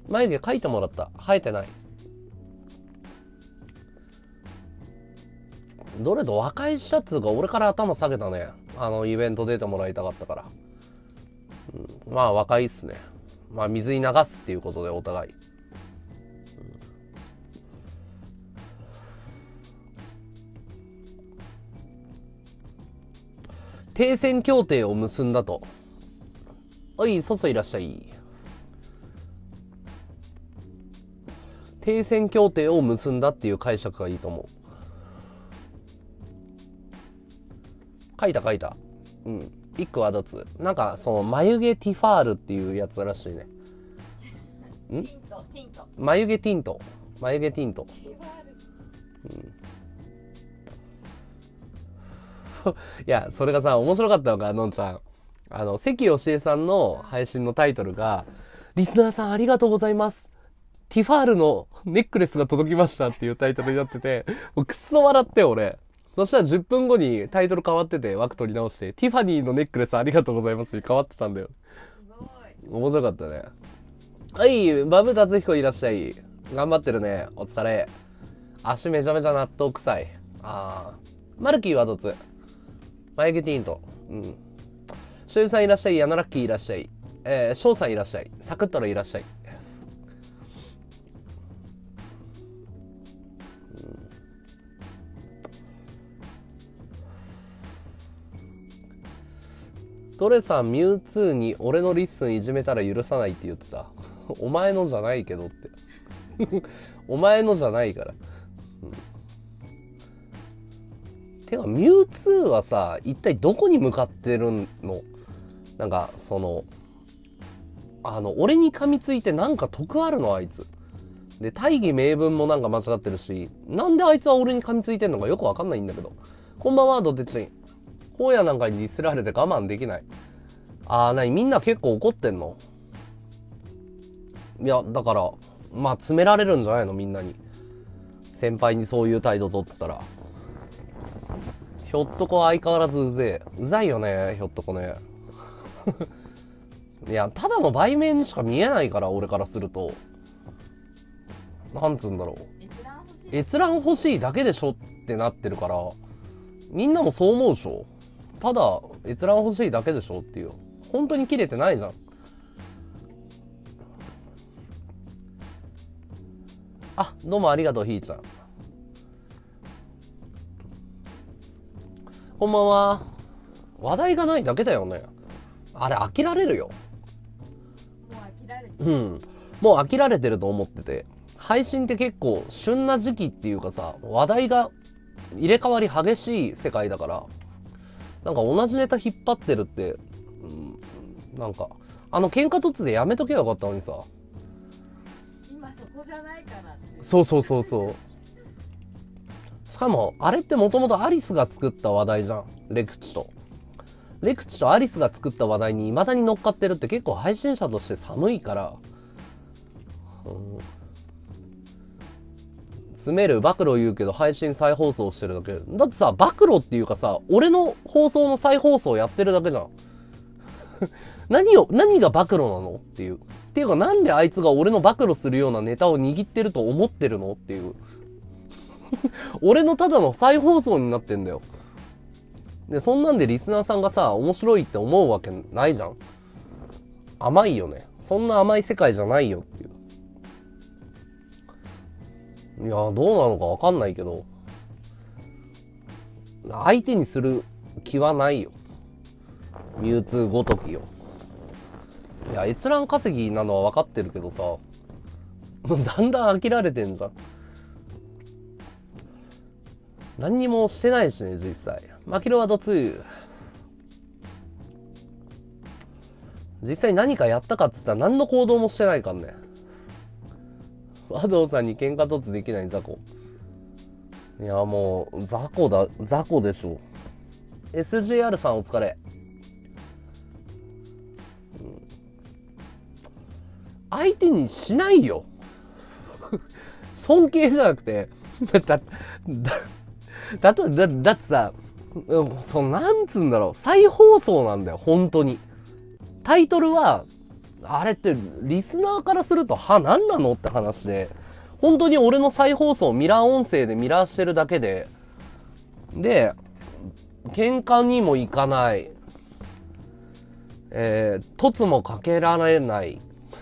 眉毛描いてもらった。生えてない。どれと若いシャツが俺から頭下げたね。イベント出てもらいたかったから。まあ若いっすね。まあ水に流すっていうことでお互い。停戦協定を結んだと。おい、そそいらっしゃい。停戦協定を結んだっていう解釈がいいと思う。書いた。一個はどつ。なんか、その、眉毛ティファールっていうやつらしいね。眉毛ティント。いや、それがさ、面白かったのが、のんちゃん。関よしえさんの配信のタイトルが、リスナーさんありがとうございます。ティファールのネックレスが届きましたっていうタイトルになってて、もうくっそ笑って俺。そしたら10分後にタイトル変わってて、枠取り直して、ティファニーのネックレスありがとうございますに変わってたんだよ。面白かったね。はい、バブ達彦いらっしゃい。頑張ってるね。お疲れ。足めちゃめちゃ納豆臭い。マルキーはどつ。眉毛ティント。しゅうさんいらっしゃい。ヤナラッキーいらっしゃい。しょうさんいらっしゃい。サクットロいらっしゃい。トレさん、ミュウツーに俺のリッスンいじめたら許さないって言ってた。お前のじゃないけどって。お前のじゃないから。てか、ミュウツーはさ、一体どこに向かってるの？なんか、俺に噛みついてなんか得あるのあいつ。で、大義名分もなんか間違ってるし、なんであいつは俺に噛みついてんのかよくわかんないんだけど。こんばんは、ドテチン。荒野なんかにディスられて我慢できない。みんな結構怒ってんの？いや、だから、まあ、詰められるんじゃないのみんなに。先輩にそういう態度取ってたら。ひょっとこ相変わらずうぜえ。うざいよね、ひょっとこね。いや、ただの売名にしか見えないから、俺からすると。なんつうんだろう。閲覧欲しいだけでしょってなってるから、みんなもそう思うでしょ。ただ、閲覧欲しいだけでしょっていう。本当に切れてないじゃん。どうもありがとう、ひーちゃん。こんばんは。話題がないだけだよね。あれ飽きられるよ。もう飽きられてると思ってて。配信って結構旬な時期っていうかさ、話題が入れ替わり激しい世界だから、なんか同じネタ引っ張ってるって、なんか、喧嘩突でやめとけばよかったのにさ。 今そこじゃないからって。 そう。しかも、あれってもともとアリスが作った話題じゃん。レクチとアリスが作った話題に未だに乗っかってるって結構配信者として寒いから、詰める暴露言うけど配信再放送してるだけ。だってさ、暴露っていうかさ、俺の放送の再放送やってるだけじゃん。何が暴露なのっていう。っていうかなんであいつが俺の暴露するようなネタを握ってると思ってるのっていう。俺のただの再放送になってんだよ。で、そんなんでリスナーさんがさ、面白いって思うわけないじゃん。甘いよね。そんな甘い世界じゃないよっていう。いや、どうなのかわかんないけど、相手にする気はないよ。ミュウツーごときよ。いや、閲覧稼ぎなのは分かってるけどさ、だんだん飽きられてんじゃん。何にもしてないしね、実際。マキロワード2。実際何かやったかっつったら何の行動もしてないからね。和道さんに喧嘩突できない雑魚。いや、もう、雑魚でしょ。SGR さんお疲れ。相手にしないよ。尊敬じゃなくて、だってさ、なんつうんだろう、再放送なんだよ、本当に。タイトルは、 あれってリスナーからすると何なのって話で、本当に俺の再放送ミラー音声でミラーしてるだけで、で喧嘩にも行かない、凸もかけられない、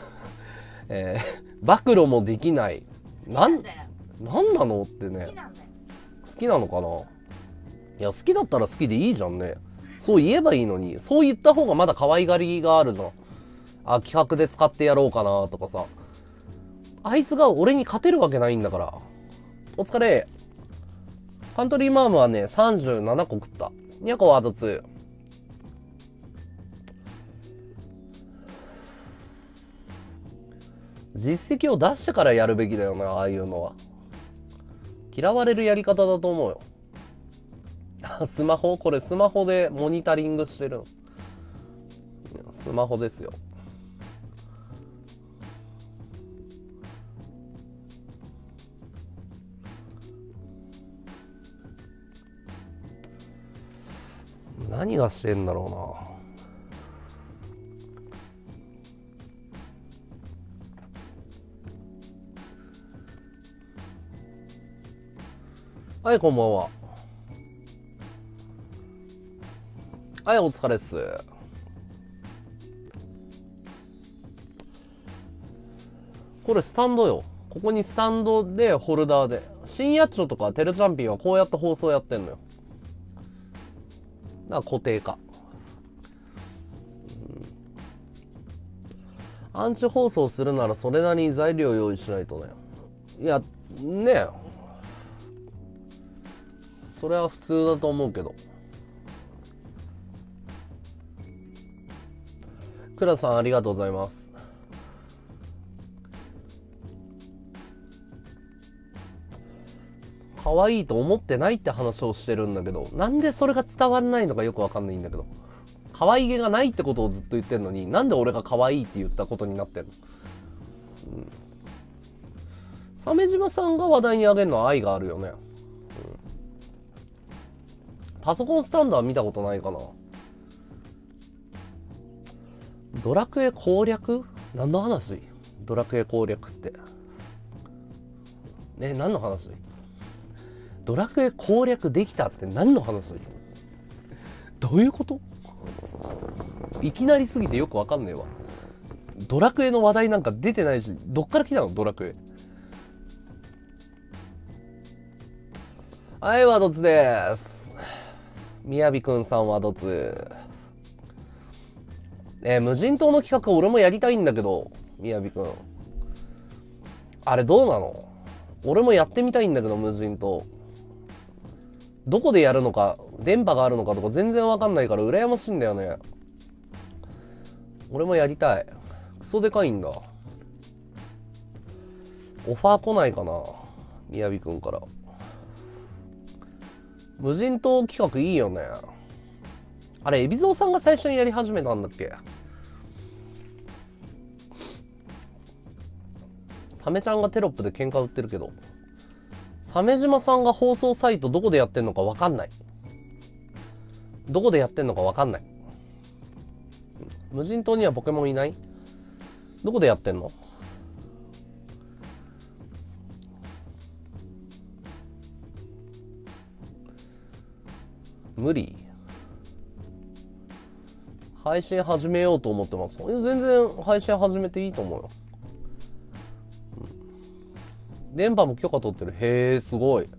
暴露もできない、なんなのってね。好きなのかな。いや好きだったら好きでいいじゃんね。そう言えばいいのに、そう言った方がまだ可愛がりがあるじゃん。あ、企画で使ってやろうかなとかさ。あいつが俺に勝てるわけないんだから。お疲れ。カントリーマームはね、37個食った。ニャコワード2。実績を出してからやるべきだよな、ああいうのは。嫌われるやり方だと思うよ。スマホこれスマホでモニタリングしてるの。スマホですよ。何がしてんだろうな。はい、こんばんは。はい、お疲れっす。これスタンドよ。ここにスタンドでホルダーで。深夜町とかテルチャンピンはこうやって放送やってんのよ。だから固定化。アンチ放送するならそれなりに材料用意しないとね。いや、ねえ。それは普通だと思うけど。クラさんありがとうございます。可愛いと思ってないって話をしてるんだけど、なんでそれが伝わらないのかよくわかんないんだけど。可愛げがないってことをずっと言ってんのに、なんで俺が可愛いって言ったことになってんの。鮫島さんが話題にあげるのは愛があるよね。パソコンスタンドは見たことないかな。ドラクエ攻略？何の話？ドラクエ攻略って。ね、何の話？ドラクエ攻略できたって何の話？どういうこと？いきなりすぎてよくわかんねえわ。ドラクエの話題なんか出てないし、どっから来たのドラクエ。はい、ワドツです。みやびくんさんワドツ。無人島の企画俺もやりたいんだけど、みやびくん。あれどうなの？俺もやってみたいんだけど、無人島。どこでやるのか、電波があるのかとか全然わかんないから羨ましいんだよね。俺もやりたい。クソでかいんだ。オファー来ないかな、みやびくんから。無人島企画いいよね。あれ、海老蔵さんが最初にやり始めたんだっけ？サメちゃんがテロップで喧嘩売ってるけど、鮫島さんが放送サイトどこでやってんのかわかんない。どこでやってんのかわかんない。無人島にはポケモンいない？どこでやってんの？無理？配信始めようと思ってます。全然配信始めていいと思うよ。電波も許可取ってる。へえ、すごい。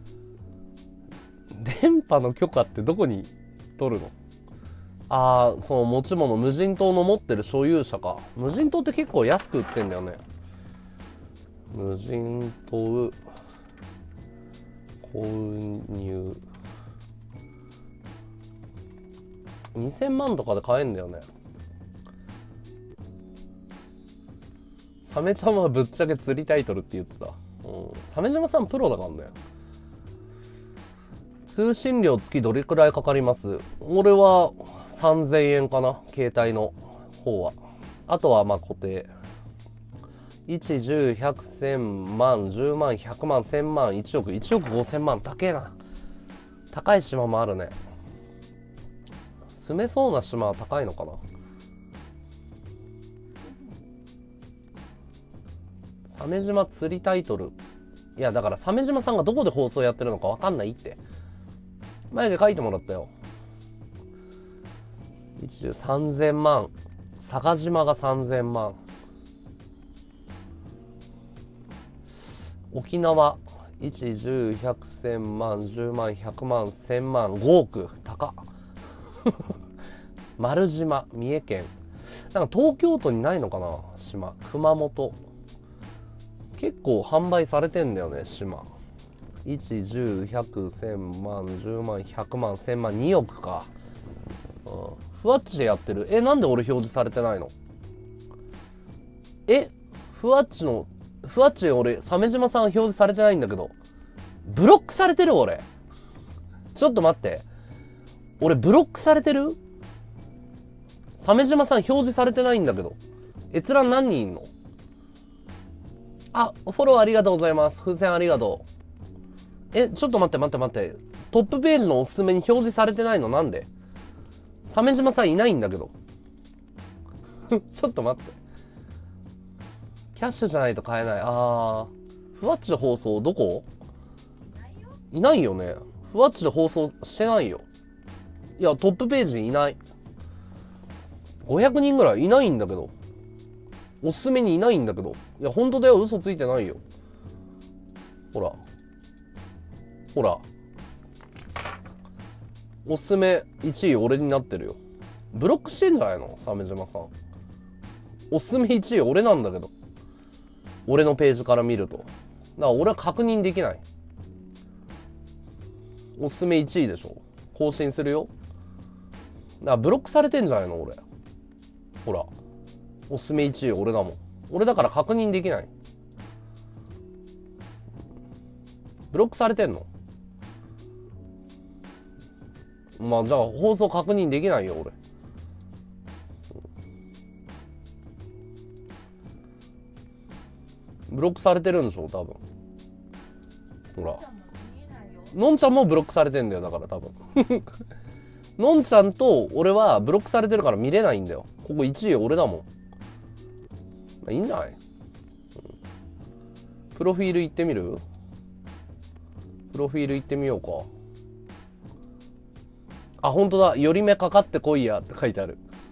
電波の許可ってどこに取るの？ああ、その持ち物、無人島の持ってる所有者か。無人島って結構安く売ってんだよね。無人島購入2000万とかで買えんだよね。サメちゃんはぶっちゃけ釣りタイトルって言ってた。鮫島さんプロだからね。通信料月どれくらいかかります？俺は3000円かな、携帯の方は。あとはまあ固定。1、10、100、1000万、10万、100万、1000万、1億、1億5000万。高えな。高い島もあるね。住めそうな島は高いのかな。 鮫島釣りタイトル。いやだから鮫島さんがどこで放送やってるのかわかんないって。前で書いてもらったよ。一応3000万。坂島が3000万。沖縄。1、10、100、1000万、10万、100万、1000万、5億。高っ。丸島、三重県。なんか東京都にないのかな島。熊本。結構販売されてんだよね、島。1、10、100、1000万、10万、100万、1000万、2億か。うん。ふわっちでやってる。なんで俺表示されてないの？ふわっちで俺、鮫島さん表示されてないんだけど。ブロックされてる俺。ちょっと待って。俺ブロックされてる？鮫島さん表示されてないんだけど。閲覧何人いんの？あ、フォローありがとうございます。風船ありがとう。ちょっと待って。トップページのおすすめに表示されてないのなんで？鮫島さんいないんだけど。ちょっと待って。キャッシュじゃないと買えない。ふわっちで放送どこ？いないよね。ふわっちで放送してないよ。いや、トップページにいない。500人ぐらいいないんだけど。おすすめにいないんだけど。いや、本当だよ。嘘ついてないよ。ほら。おすすめ1位俺になってるよ。ブロックしてんじゃないの？鮫島さん。おすすめ1位俺なんだけど。俺のページから見ると。だから俺は確認できない。おすすめ1位でしょ。更新するよ。だからブロックされてんじゃないの俺。ほら。おすすめ1位俺だもん。俺だから確認できない。ブロックされてんの？まあじゃあ放送確認できないよ俺。ブロックされてるんでしょ多分。ほら。のんちゃんもブロックされてんだよだから多分。のんちゃんと俺はブロックされてるから見れないんだよ。ここ1位俺だもん。いいんじゃない？プロフィール行ってみる？プロフィール行ってみようか。あ、本当だ。より目かかってこいやって書いてある。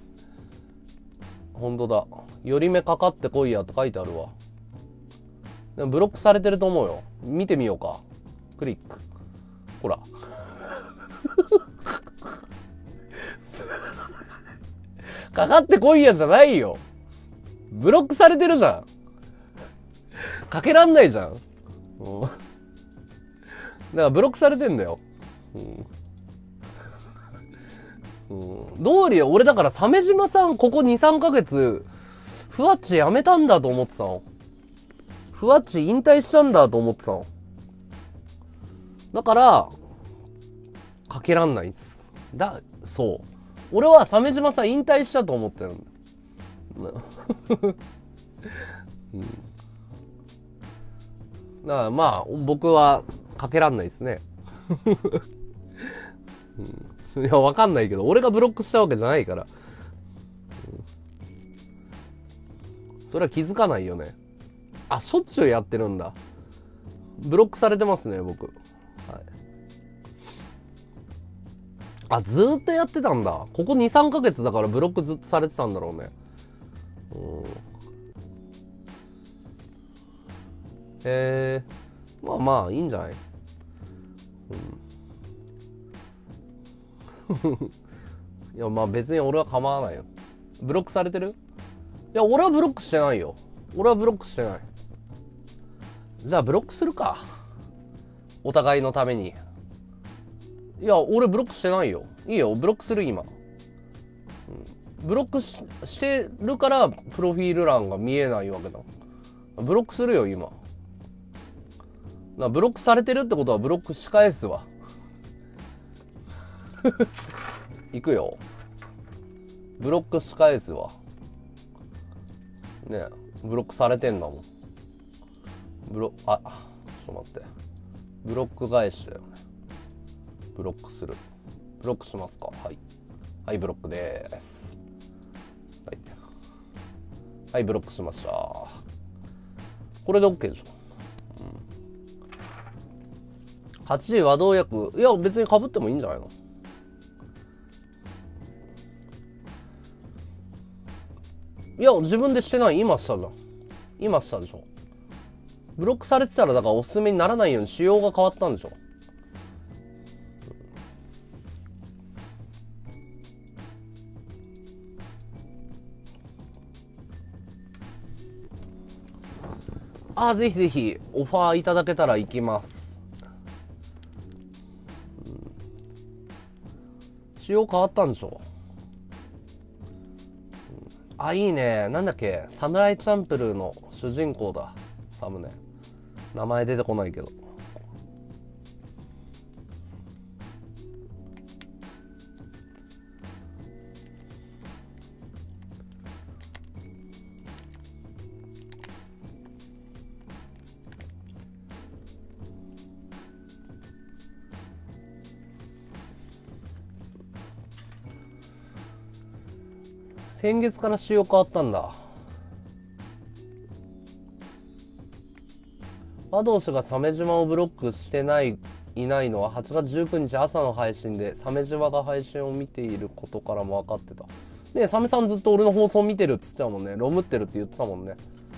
本当だ。より目かかってこいやって書いてあるわ。でもブロックされてると思うよ。見てみようか。クリック。ほら。かかってこいやじゃないよ。ブロックされてるじゃん。かけらんないじゃん。だからブロックされてんだよ。どうり俺だから鮫島さんここ 2,3 ヶ月ふわっちやめたんだと思ってたの。ふわっち引退したんだと思ってたの。だからかけらんないんです。そう。俺は鮫島さん引退したと思ってるんだ。だからまあ僕はかけらんないですね。いやわかんないけど俺がブロックしたわけじゃないから、それは気づかないよね。あ、しょっちゅうやってるんだ。ブロックされてますね僕。はい。あ、ずーっとやってたんだ。ここ 2,3 ヶ月だからブロックずっとされてたんだろうね。まあまあいいんじゃない？いやまあ別に俺は構わないよ。ブロックされてる？いや俺はブロックしてないよ。俺はブロックしてない。じゃあブロックするか。お互いのために。いや俺ブロックしてないよ。いいよブロックする今。ブロックしてるからプロフィール欄が見えないわけだ。ブロックするよ今。ブロックされてるってことはブロックし返すわ。いくよ。ブロックし返すわ。ねえ、ブロックされてんだもん。ちょっと待って。ブロック返しだよね。ブロックする。ブロックしますか？はい。はい、ブロックでーす。はい。はい、ブロックしました。 これで OK でしょ。8時和同薬。いや、別に被ってもいいんじゃないの？いや、自分でしてない。今したじゃん。今したでしょ。ブロックされてたら、だからおすすめにならないように仕様が変わったんでしょ。ああ、ぜひぜひオファーいただけたら行きます。仕様変わったんでしょ。あ、いいね。なんだっけ、サムライチャンプルーの主人公だ。サムネ。名前出てこないけど。先月から仕様変わったんだ。アドーシが鮫島をブロックしていないのは8月19日朝の配信で、鮫島が配信を見ていることからも分かってた。ね、サメさんずっと俺の放送見てるって言ってたもんね。ロムってるって言ってたもんね。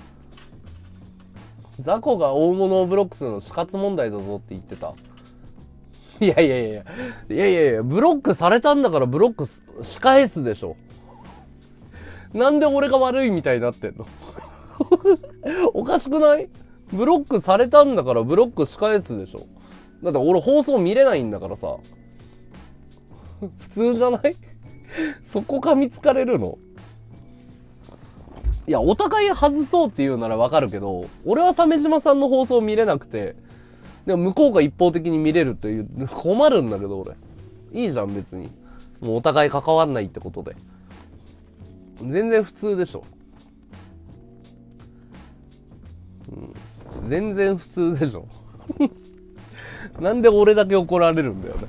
ザコが大物をブロックするの死活問題だぞって言ってた。いやいやいやいやいやいや、ブロックされたんだからブロックし返すでしょ。なんで俺が悪いみたいになってんの？おかしくない？ブロックされたんだからブロックし返すでしょ。だって俺放送見れないんだからさ。普通じゃない？そこ噛みつかれるの？いや、お互い外そうって言うならわかるけど、俺は鮫島さんの放送見れなくて、でも向こうが一方的に見れるっていう、困るんだけど俺。いいじゃん別に。もうお互い関わんないってことで。全然普通でしょ。全然普通でしょ。なんで俺だけ怒られるんだよね。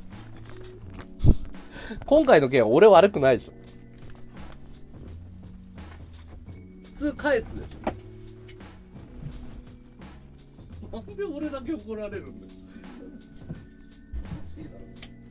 今回の件は俺悪くないでしょ。普通返すでしょ。なんで俺だけ怒られるんだよ。おかしいだろ。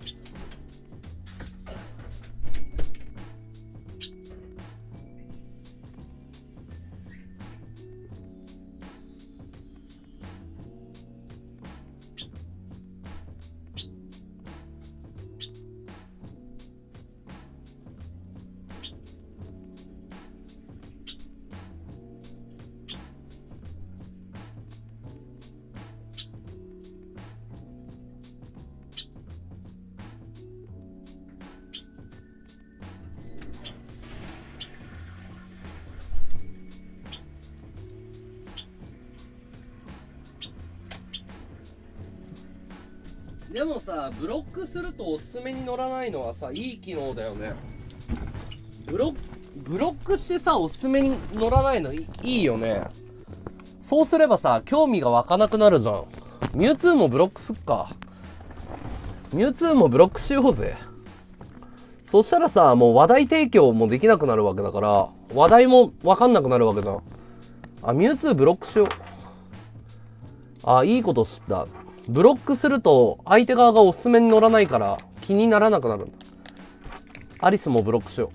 でもさ、ブロックするとおすすめに乗らないのはさ、いい機能だよね。ブロックしてさ、おすすめに乗らないのいいよね。そうすればさ、興味が湧かなくなるじゃん。ミュウツーもブロックすっか。ミュウツーもブロックしようぜ。そしたらさ、もう話題提供もできなくなるわけだから、話題もわかんなくなるわけじゃん。あ、ミュウツーブロックしよう。あ、いいこと知った。ブロックすると相手側がおすすめに乗らないから気にならなくなるんだ。アリスもブロックしよ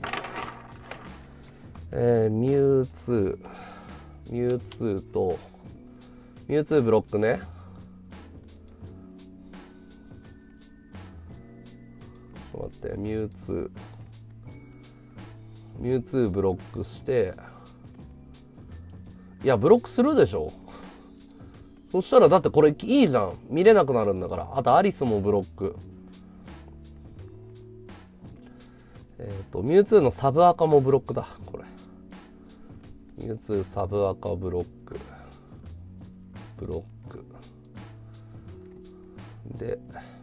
う。ミュウツーとミュウツーブロックね。ちょっと待って、ミュウツーブロックして、いやブロックするでしょ。そしたらだってこれいいじゃん。見れなくなるんだから。あとアリスもブロック。ミュウツーのサブアカもブロックだ。これ。ミュウツーサブアカブロック。で、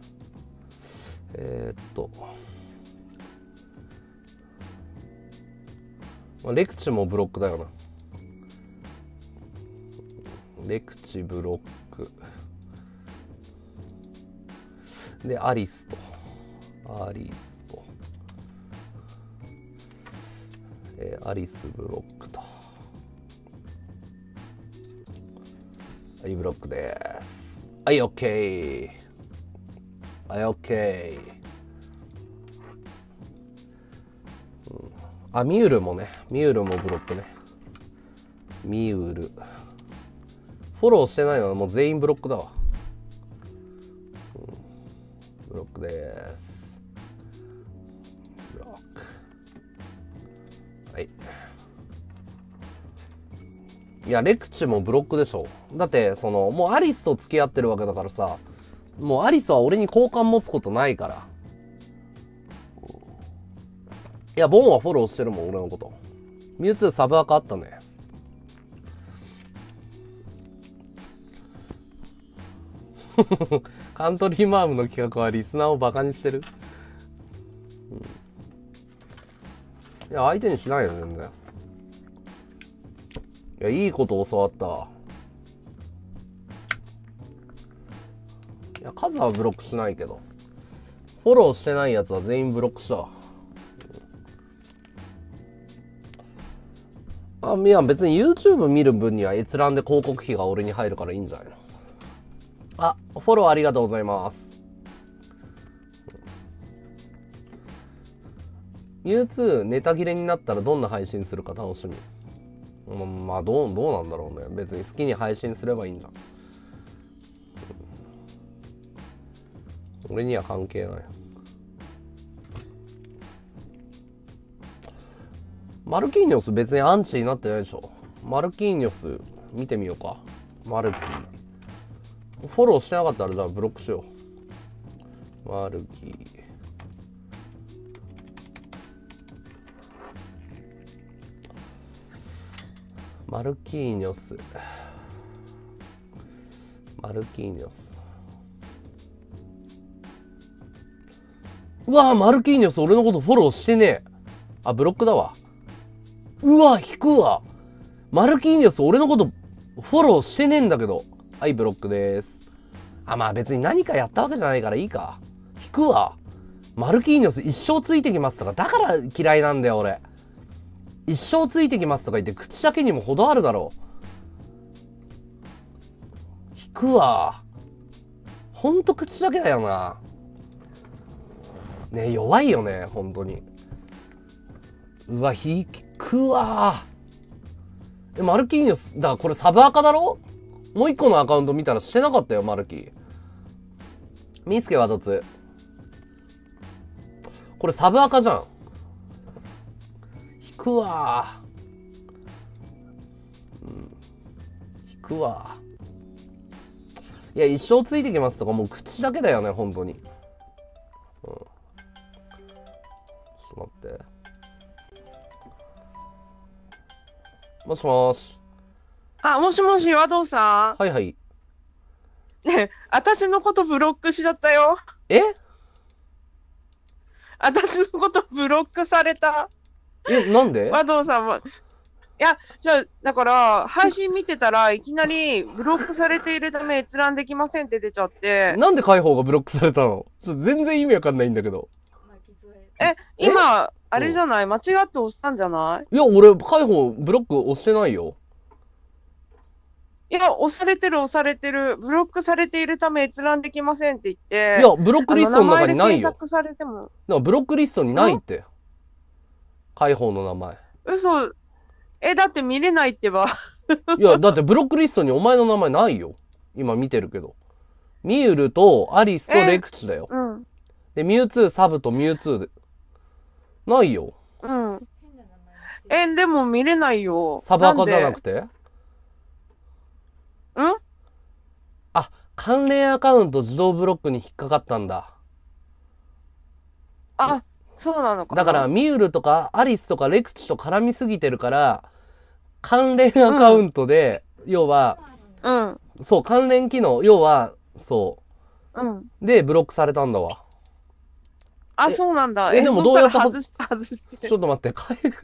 レクチもブロックだよな。レクチブロックでアリスとアリスブロックとはい、ブロックです。はい、オッケー。はい、オッケー。あ、ミュールもね。ミュールもブロックね。ミュール。フォローしてないのはもう全員ブロックだわ。ブロックです。ブロック。はい。いや、レクチもブロックでしょ。だって、もうアリスと付き合ってるわけだからさ、もうアリスは俺に好感持つことないから。いや、ボンはフォローしてるもん、俺のこと。ミュウツーサブアカあったね。カントリーマームの企画はリスナーをバカにしてる、いや、相手にしないよ、全然。いや、いいこと教わったわ。いや、数はブロックしないけど。フォローしてないやつは全員ブロックした。あ、いや、別に YouTube 見る分には閲覧で広告費が俺に入るからいいんじゃないの。あ、フォローありがとうございます。U2 ネタ切れになったらどんな配信するか楽しみ。まあどうなんだろうね。別に好きに配信すればいいんだ。俺には関係ない。マルキーニョス別にアンチになってないでしょ。マルキーニョス見てみようか。マルキー。フォローしてなかったらじゃあブロックしよう。マルキー。マルキーニョス。マルキーニョス。うわぁ、マルキーニョス俺のことフォローしてねえ。あ、ブロックだわ。うわ、引くわ。マルキーニョス俺のことフォローしてねえんだけど。はい、ブロックです。あ、まあ別に何かやったわけじゃないからいいか。引くわ。マルキーニョス一生ついてきますとか、だから嫌いなんだよ俺。一生ついてきますとか言って口だけにも程あるだろう。引くわ。ほんと口だけだよな。ね、弱いよね、ほんとに。うわ、引くわ。マルキーニョス、だからこれサブアカだろ？もう一個のアカウント見たらしてなかったよ、マルキー。ミスケは雑。これサブアカじゃん。引くわ。引くわ。いや、一生ついてきますとかもう口だけだよね、ほんとに。ちょっと待って。もしもーし。 あ、もしもし、和道さはいはい。 ん。ねえ、私のことブロックしちゃったよ。 え私のことブロックされた。 なんで和道さんも。いや、じゃあ、だから、配信見てたらいきなりブロックされているため閲覧できませんって出ちゃって。 なんで解放がブロックされたの？ちょっと全然意味わかんないんだけど。 今、あれじゃない？間違って押したんじゃない？ いや、俺、解放ブロック押してないよ。 いや、押されてる。ブロックされているため閲覧できませんって言って。 いや、ブロックリストの中にないよ。 名前で検索されても。 だからブロックリストにないって。解放の名前。 嘘。だって見れないってば。 いや、だってブロックリストにお前の名前ないよ。今見てるけど。ミュールとアリスとレクチだよ。 うん。 で、ミュウツー、サブとミュウツーで。ないよ。 うん。でも見れないよ。 サブアカじゃなくて？ ん？ あ、関連アカウント自動ブロックに引っかかったんだ。 あ、そうなのかな。 だから、ミュールとかアリスとかレクチと絡みすぎてるから、関連アカウントで、要は、そう、関連機能、要は、そう。で、ブロックされたんだわ。 あ、そうなんだ。 でもどうやって外して。 ちょっと待って、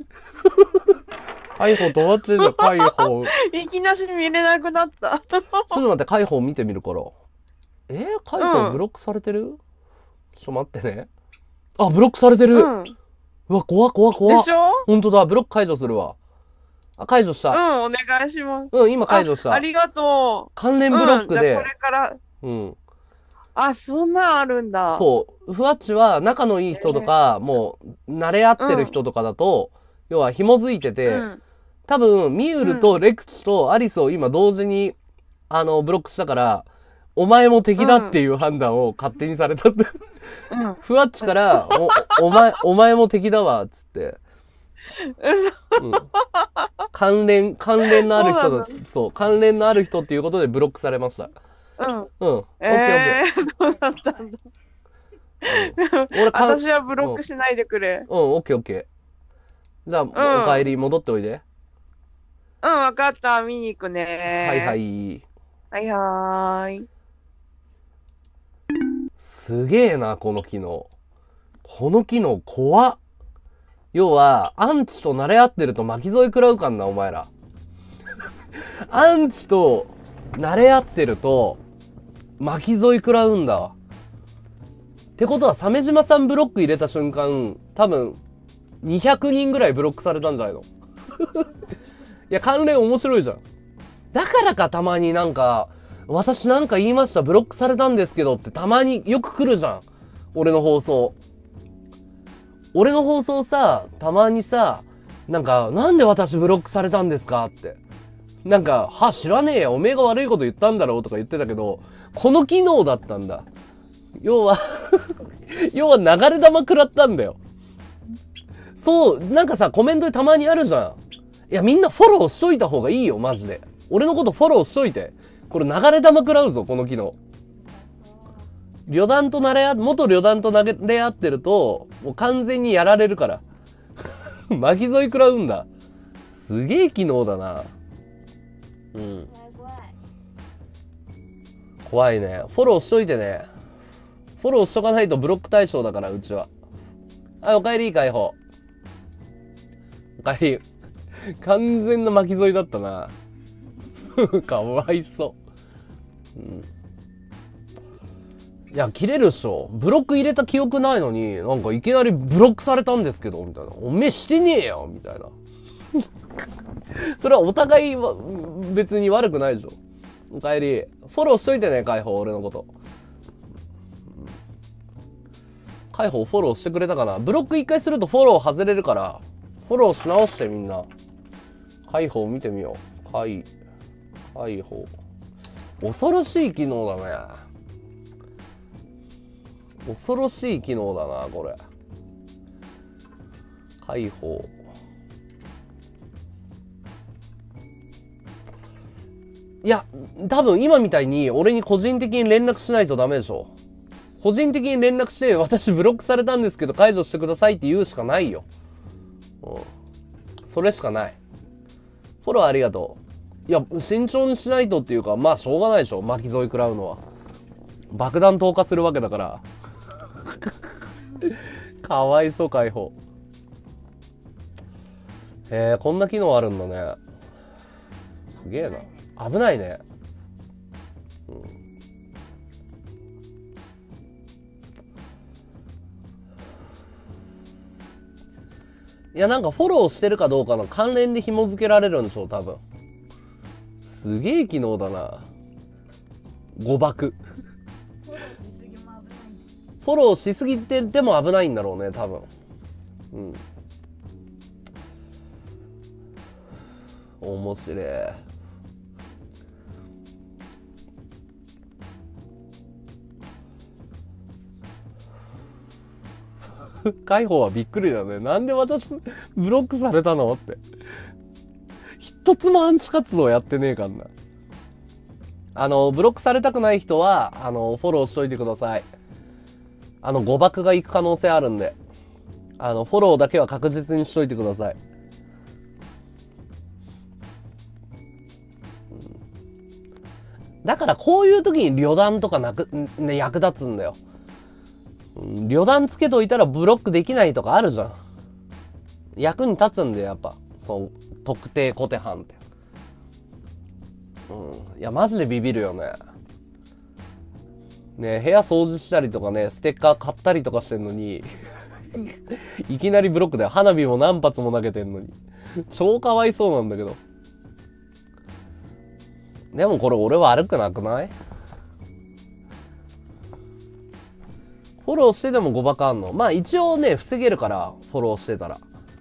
解放止まってるじゃん、解放。 いきなし見れなくなった。 ちょっと待って、解放見てみるから。解放ブロックされてる？ちょっと待ってね。あ、ブロックされてる。うわ、怖っ。 でしょ？ ほんとだ、ブロック解除するわ。 あ、解除しうん、 た。 お願いします。 うん、今解除しあた。 りがと関連う。 ブロックでじゃあこ、れから、 うん。 そんなんあるんだ。 そう。ふわっちは仲のいい人とか、もう、慣れ合ってる人とかだと、要は紐づいてて、 うん。 多分、ミウルとレクチとアリスを今同時に、ブロックしたから、お前も敵だっていう判断を勝手にされたって。 うん。 ふわっちから、お前も敵だわ、つって。うん。関連のある人だ、そう、関連のある人っていうことでブロックされました。 うん。 うん。オッケーオッケそうだったんだ。 ー。俺、 私はブロックしないでくれ。 うん、オッケーオッケー。じゃあ、お帰り戻っておいで。 うん、わかった。見に行くね。 はいはい。 はいはーい。 すげえな、この機能。この機能怖っ。要は、アンチと慣れ合ってると巻き添え食らうかんな、お前ら。アンチと慣れ合ってると巻き添え食らうんだわ。ってことは、鮫島さんブロック入れた瞬間、多分、200人ぐらいブロックされたんじゃないの？いや、関連面白いじゃん。だからかたまになんか、私なんか言いました、ブロックされたんですけどってたまによく来るじゃん。俺の放送。俺の放送さ、たまにさ、なんか、なんで私ブロックされたんですかって。なんか、知らねえよ。おめえが悪いこと言ったんだろうとか言ってたけど、この機能だったんだ。要は要は流れ弾食らったんだよ。そう、なんかさ、コメントでたまにあるじゃん。いや、みんなフォローしといた方がいいよ、マジで。俺のことフォローしといて。これ流れ弾食らうぞ、この機能。元旅団と慣れ合ってると、もう完全にやられるから。巻き添え食らうんだ。すげえ機能だな。うん。怖いね。フォローしといてね。フォローしとかないとブロック対象だから、うちは。はい、お帰り、解放。お帰り。完全な巻き添えだったな。かわいそう。うん。いや、切れるっしょ。ブロック入れた記憶ないのに、なんかいきなりブロックされたんですけど、みたいな。おめえしてねえよ、みたいな。それはお互いは別に悪くないでしょ。お帰り。フォローしといてね、解放、俺のこと。解放フォローしてくれたかな。ブロック一回するとフォロー外れるから、フォローし直してみんな。解放見てみよう。解放。恐ろしい機能だね。恐ろしい機能だな、これ。解放。いや、多分今みたいに俺に個人的に連絡しないとダメでしょ。個人的に連絡して、私ブロックされたんですけど解除してくださいって言うしかないよ。うん。それしかない。フォローありがとう。いや、慎重にしないとっていうか、まあしょうがないでしょ。巻き添え食らうのは。爆弾投下するわけだから。かわいそう、解放。こんな機能あるんだね。すげえな。危ないね。うん。いや、なんかフォローしてるかどうかの関連で紐付けられるんでしょ、多分。すげえ機能だな。誤爆。フォローしすぎてても危ないんだろうね、多分。うん。面白い。解放はびっくりだね。なんで私ブロックされたのって。一つもアンチ活動やってねえかんな。ブロックされたくない人は、フォローしといてください。誤爆が行く可能性あるんで。フォローだけは確実にしといてください。だからこういう時に旅団とかね、役立つんだよ。旅団つけといたらブロックできないとかあるじゃん。役に立つんだよ、やっぱ。そう、特定コテハンって。うん。いや、マジでビビるよね。ね、部屋掃除したりとかね、ステッカー買ったりとかしてんのに、いきなりブロックだよ。花火も何発も投げてんのに。 超かわいそうなんだけど。でもこれ俺悪くなくない？フォローしてでも誤爆あんの？まあ一応ね、防げるから、フォローしてたら。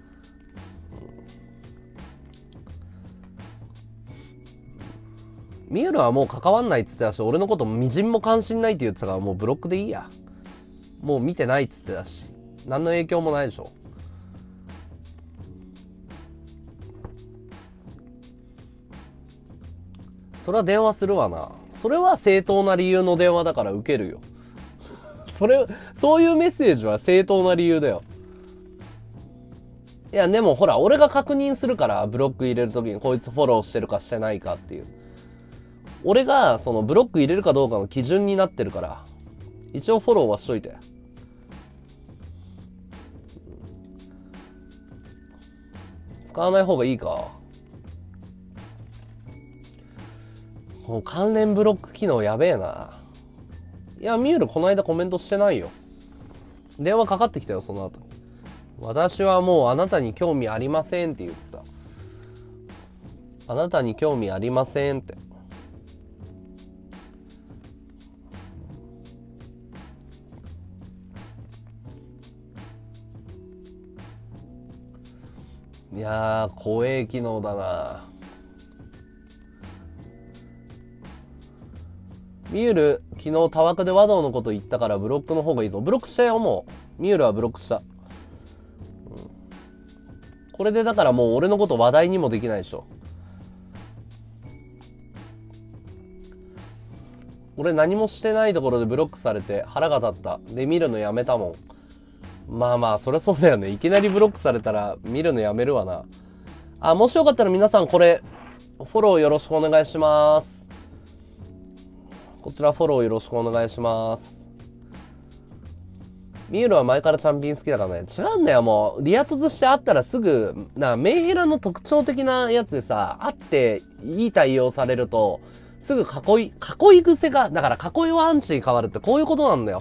ミユルはもう関わんないっつってたし、俺のことみじんも関心ないって言ってたから、もうブロックでいいや。もう見てないっつってたし。何の影響もないでしょ。それは電話するわな。それは正当な理由の電話だから受けるよ。そういうメッセージは正当な理由だよ。いや、でもほら、俺が確認するから、ブロック入れるときにこいつフォローしてるかしてないかっていう。俺が、そのブロック入れるかどうかの基準になってるから、一応フォローはしといて。使わない方がいいか。もう関連ブロック機能やべえな。いや、ミュールこの間コメントしてないよ。電話かかってきたよ、その後。私はもうあなたに興味ありませんって言ってた。あなたに興味ありませんって。いやー、怖え機能だな。ミュール、昨日タワクで和道のこと言ったからブロックの方がいいぞ。ブロックしたよ、もう。ミュールはブロックした。これでだからもう俺のこと話題にもできないでしょ。俺何もしてないところでブロックされて腹が立った。で、見るのやめたもん。まあまあ、そりゃそうだよね。いきなりブロックされたら見るのやめるわな。あ、もしよかったら皆さんこれ、フォローよろしくお願いします。こちらフォローよろしくお願いします。ミュールは前からチャンピオン好きだからね。違うんだよ、もう。リア凸して会ったらすぐ、メンヘラの特徴的なやつでさ、会っていい対応されると、すぐ囲い癖が、だから囲いはアンチに変わるってこういうことなんだよ。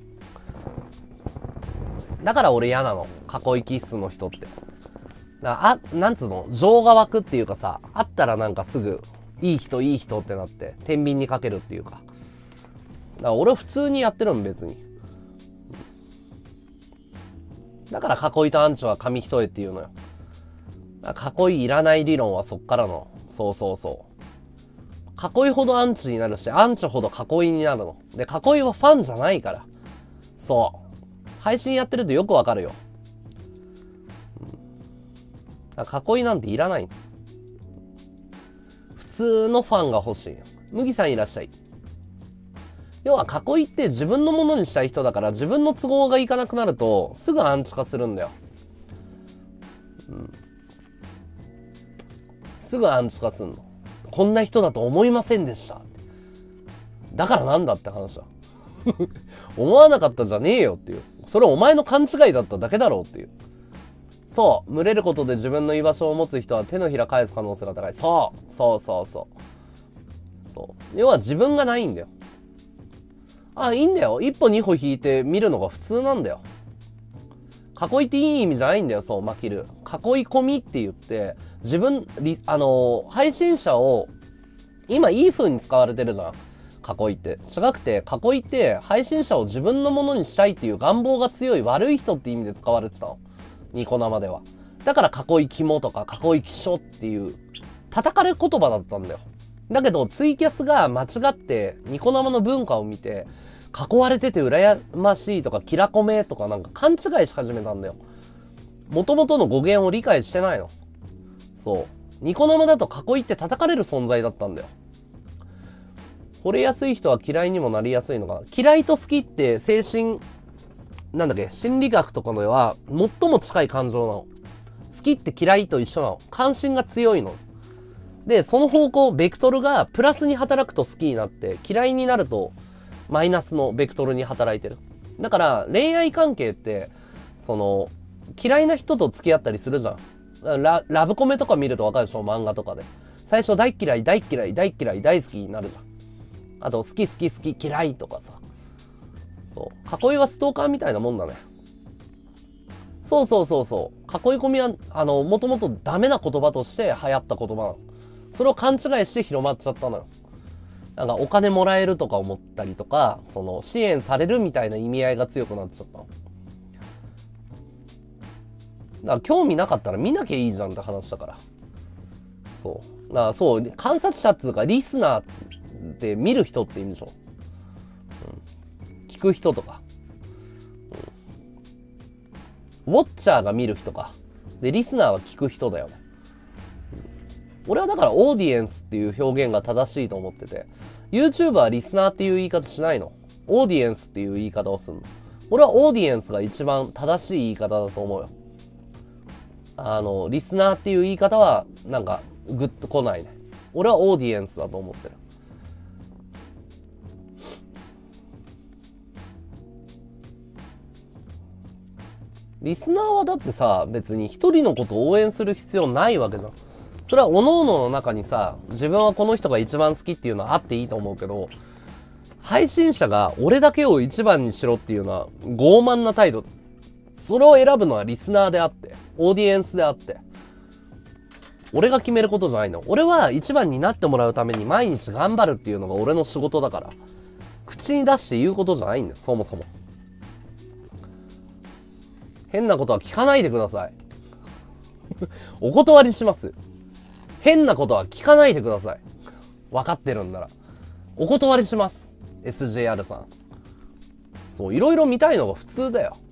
だから俺嫌なの。囲いキッスの人って。なんつうの、情が湧くっていうかさ、会ったらなんかすぐ、いい人ってなって、天秤にかけるっていうか。だから俺普通にやってるの別に。だから囲いとアンチは紙一重っていうのよ。囲いいらない理論はそっからの。そうそうそう。囲いほどアンチになるし、アンチほど囲いになるの。で、囲いはファンじゃないから。そう。配信やってるとよくわかるよ。囲いなんていらない。普通のファンが欲しい。麦さんいらっしゃい。要は囲いって自分のものにしたい人だから自分の都合がいかなくなるとすぐアンチ化するんだよ。すぐアンチ化すんの。こんな人だと思いませんでした。だからなんだって話だ。思わなかったじゃねえよっていう。それお前の勘違いだっただけだろうっていう。そう。群れることで自分の居場所を持つ人は手のひら返す可能性が高い。そう。そう。要は自分がないんだよ。あ、いいんだよ。一歩二歩引いて見るのが普通なんだよ。囲いっていい意味じゃないんだよ、そう、マキル。囲い込みって言って、配信者を、今いい風に使われてるじゃん。囲いって。違くて、囲いって配信者を自分のものにしたいっていう願望が強い悪い人って意味で使われてたの。ニコ生では。だから囲い肝とか囲い気象っていう叩かれ言葉だったんだよ。だけどツイキャスが間違ってニコ生の文化を見て囲われてて羨ましいとかキラコメとかなんか勘違いし始めたんだよ。元々の語源を理解してないの。そう。ニコ生だと囲いって叩かれる存在だったんだよ。惚れやすい人は嫌いにもなりやすいのかな。嫌いと好きって精神、心理学とかでは最も近い感情なの。好きって嫌いと一緒なの。関心が強いの。で、その方向、ベクトルがプラスに働くと好きになって、嫌いになるとマイナスのベクトルに働いてる。だから恋愛関係って、嫌いな人と付き合ったりするじゃん。ラブコメとか見るとわかるでしょ、漫画とかで。最初大嫌い、大好きになるじゃん。あと、好き嫌いとかさ。そう。囲いはストーカーみたいなもんだね。 そうそうそうそう。囲い込みは、もともとダメな言葉として流行った言葉なの。それを勘違いして広まっちゃったのよ。なんかお金もらえるとか思ったりとか、その支援されるみたいな意味合いが強くなっちゃったの。だから興味なかったら見なきゃいいじゃんって話だから。そう。だからそう、観察者っつうかリスナーって見る人って意味でしょ。聞く人とか。ウォッチャーが見る人か。で、リスナーは聞く人だよね。俺はだからオーディエンスっていう表現が正しいと思ってて、YouTuber はリスナーっていう言い方しないの。オーディエンスっていう言い方をするの。俺はオーディエンスが一番正しい言い方だと思うよ。リスナーっていう言い方は、なんか、グッと来ないね。俺はオーディエンスだと思ってる。リスナーはだってさ、別に一人のことを応援する必要ないわけじゃん。それは各々の中にさ、自分はこの人が一番好きっていうのはあっていいと思うけど、配信者が俺だけを一番にしろっていうのは傲慢な態度。それを選ぶのはリスナーであって、オーディエンスであって、俺が決めることじゃないの。俺は一番になってもらうために毎日頑張るっていうのが俺の仕事だから、口に出して言うことじゃないんだよ、そもそも。変なことは聞かないでください。お断りします。変なことは聞かないでください。分かってるんなら。お断りします。SJR さん。そう、いろいろ見たいのが普通だよ。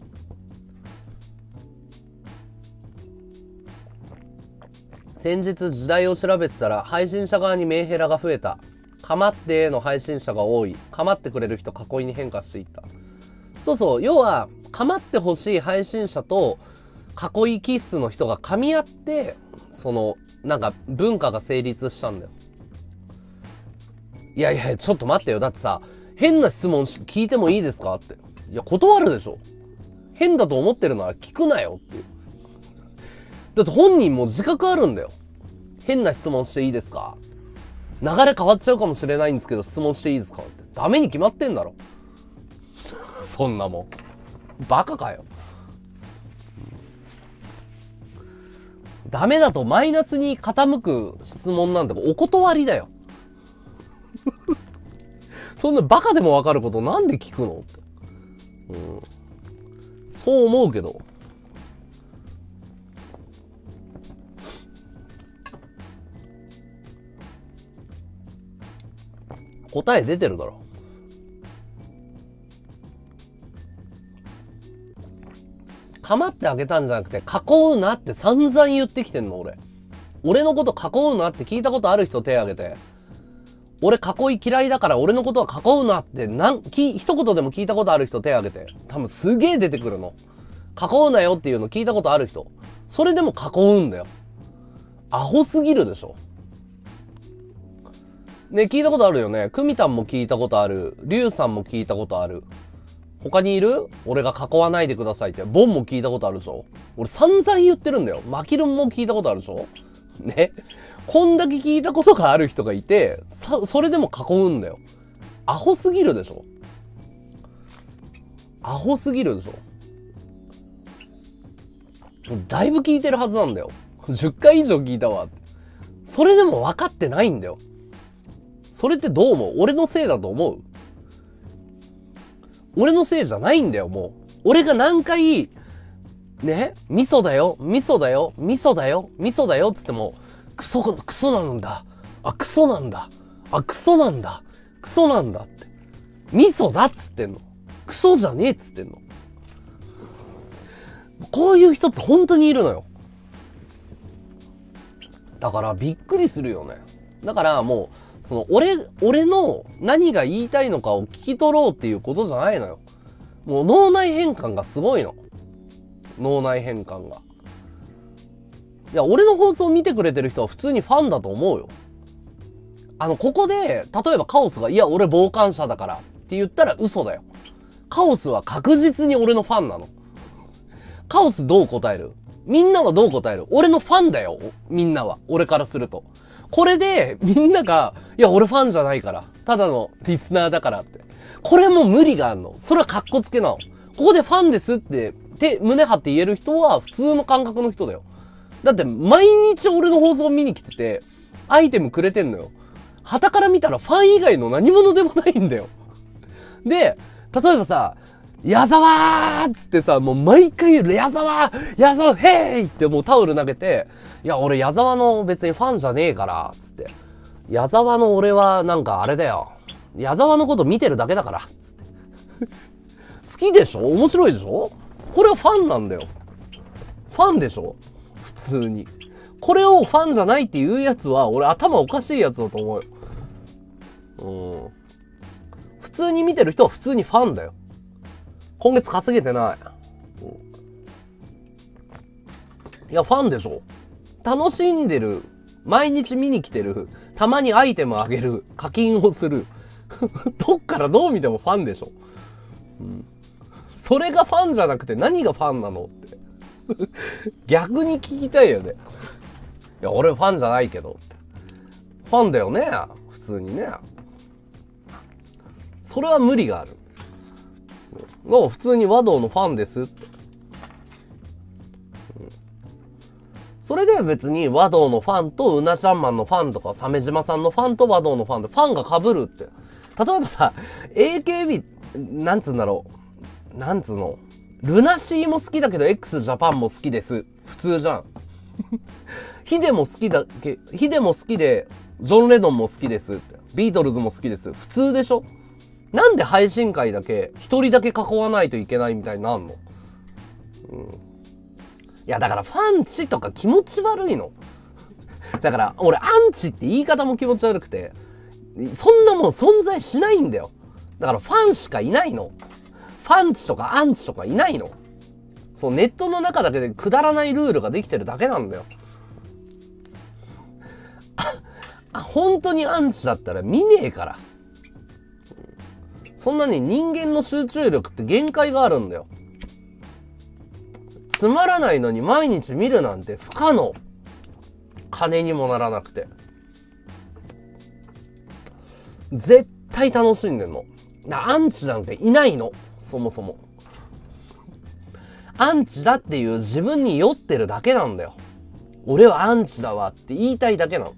先日時代を調べてたら配信者側にメンヘラが増えた。かまっての配信者が多い。かまってくれる人囲いに変化していった。そうそう、要は、かまってほしい配信者と囲いキッスの人が噛み合って、なんか文化が成立したんだよ。いやいや、ちょっと待ってよ。だってさ、変な質問聞いてもいいですかって。いや、断るでしょ。変だと思ってるなら聞くなよっていう。だって本人も自覚あるんだよ。変な質問していいですか？流れ変わっちゃうかもしれないんですけど質問していいですかって。ダメに決まってんだろ。そんなもん。バカかよ。ダメだとマイナスに傾く質問なんてお断りだよ。そんなバカでもわかることなんで聞くのって。そう思うけど。答え出てるだろ。構ってあげたんじゃなくて、囲うなって散々言ってきてんの、俺。俺のこと囲うなって聞いたことある人手挙げて。俺囲い嫌いだから俺のことは囲うなって一言でも聞いたことある人手挙げて。多分すげえ出てくるの。囲うなよっていうの聞いたことある人。それでも囲うんだよ。アホすぎるでしょ。ね、聞いたことあるよね。クミタンも聞いたことある。リュウさんも聞いたことある。他にいる？俺が囲わないでくださいって。ボンも聞いたことあるでしょ。俺散々言ってるんだよ。マキルンも聞いたことあるでしょ。ね。こんだけ聞いたことがある人がいて、それでも囲うんだよ。アホすぎるでしょ。アホすぎるでしょ。だいぶ聞いてるはずなんだよ。10回以上聞いたわって。それでも分かってないんだよ。それってどう思う？俺のせいだと思う？俺のせいじゃないんだよ、もう。俺が何回、ね、味噌だよ、味噌だよ、味噌だよ、味噌だよっつっても、クソなんだ。あ、クソなんだ。あ、クソなんだ。クソなんだって。味噌だっつってんの。クソじゃねえっつってんの。こういう人って本当にいるのよ。だからびっくりするよね。だからもう、俺の何が言いたいのかを聞き取ろうっていうことじゃないのよ。もう脳内変換がすごいの。脳内変換が。いや、俺の放送を見てくれてる人は普通にファンだと思うよ。ここで、例えばカオスが、いや、俺傍観者だからって言ったら嘘だよ。カオスは確実に俺のファンなの。カオスどう答える？みんなはどう答える？俺のファンだよ。みんなは。俺からすると。これで、みんなが、いや、俺ファンじゃないから。ただのリスナーだからって。これも無理があんの。それはカッコつけなの。ここでファンですって胸張って言える人は普通の感覚の人だよ。だって毎日俺の放送見に来てて、アイテムくれてんのよ。旗から見たらファン以外の何者でもないんだよ。で、例えばさ、矢沢ーっつってさ、もう毎回矢沢ヘイってもうタオル投げて、いや、俺矢沢の別にファンじゃねえから、つって。矢沢の俺はなんかあれだよ。矢沢のこと見てるだけだから、つって。好きでしょ？面白いでしょ？これはファンなんだよ。ファンでしょ？普通に。これをファンじゃないっていうやつは、俺頭おかしいやつだと思うよ。普通に見てる人は普通にファンだよ。今月稼げてない。いや、ファンでしょ。楽しんでる。毎日見に来てる。たまにアイテムあげる。課金をする。どっからどう見てもファンでしょ。それがファンじゃなくて何がファンなのって。逆に聞きたいよね。いや、俺ファンじゃないけど。ファンだよね。普通にね。それは無理がある。もう普通に和道のファンですって。それで別に和道のファンとうなちゃんマンのファンとか鮫島さんのファンと和道のファンでファンが被るって。例えばさ、AKB、なんつうんだろう。なんつうの。ルナシーも好きだけど x ジャパンも好きです。普通じゃん。ヒデも好きで、ジョン・レノンも好きですって。ビートルズも好きです。普通でしょ？なんで配信会だけ一人だけ囲わないといけないみたいになんの？いや、だからファンチとか気持ち悪いの。だから俺アンチって言い方も気持ち悪くて、そんなもん存在しないんだよ。だからファンしかいないの。ファンチとかアンチとかいないの。そう、ネットの中だけでくだらないルールができてるだけなんだよ。本当にアンチだったら見ねえから。そんなに人間の集中力って限界があるんだよ。つまらないのに毎日見るなんて不可能。金にもならなくて。絶対楽しんでんの。アンチなんかいないの。そもそも。アンチだっていう自分に酔ってるだけなんだよ。俺はアンチだわって言いたいだけなの。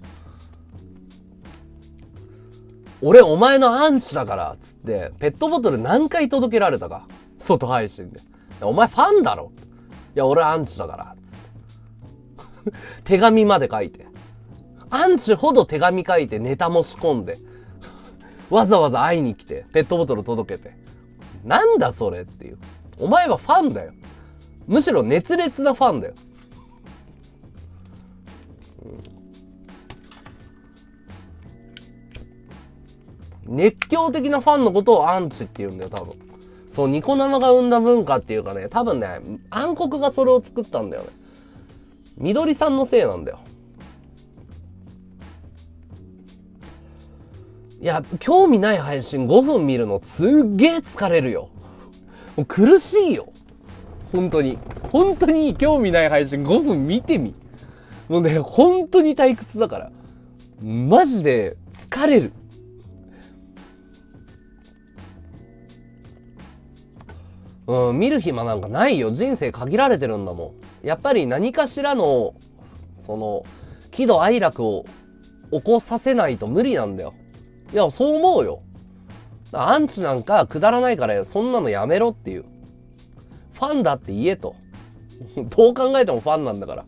俺お前のアンチだからっつってペットボトル何回届けられたか、外配信で。お前ファンだろ。いや俺アンチだからっつって手紙まで書いて、アンチほど手紙書いてネタも仕込んでわざわざ会いに来てペットボトル届けて、なんだそれっていう。お前はファンだよ。むしろ熱烈なファンだよ。熱狂的なファンのことをアンチって言うんだよ、多分。そう、ニコ生が生んだ文化っていうかね、多分ね、暗黒がそれを作ったんだよね。緑さんのせいなんだよ。いや、興味ない配信5分見るのすっげえ疲れるよ。もう苦しいよ。本当に。本当に興味ない配信5分見てみ。もうね、本当に退屈だから。マジで疲れる。見る暇なんかないよ。人生限られてるんだもん。やっぱり何かしらの、喜怒哀楽を起こさせないと無理なんだよ。いや、そう思うよ。アンチなんかくだらないからそんなのやめろっていう。ファンだって言えと。どう考えてもファンなんだから。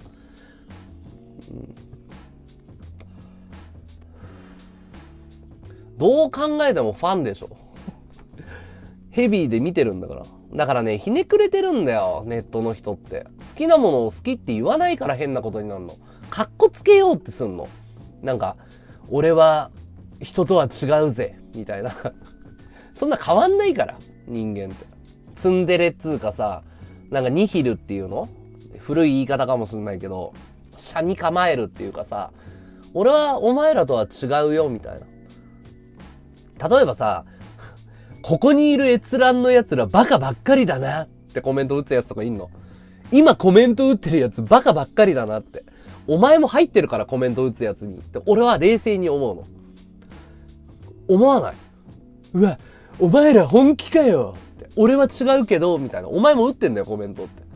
どう考えてもファンでしょ。ヘビーで見てるんだから。だからね、ひねくれてるんだよ、ネットの人って。好きなものを好きって言わないから変なことになるの。かっこつけようってすんの。なんか、俺は人とは違うぜ、みたいな。そんな変わんないから、人間って。ツンデレっつうかさ、なんかニヒルっていうの？古い言い方かもしんないけど、車に構えるっていうかさ、俺はお前らとは違うよ、みたいな。例えばさ、ここにいる閲覧の奴らバカばっかりだなってコメント打つやつとかいんの。今コメント打ってるやつバカばっかりだなって。お前も入ってるからコメント打つやつに。って俺は冷静に思うの。思わない。お前ら本気かよって。俺は違うけど、みたいな。お前も打ってんだよ、コメントって。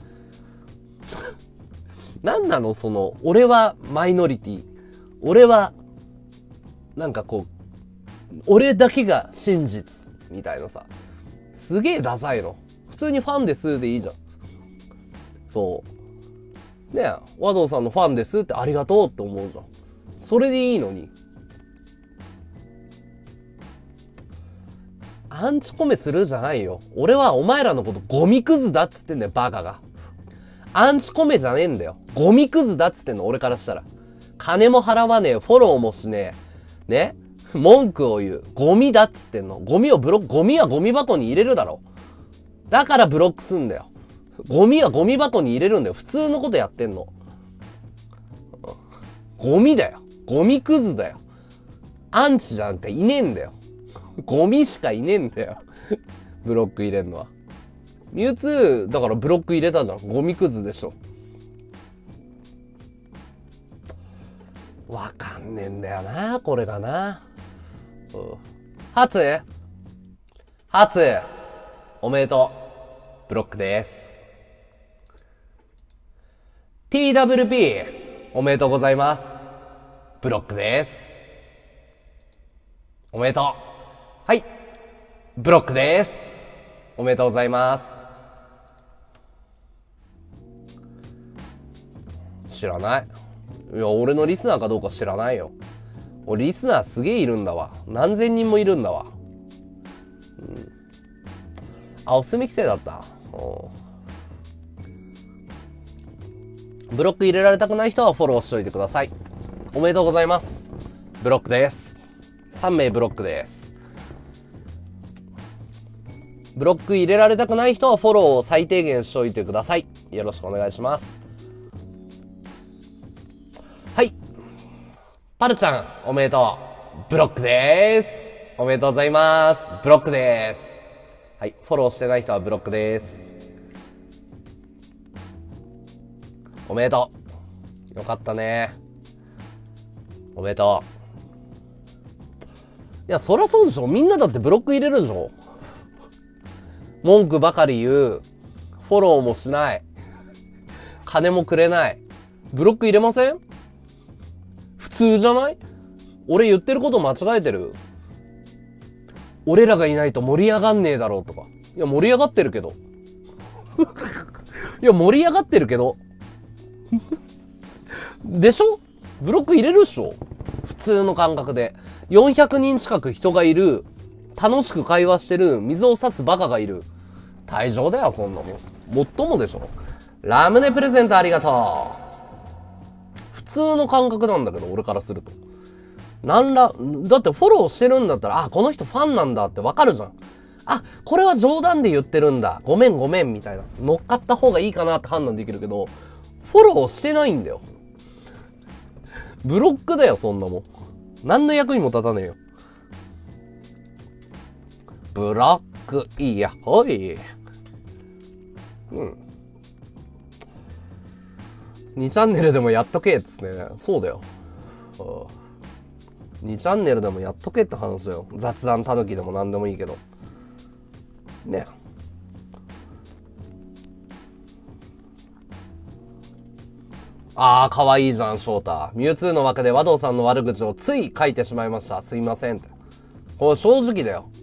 なんなのその、俺はマイノリティ。俺は、なんかこう、俺だけが真実。みたいなさ。すげえダサいの。普通にファンですでいいじゃん。そう。ねえ、和道さんのファンですってありがとうって思うじゃん。それでいいのに。アンチコメするじゃないよ。俺はお前らのことゴミクズだっつってんだよ、バカが。アンチコメじゃねえんだよ。ゴミクズだっつってんの、俺からしたら。金も払わねえ、フォローもしねえ。ね、文句を言う。ゴミだっつってんの。ゴミはゴミ箱に入れるだろ。だからブロックすんだよ。ゴミはゴミ箱に入れるんだよ。普通のことやってんの。ゴミだよ。ゴミクズだよ。アンチなんかいねえんだよ。ゴミしかいねえんだよ。ブロック入れんのは。ミュウツー、だからブロック入れたじゃん。ゴミクズでしょ。わかんねえんだよな、これがな。ハツおめでとう。ブロックです。TWP、おめでとうございます。ブロックです。おめでとう。はい。ブロックです。おめでとうございます。知らない。いや、俺のリスナーかどうか知らないよ。俺リスナーすげえいるんだわ。何千人もいるんだわ。あ、お墨規制だった。ブロック入れられたくない人はフォローしといてください。おめでとうございます。ブロックです。3名ブロックです。ブロック入れられたくない人はフォローを最低限しといてください。よろしくお願いします。はい。パルちゃん、おめでとう。ブロックです。おめでとうございます。ブロックです。はい。フォローしてない人はブロックです。おめでとう。よかったね。おめでとう。いや、そりゃそうでしょ。みんなだってブロック入れるでしょ。文句ばかり言う。フォローもしない。金もくれない。ブロック入れません？普通じゃない？俺言ってること間違えてる？俺らがいないと盛り上がんねえだろうとか。いや、盛り上がってるけど。いや、盛り上がってるけど。でしょ？ブロック入れるっしょ？普通の感覚で。400人近く人がいる。楽しく会話してる。水を差すバカがいる。退場だよ、そんなもん。もっともでしょ？ラムネプレゼントありがとう。普通の感覚なんだけど、俺からすると。だってフォローしてるんだったら、あ、この人ファンなんだってわかるじゃん。あ、これは冗談で言ってるんだ。ごめん、みたいな。乗っかった方がいいかなって判断できるけど、フォローしてないんだよ。ブロックだよ、そんなもん。何の役にも立たねえよ。ブロック、いや、ほい。うん。2チャンネルでもやっとけっつってね。そうだよ。2チャンネルでもやっとけって話だよ。雑談たぬきでも何でもいいけど。ね。あー、かわいいじゃん、翔太。ミュウツーの枠で和道さんの悪口をつい書いてしまいました。すいませんって。これ正直だよ。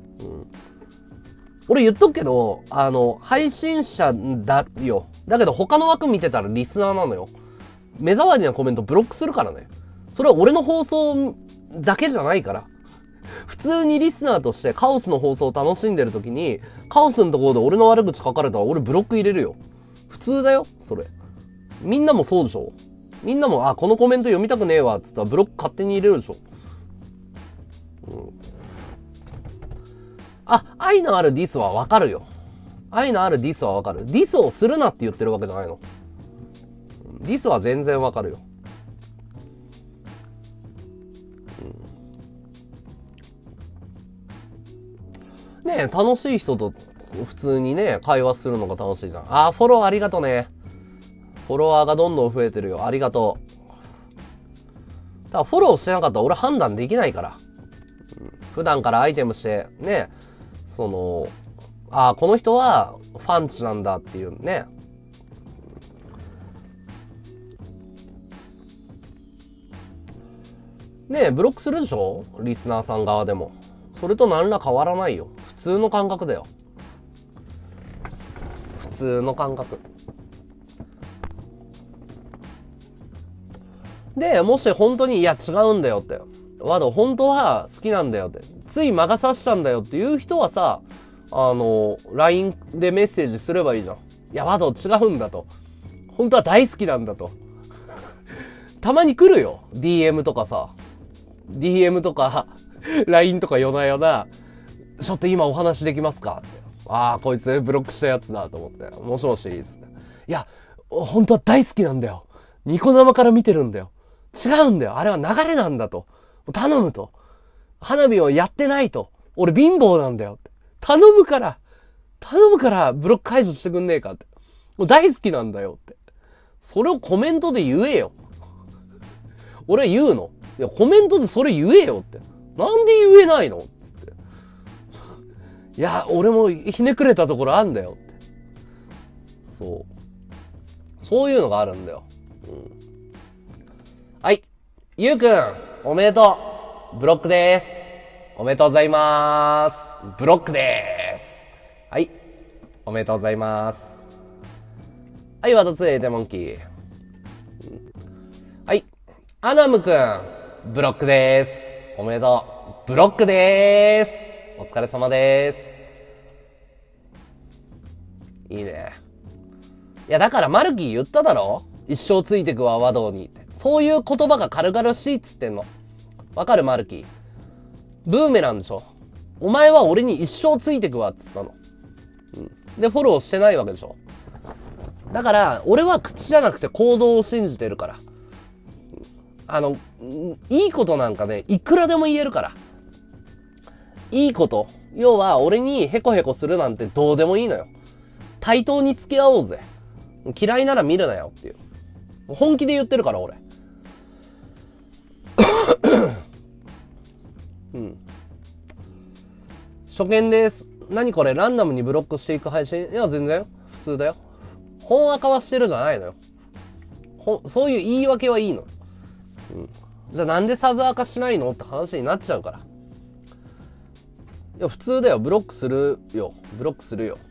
俺言っとくけど、配信者だよ。だけど他の枠見てたらリスナーなのよ。目障りなコメントブロックするからね。それは俺の放送だけじゃないから。普通にリスナーとしてカオスの放送を楽しんでる時に、カオスのところで俺の悪口書かれたら俺ブロック入れるよ。普通だよ、それ。みんなもそうでしょ？みんなも、あ、このコメント読みたくねえわ、つったらブロック勝手に入れるでしょ。あ、愛のあるディスはわかるよ。愛のあるディスはわかる。ディスをするなって言ってるわけじゃないの。ディスは全然わかるよ。ねえ、楽しい人と普通にね、会話するのが楽しいじゃん。あー、フォローありがとね。フォロワーがどんどん増えてるよ。ありがとう。ただフォローしてなかったら俺判断できないから。普段からアイテムして、ね、この人はファンチなんだっていうね。 ねえ、ブロックするでしょリスナーさん側でも。それと何ら変わらないよ。普通の感覚だよ。普通の感覚。で、もし本当に、いや違うんだよって。ワド本当は好きなんだよって。つい魔が差したんだよっていう人はさ、LINE でメッセージすればいいじゃん。いや、ワド違うんだと。本当は大好きなんだと。たまに来るよ。DM とかさ。DM とか、LINE とか夜な夜な、ちょっと今お話できますかって。ああ、こいつブロックしたやつだと思って。もしもしつって。いや、本当は大好きなんだよ。ニコ生から見てるんだよ。違うんだよ。あれは流れなんだと。頼むと。花火をやってないと。俺貧乏なんだよって。頼むからブロック解除してくんねえかって。もう大好きなんだよって。それをコメントで言えよ。俺は言うの。いや、コメントでそれ言えよって。なんで言えないのつって。いや、俺もひねくれたところあんだよって。そう。そういうのがあるんだよ。はい。ゆうくん、おめでとう。ブロックです。おめでとうございます。ブロックです。はい。おめでとうございます。はい、ワトツエイテモンキー。はい。アナムくん、ブロックです。おめでとう。ブロックです。お疲れ様です。いいね。いや、だからマルキー言っただろ？一生ついてくわ、和道にって。そういう言葉が軽々しいっつってんの。わかるマルキー。ブーメランでしょ。お前は俺に一生ついてくわっつったの。で、フォローしてないわけでしょ。だから、俺は口じゃなくて行動を信じてるから。いいことなんかね、いくらでも言えるから。いいこと。要は、俺にヘコヘコするなんてどうでもいいのよ。対等に付き合おうぜ。嫌いなら見るなよっていう。本気で言ってるから、俺。うん。初見です。何これランダムにブロックしていく配信？いや、全然。普通だよ。本赤はしてるじゃないのよ。そういう言い訳はいいの。じゃあなんでサブ赤しないのって話になっちゃうから。いや、普通だよ。ブロックするよ。ブロックするよ。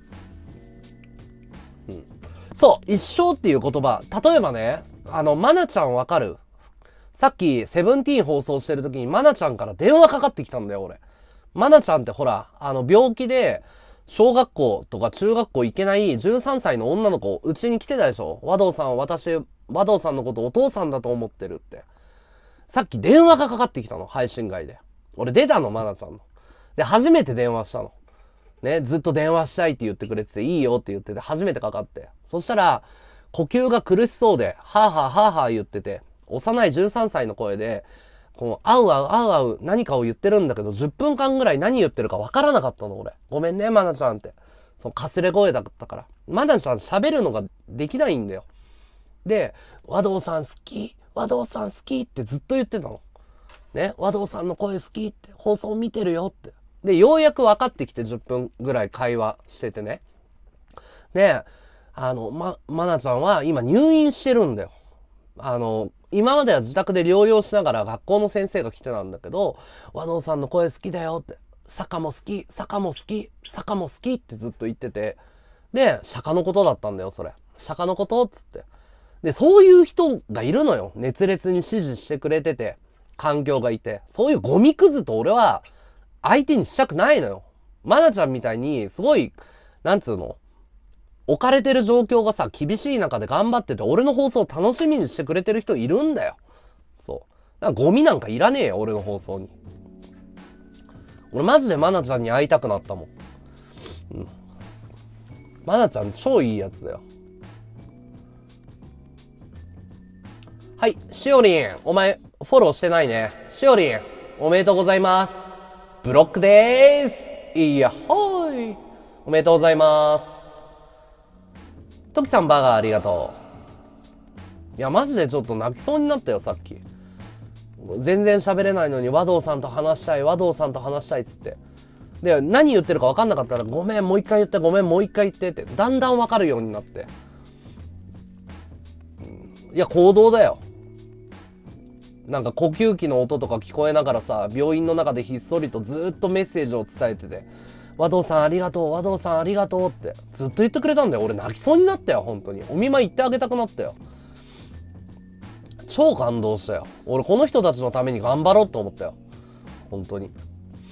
そう、一生っていう言葉。例えばね、マナちゃんわかる？さっき、セブンティーン放送してる時にマナちゃんから電話かかってきたんだよ、俺。マナちゃんってほら、病気で、小学校とか中学校行けない13歳の女の子、うちに来てたでしょ？和道さん、和道さんのことお父さんだと思ってるって。さっき電話がかかってきたの、配信外で。俺出たの、マナちゃんの。で、初めて電話したの。ね、ずっと電話したいって言ってくれてて、いいよって言ってて、初めてかかって。そしたら、呼吸が苦しそうで、はぁはぁはぁはぁ言ってて、幼い13歳の声で、あうあうあうあう何かを言ってるんだけど、10分間ぐらい何言ってるかわからなかったの、俺。ごめんね、マナちゃんって。かすれ声だったから。マナちゃん喋るのができないんだよ。で、和道さん好き、和道さん好きってずっと言ってたの。ね、和道さんの声好きって、放送見てるよって。で、ようやく分かってきて10分ぐらい会話しててね。で、マナちゃんは今入院してるんだよ。今までは自宅で療養しながら学校の先生が来てたんだけど、和道さんの声好きだよって、坂も好き、坂も好き、坂も好きってずっと言ってて、で、釈迦のことだったんだよ、それ。釈迦のことっつって。で、そういう人がいるのよ。熱烈に支持してくれてて、環境がいて。そういうゴミクズと俺は相手にしたくないのよ。マナちゃんみたいに、すごい、なんつうの？置かれてる状況がさ、厳しい中で頑張ってて、俺の放送を楽しみにしてくれてる人いるんだよ。そう。だからゴミなんかいらねえよ、俺の放送に。俺マジでマナちゃんに会いたくなったもん。マナちゃん超いいやつだよ。はい、しおりん、お前、フォローしてないね。しおりん、おめでとうございます。ブロックでーす。いや、ほーい。おめでとうございます。トキさんバーガーありがとう。いや、マジでちょっと泣きそうになったよ、さっき。全然喋れないのに和道さんと話したい、和道さんと話したいっつって。で、何言ってるか分かんなかったら、ごめん、もう一回言って、ごめん、もう一回言ってって、だんだん分かるようになって。いや、行動だよ。 なんか呼吸器の音とか聞こえながらさ、病院の中でひっそりとずっとメッセージを伝えてて、和道さんありがとう、和道さんありがとうってずっと言ってくれたんだよ。俺泣きそうになったよ、本当に。お見舞い行ってあげたくなったよ。超感動したよ。俺この人たちのために頑張ろうって思ったよ。本当に。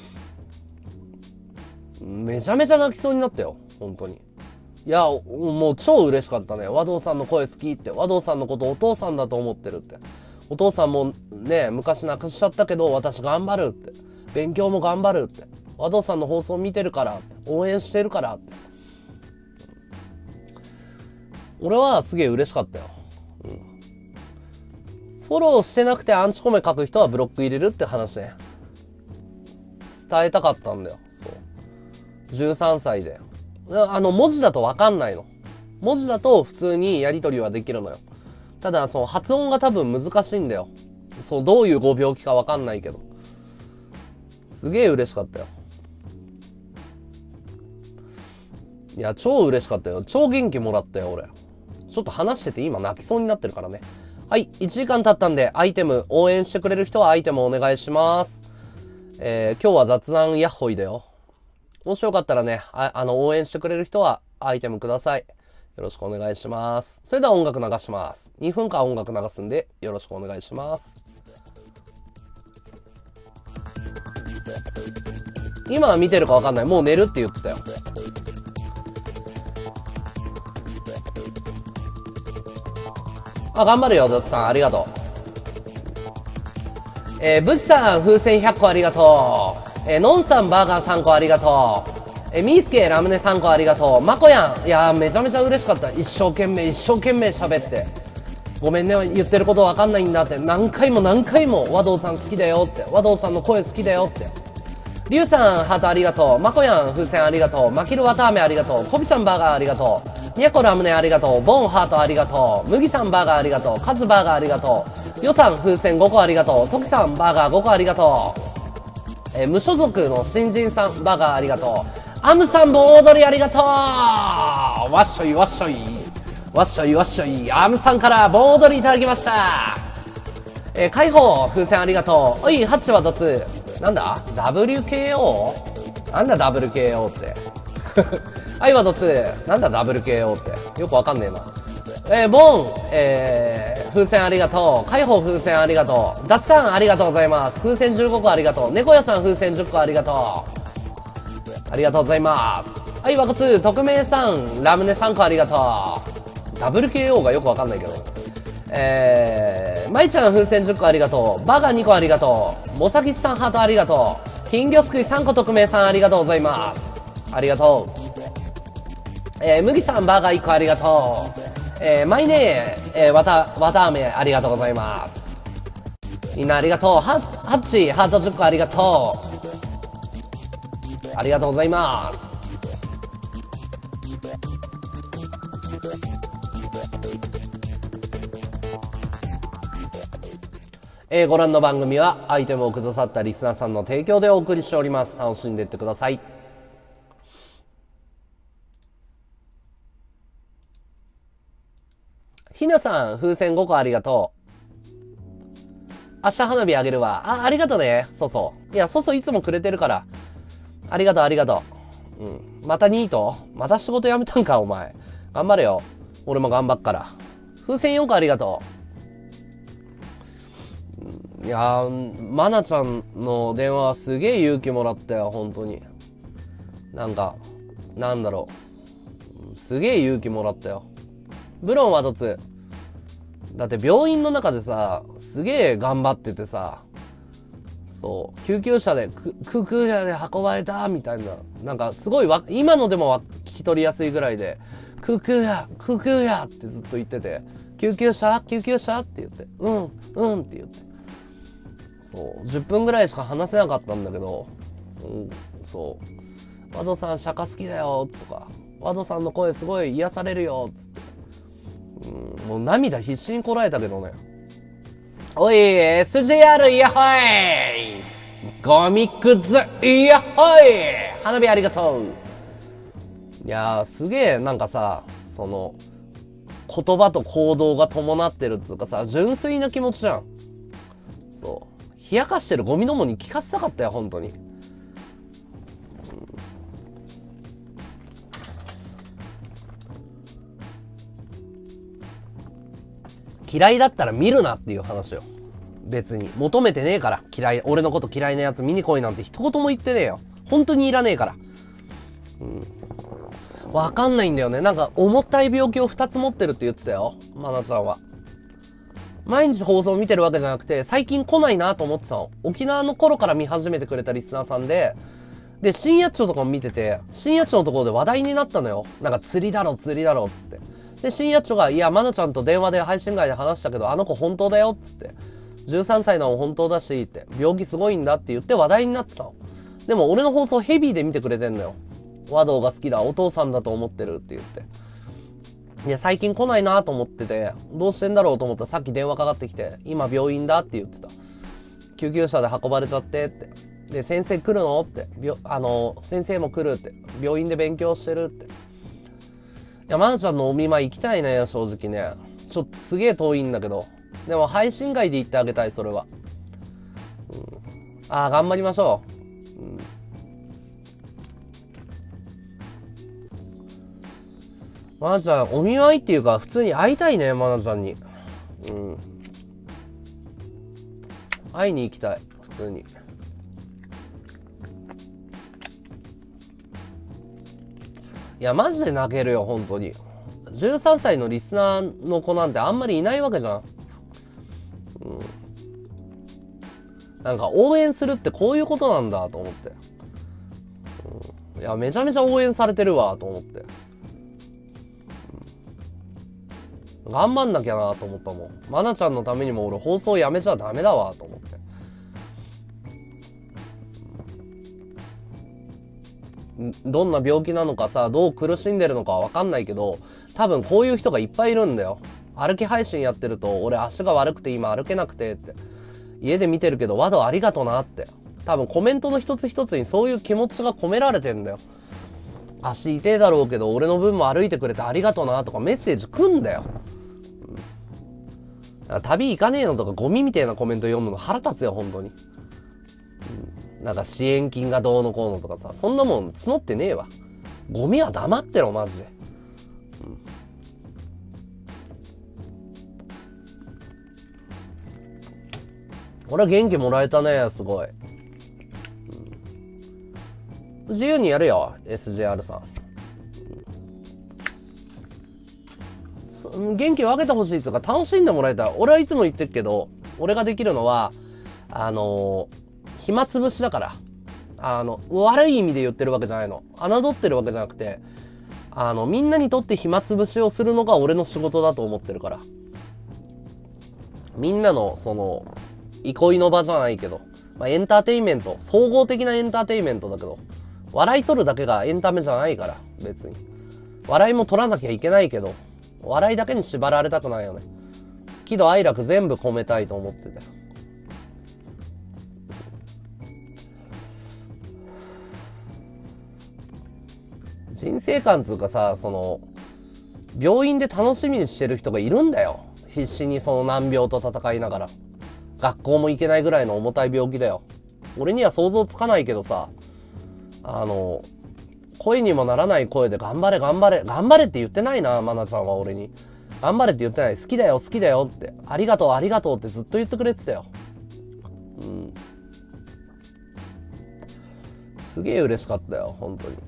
めちゃめちゃ泣きそうになったよ。本当に。いや、もう超嬉しかったね。和道さんの声好きって。和道さんのことお父さんだと思ってるって。お父さんもね、昔亡くしちゃったけど、私頑張るって。勉強も頑張るって。和道さんの放送見てるからって。応援してるからって。俺はすげえ嬉しかったよ。フォローしてなくてアンチコメ書く人はブロック入れるって話ね。伝えたかったんだよ。そう。13歳で。文字だとわかんないの。文字だと普通にやり取りはできるのよ。ただ、その発音が多分難しいんだよ。そう、どういうご病気かわかんないけど。すげえ嬉しかったよ。いや、超嬉しかったよ。超元気もらったよ、俺。ちょっと話してて今泣きそうになってるからね。はい、1時間経ったんで、アイテム、応援してくれる人はアイテムお願いします。今日は雑談ヤッホイだよ。もしよかったらね、応援してくれる人はアイテムください。よろしくお願いします。それでは音楽流します。2分間音楽流すんで、よろしくお願いします。今は見てるかわかんない。もう寝るって言ってたよ。あ、頑張るよ、ダツさん。ありがとう。ブチさん、風船100個ありがとう。ノンさん、バーガー3個ありがとう。ミースケ、ラムネ3個ありがとう。マコヤン、いやー、めちゃめちゃ嬉しかった。一生懸命喋って。ごめんね、言ってることわかんないんだって。何回も和道さん好きだよって。和道さんの声好きだよって。リュウさん、ハートありがとう。マコヤン、風船ありがとう。マキルワタアメありがとう。コビちゃん、バーガーありがとう。ニャコラムネありがとう。ボンハートありがとう。麦さんバーガーありがとう。カズバーガーありがとう。ヨさん風船5個ありがとう。トキさんバーガー5個ありがとう。無所属の新人さんバーガーありがとう。アムさん盆踊りありがとう。わっしょいわっしょい。わっしょいわっしょい。アムさんから盆踊りいただきました。解放風船ありがとう。おい、ハッチはどつ。なんだ ?WKO? なんだ WKO って。はい、ワド2。なんだ WKO って。よくわかんねえな。ボン、風船ありがとう。解放風船ありがとう。ダツさんありがとうございます。風船15個ありがとう。猫屋さん風船10個ありがとう。ありがとうございます。はい、ワコ2。匿名さん、ラムネ3個ありがとう。WKO がよくわかんないけど。まいちゃん風船10個ありがとう。バーガー2個ありがとう。モサキスさんハートありがとう。金魚すくい3個匿名さんありがとうございます。ありがとう。麦さんバーガー1個ありがとう。マイネー、わたあめありがとうございます。みんなありがとう。ハッチハート10個ありがとう。ありがとうございます。ご覧の番組はアイテムをくださったリスナーさんの提供でお送りしております。楽しんでいってください。ひなさん、風船5個ありがとう。明日花火あげるわ。ありがとね。いや、いつもくれてるから。ありがとう。うん。またニートまた仕事辞めたんか、お前。頑張れよ。俺も頑張っから。風船4個ありがとう。いやー、まなちゃんの電話はすげえ勇気もらったよ、本当に。なんだろう。すげえ勇気もらったよ。ブロンはどつ。だって病院の中でさ、すげえ頑張っててさ、そう、救急車で運ばれたみたいな、なんかすごい今のでも聞き取りやすいぐらいで、救急車ってずっと言ってて、救急車って言って、うんって言って。そう、10分ぐらいしか話せなかったんだけど、そう、和道さん釈迦好きだよとか、和道さんの声すごい癒されるよつって。もう涙必死にこらえたけどね。おい、SJR イヤホイゴミくずイヤホイ花火ありがとう。いやー、すげえなんかさ、その、言葉と行動が伴ってるっつうかさ、純粋な気持ちじゃん。 そう。冷やかしてるゴミどもに聞かせたかったよ、本当に。嫌いだったら見るなっていう話よ。別に。求めてねえから。俺のこと嫌いなやつ見に来いなんて一言も言ってねえよ。本当にいらねえから。わかんないんだよね。なんか、重たい病気を2つ持ってるって言ってたよ。マナちゃんは。毎日放送見てるわけじゃなくて、最近来ないなと思ってたの。沖縄の頃から見始めてくれたリスナーさんで、深夜町とかも見てて、深夜町のところで話題になったのよ。なんか釣りだろ、つって。で、深夜町が、いや、マナちゃんと電話で配信外で話したけど、あの子本当だよ、つって。13歳なの本当だし、って。病気すごいんだって言って話題になってたの。でも俺の放送ヘビーで見てくれてんのよ。和道が好きだ、お父さんだと思ってるって言って。いや、最近来ないなと思ってて、どうしてんだろうと思ったらさっき電話かかってきて、今病院だって言ってた。救急車で運ばれちゃってって。で、先生来るのって。先生も来るって。病院で勉強してるって。いや、マナちゃんのお見舞い行きたいね、正直ね。ちょっとすげえ遠いんだけど。でも配信外で行ってあげたい、それは。頑張りましょう。マナちゃん、お見舞いっていうか、普通に会いたいね、マナちゃんに。会いに行きたい、普通に。いや、マジで泣けるよ、本当に。13歳のリスナーの子なんてあんまりいないわけじゃん。なんか応援するってこういうことなんだと思って。いや、めちゃめちゃ応援されてるわと思って。頑張んなきゃなと思ったもん。マナちゃんのためにも俺放送やめちゃダメだわと思って。どんな病気なのかさ、どう苦しんでるのかはわかんないけど、多分こういう人がいっぱいいるんだよ。歩き配信やってると、俺足が悪くて今歩けなくてって。家で見てるけど、ワドありがとなって。多分コメントの一つ一つにそういう気持ちが込められてんだよ。足痛えだろうけど、俺の分も歩いてくれてありがとなとかメッセージ来んだよ。旅行かねえのとかゴミみたいなコメント読むの腹立つよ、本当に。なんか支援金がどうのこうのとかさ、そんなもん募ってねえわ。ゴミは黙ってろ、マジで。俺は元気もらえたね、すごい。自由にやるよ、SJR さん。元気分けてほしいっていうか、楽しんでもらいたい。俺はいつも言ってるけど、俺ができるのは、暇つぶしだから。悪い意味で言ってるわけじゃないの。侮ってるわけじゃなくて、みんなにとって暇つぶしをするのが俺の仕事だと思ってるから。みんなの、憩いの場じゃないけど、エンターテインメント、総合的なエンターテインメントだけど、笑い取るだけがエンタメじゃないから、別に。笑いも取らなきゃいけないけど、笑いだけに縛られたくないよね。喜怒哀楽全部込めたいと思ってて。人生観つうかさ、病院で楽しみにしてる人がいるんだよ。必死にその難病と戦いながら。学校も行けないぐらいの重たい病気だよ。俺には想像つかないけどさ、声にもならない声で頑張れって言ってないな、マナちゃんは俺に。頑張れって言ってない。好きだよって。ありがとうってずっと言ってくれてたよ。すげえ嬉しかったよ、本当に。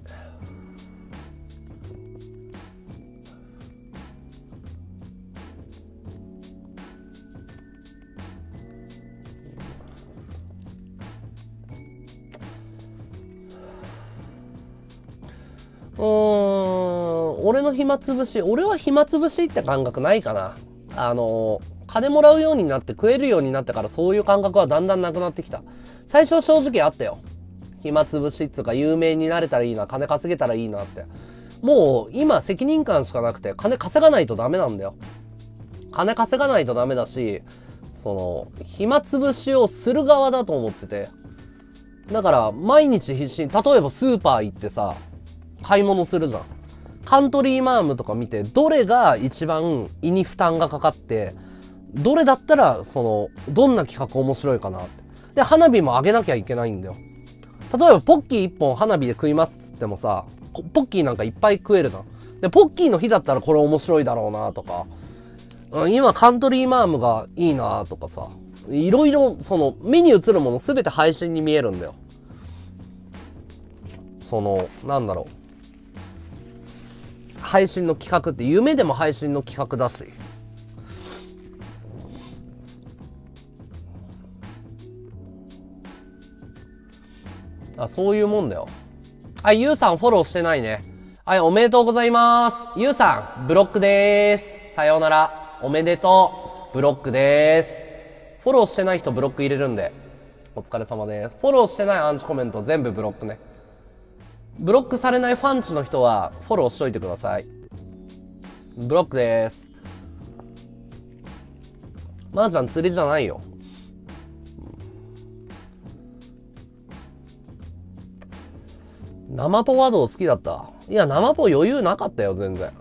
俺の暇つぶし、俺は暇つぶしって感覚ないかな。金もらうようになって食えるようになってからそういう感覚はだんだんなくなってきた。最初は正直あったよ。暇つぶしっつうか有名になれたらいいな、金稼げたらいいなって。もう今責任感しかなくて金稼がないとダメなんだよ。金稼がないとダメだし、暇つぶしをする側だと思ってて。だから毎日必死に、例えばスーパー行ってさ、買い物するじゃん。カントリーマームとか見て、どれが一番胃に負担がかかって、 どれだったら、どんな企画面白いかなって。で、花火も上げなきゃいけないんだよ。例えば、ポッキー1本花火で食いますっつってもさ、ポッキーなんかいっぱい食えるじゃん。で、ポッキーの日だったらこれ面白いだろうなとか、今カントリーマームがいいなとかさ、いろいろ、目に映るものすべて配信に見えるんだよ。なんだろう。配信の企画って夢でも配信の企画だし。そういうもんだよ。ゆうさんフォローしてないね。おめでとうございます。ゆうさん、ブロックでーす。さようなら。おめでとう。ブロックでーす。フォローしてない人ブロック入れるんで。お疲れ様です。フォローしてないアンチコメント全部ブロックね。ブロックされないファンチの人はフォローしといてください。ブロックでーす。まーちゃん釣りじゃないよ。生ポワード好きだった。いや、生ポ余裕なかったよ、全然。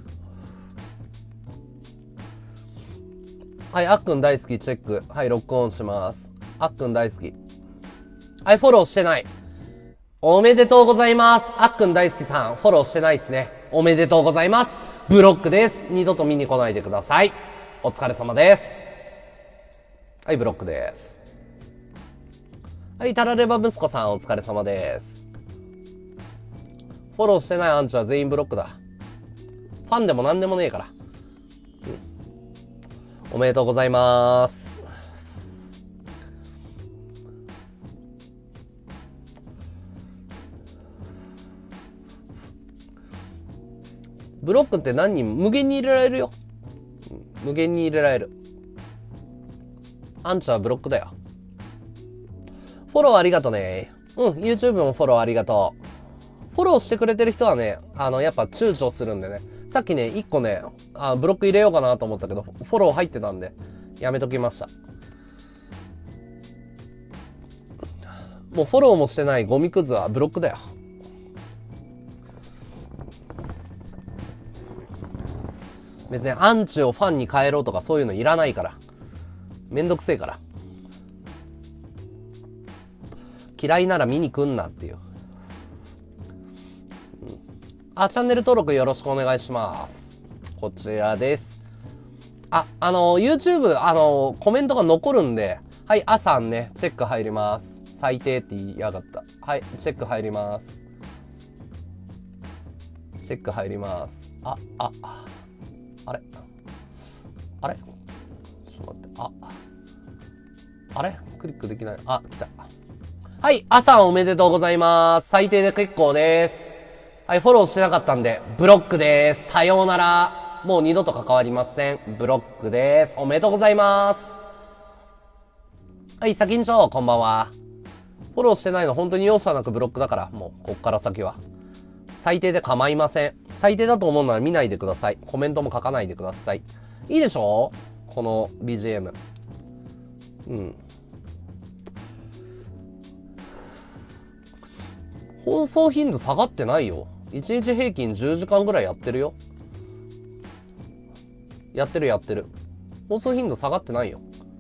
はい、あっくん大好き、チェック。はい、ロックオンします。あっくん大好き。はい、フォローしてない。おめでとうございます。あっくん大好きさん、フォローしてないですね。おめでとうございます。ブロックです。二度と見に来ないでください。お疲れ様です。はい、ブロックです。はい、タラレバ息子さん、お疲れ様です。フォローしてないアンチは全員ブロックだ。ファンでもなんでもねえから。おめでとうございます。ブロックって何人無限に入れられるよ。無限に入れられる。アンチはブロックだよ。フォローありがとね。YouTube もフォローありがとう。フォローしてくれてる人はね、やっぱ躊躇するんでね。さっきね、1個ね、ブロック入れようかなと思ったけど、フォロー入ってたんで、やめときました。もうフォローもしてないゴミクズはブロックだよ。別にアンチをファンに変えろとかそういうのいらないから。めんどくせえから。嫌いなら見に来んなっていう。チャンネル登録よろしくお願いします。こちらです。YouTube、コメントが残るんで、はい、朝ね、チェック入ります。最低って言いやがった。はい、チェック入ります。チェック入ります。あれちょっと待って。あれクリックできない。来た。はい、朝おめでとうございます。最低で結構です。はい、フォローしてなかったんで、ブロックです。さようなら。もう二度と関わりません。ブロックです。おめでとうございます。はい、先にちょ、こんばんは。フォローしてないの本当に容赦なくブロックだから、もう、こっから先は。最低で構いません。最低だと思うなら見ないでください。コメントも書かないでください。いいでしょこの BGM。放送頻度下がってないよ。1日平均10時間ぐらいやってるよ。やってる。放送頻度下がってないよ。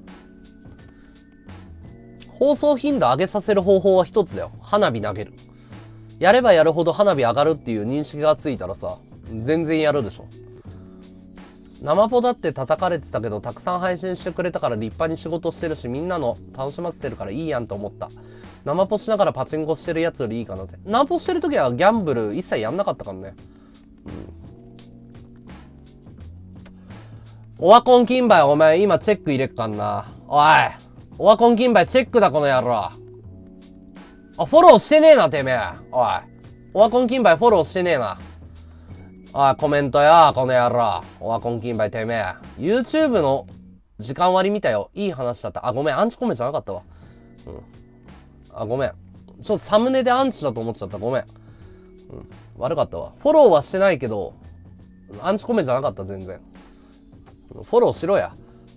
放送頻度上げさせる方法は一つだよ。花火投げる。やればやるほど花火上がるっていう認識がついたらさ、全然やるでしょ。生ポだって叩かれてたけど、たくさん配信してくれたから立派に仕事してるし、みんなの楽しませてるからいいやんと思った。生ポしながらパチンコしてるやつよりいいかなって。生ポしてる時はギャンブル一切やんなかったからね。オワコン金杯お前今チェック入れっかんな。おい。オワコン金杯チェックだこの野郎。フォローしてねえなてめえ。おい。オワコン金杯フォローしてねえな。おい、コメントよ、この野郎。オワコン金杯てめえ。YouTube の時間割見たよ。いい話だった。ごめん、アンチコメじゃなかったわ。ごめん。ちょっとサムネでアンチだと思っちゃった。ごめん。悪かったわ。フォローはしてないけど、アンチコメじゃなかった、全然。フォローしろや。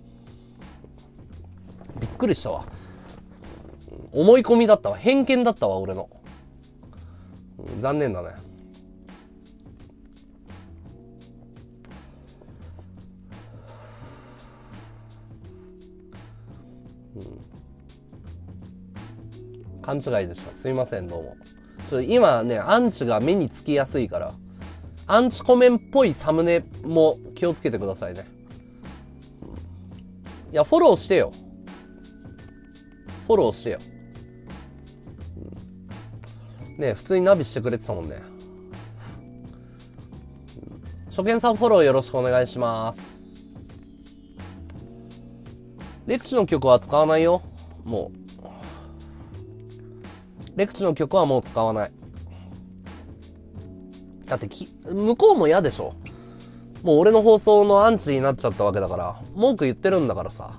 びっくりしたわ。思い込みだったわ。偏見だったわ、俺の。残念だね。 勘違いでした。すいません、どうも。今ね、アンチが目につきやすいから、アンチコメンっぽいサムネも気をつけてくださいね。いや、フォローしてよ。フォローしてよ。ね、普通にナビしてくれてたもんね。初見さんフォローよろしくお願いします。レクチの曲は使わないよ。もう。レクチの曲はもう使わない。だって向こうも嫌でしょ。もう俺の放送のアンチになっちゃったわけだから、文句言ってるんだからさ。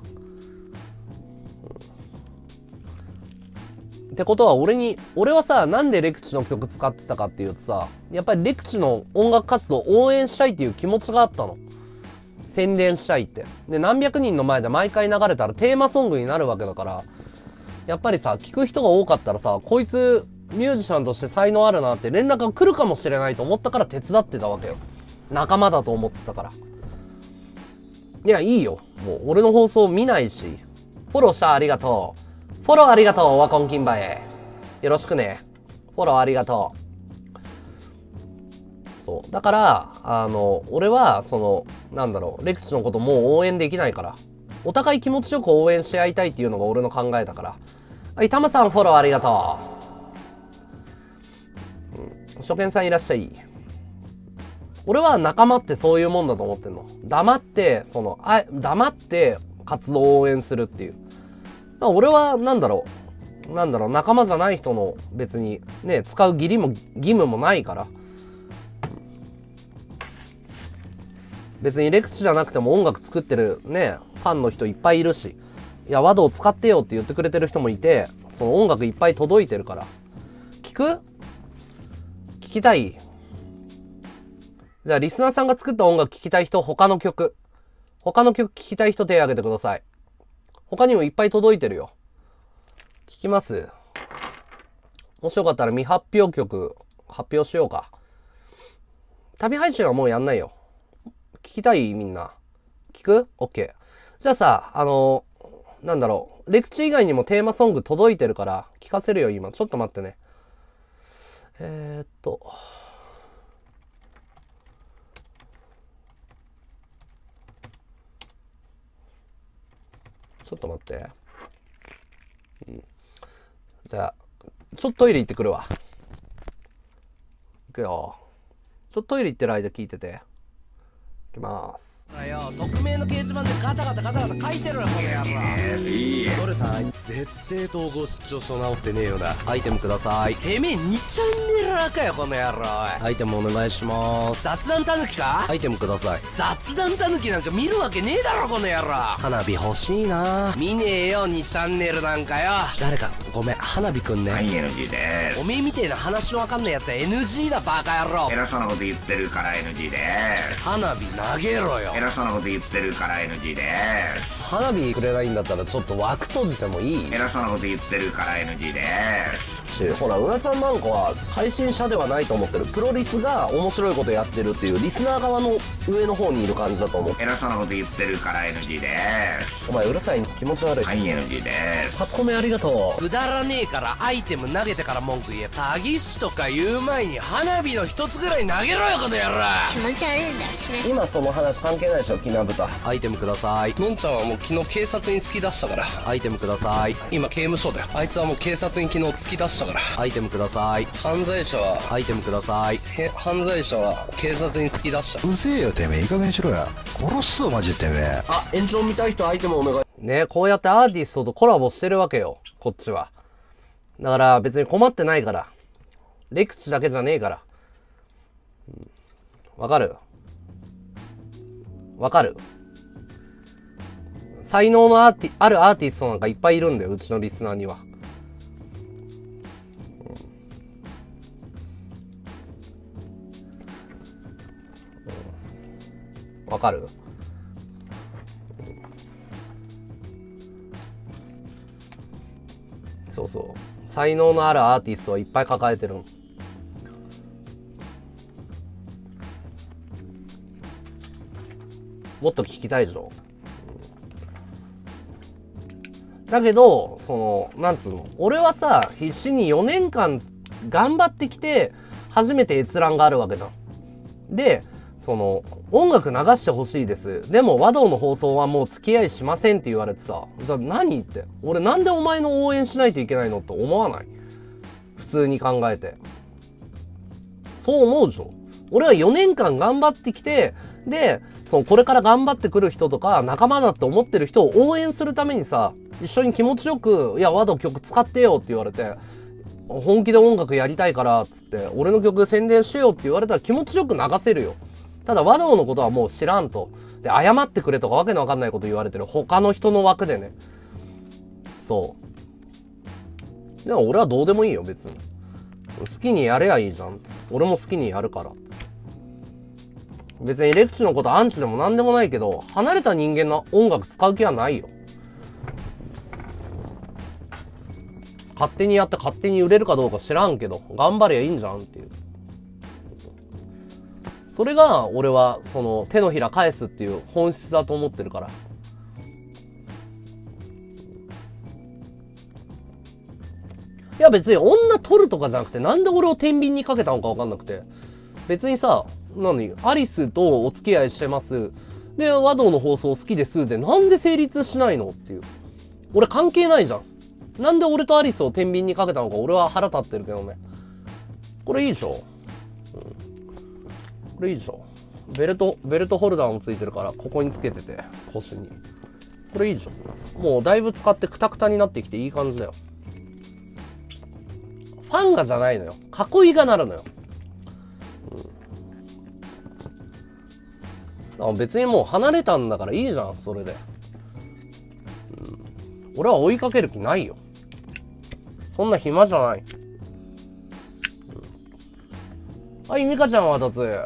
ってことは俺はさ、なんでレクチの曲使ってたかっていうとさ、やっぱりレクチの音楽活動を応援したいっていう気持ちがあったの。宣伝したいって。で、何百人の前で毎回流れたらテーマソングになるわけだから、やっぱりさ、聞く人が多かったらさ、こいつミュージシャンとして才能あるなって連絡が来るかもしれないと思ったから手伝ってたわけよ。仲間だと思ってたから。いや、いいよ。もう俺の放送見ないし、フォローしたありがとう。フォローありがとう、ワコンキンバエ。よろしくね。フォローありがとう。そう。だから、俺は、レクチのこともう応援できないから。お互い気持ちよく応援し合いたいっていうのが俺の考えだから。はい、タマさんフォローありがとう。初見さんいらっしゃい。俺は仲間ってそういうもんだと思ってんの。黙って、黙って活動を応援するっていう。俺は仲間じゃない人の別にね、使う義務もないから。別にレクチじゃなくても音楽作ってるね、ファンの人いっぱいいるし、いや、ワドを使ってよって言ってくれてる人もいて、その音楽いっぱい届いてるから。聞きたい？じゃあ、リスナーさんが作った音楽聴きたい人、他の曲聴きたい人手挙げてください。他にもいっぱい届いてるよ。聞きます？もしよかったら未発表曲発表しようか。旅配信はもうやんないよ。聞きたい？みんな。聞く？ OK。じゃあさ、レクチ以外にもテーマソング届いてるから聞かせるよ、今。ちょっと待ってね。ちょっと待って。じゃあ、ちょっとトイレ行ってくるわ。行くよ。ちょっとトイレ行ってる間聞いてて。行きます。匿名の掲示板でガタガタ書いてるよ、この野郎。いいえ。どれさ、あいつ絶対統合失調症治ってねえよな。アイテムください。てめえ2チャンネル赤よ、この野郎。アイテムお願いします。雑談たぬきか？アイテムください。雑談たぬきなんか見るわけねえだろ、この野郎。花火欲しいな。見ねえよ、2チャンネルなんかよ。誰か、ごめん、花火くんね。 はい、NG でーす。 おめえみてえな話のわかんないやつは NG だ、バカ野郎。 偉そうなこと言ってるから NG でーす。 花火投げろよ。 偉そうなこと言ってるから NG でーす。 花火くれないんだったらちょっと枠閉じてもいい？ 偉そうなこと言ってるから NG でーす。 ほら、うなちゃんマンコは配信者ではないと思ってる。プロリスが面白いことやってるっていうリスナー側の上の方にいる感じだと思う。 偉そうなこと言ってるから NG でーす。 お前うるさい、気持ち悪い。 はい、NG でーす。 初コメありがとう。くだらねえからアイテム投げてから文句言え。詐欺師とか言う前に花火の一つぐらい投げろよ、この野郎。 気持ち悪いんだしね。 今その話関係ないでしょ、きなぶた。アイテムください。のんちゃんはもう昨日警察に突き出したから。アイテムください。今刑務所だよ。あいつはもう警察に昨日突き出したから。アイテムください。犯罪者はアイテムください。犯罪者は警察に突き出した。 うぜえよてめえ、いい加減にしろや。殺すぞマジてめえ。 あ、炎上見たい人アイテムお願い。ね、こうやってアーティストとコラボしてるわけよ、こっちは。だから別に困ってないから。レクチだけじゃねえから。わかる？わかる？才能のあるアーティストなんかいっぱいいるんだよ、うちのリスナーには。わかる？そうそう。才能のあるアーティストはいっぱい抱えてるの。もっと聞きたいでしょ。 だけど、なんつうの、俺はさ、必死に4年間頑張ってきて、初めて閲覧があるわけじゃん。で、音楽流してほしいです。でも、和道の放送はもう付き合いしませんって言われてさ、じゃあ何って。俺なんでお前の応援しないといけないのって思わない？普通に考えて。そう思うでしょ？俺は4年間頑張ってきて、で、これから頑張ってくる人とか、仲間だって思ってる人を応援するためにさ、一緒に気持ちよく、いや、和道曲使ってよって言われて、本気で音楽やりたいから、つって、俺の曲宣伝しようって言われたら気持ちよく流せるよ。ただ和道のことはもう知らんと。で、謝ってくれとかわけのわかんないこと言われてる。他の人の枠でね。そう。でも俺はどうでもいいよ、別に。好きにやればいいじゃん。俺も好きにやるから。別にレクチのことアンチでもなんでもないけど、離れた人間の音楽使う気はないよ。勝手にやって勝手に売れるかどうか知らんけど、頑張りゃいいんじゃんっていう。それが、俺は、手のひら返すっていう本質だと思ってるから。いや別に女取るとかじゃなくて、なんで俺を天秤にかけたのかわかんなくて。別にさ、アリスとお付き合いしてます。で、和道の放送好きですで、なんで成立しないのっていう。俺関係ないじゃん。なんで俺とアリスを天秤にかけたのか俺は腹立ってるけどね。これいいでしょ？これいいでしょ？ベルトホルダーもついてるから、ここにつけてて、腰に。これいいでしょ？もうだいぶ使ってクタクタになってきていい感じだよ。ファンがじゃないのよ。囲いがなるのよ。だから別にもう離れたんだからいいじゃん、それで。俺は追いかける気ないよ。そんな暇じゃない。はい、ミカちゃんは立つ。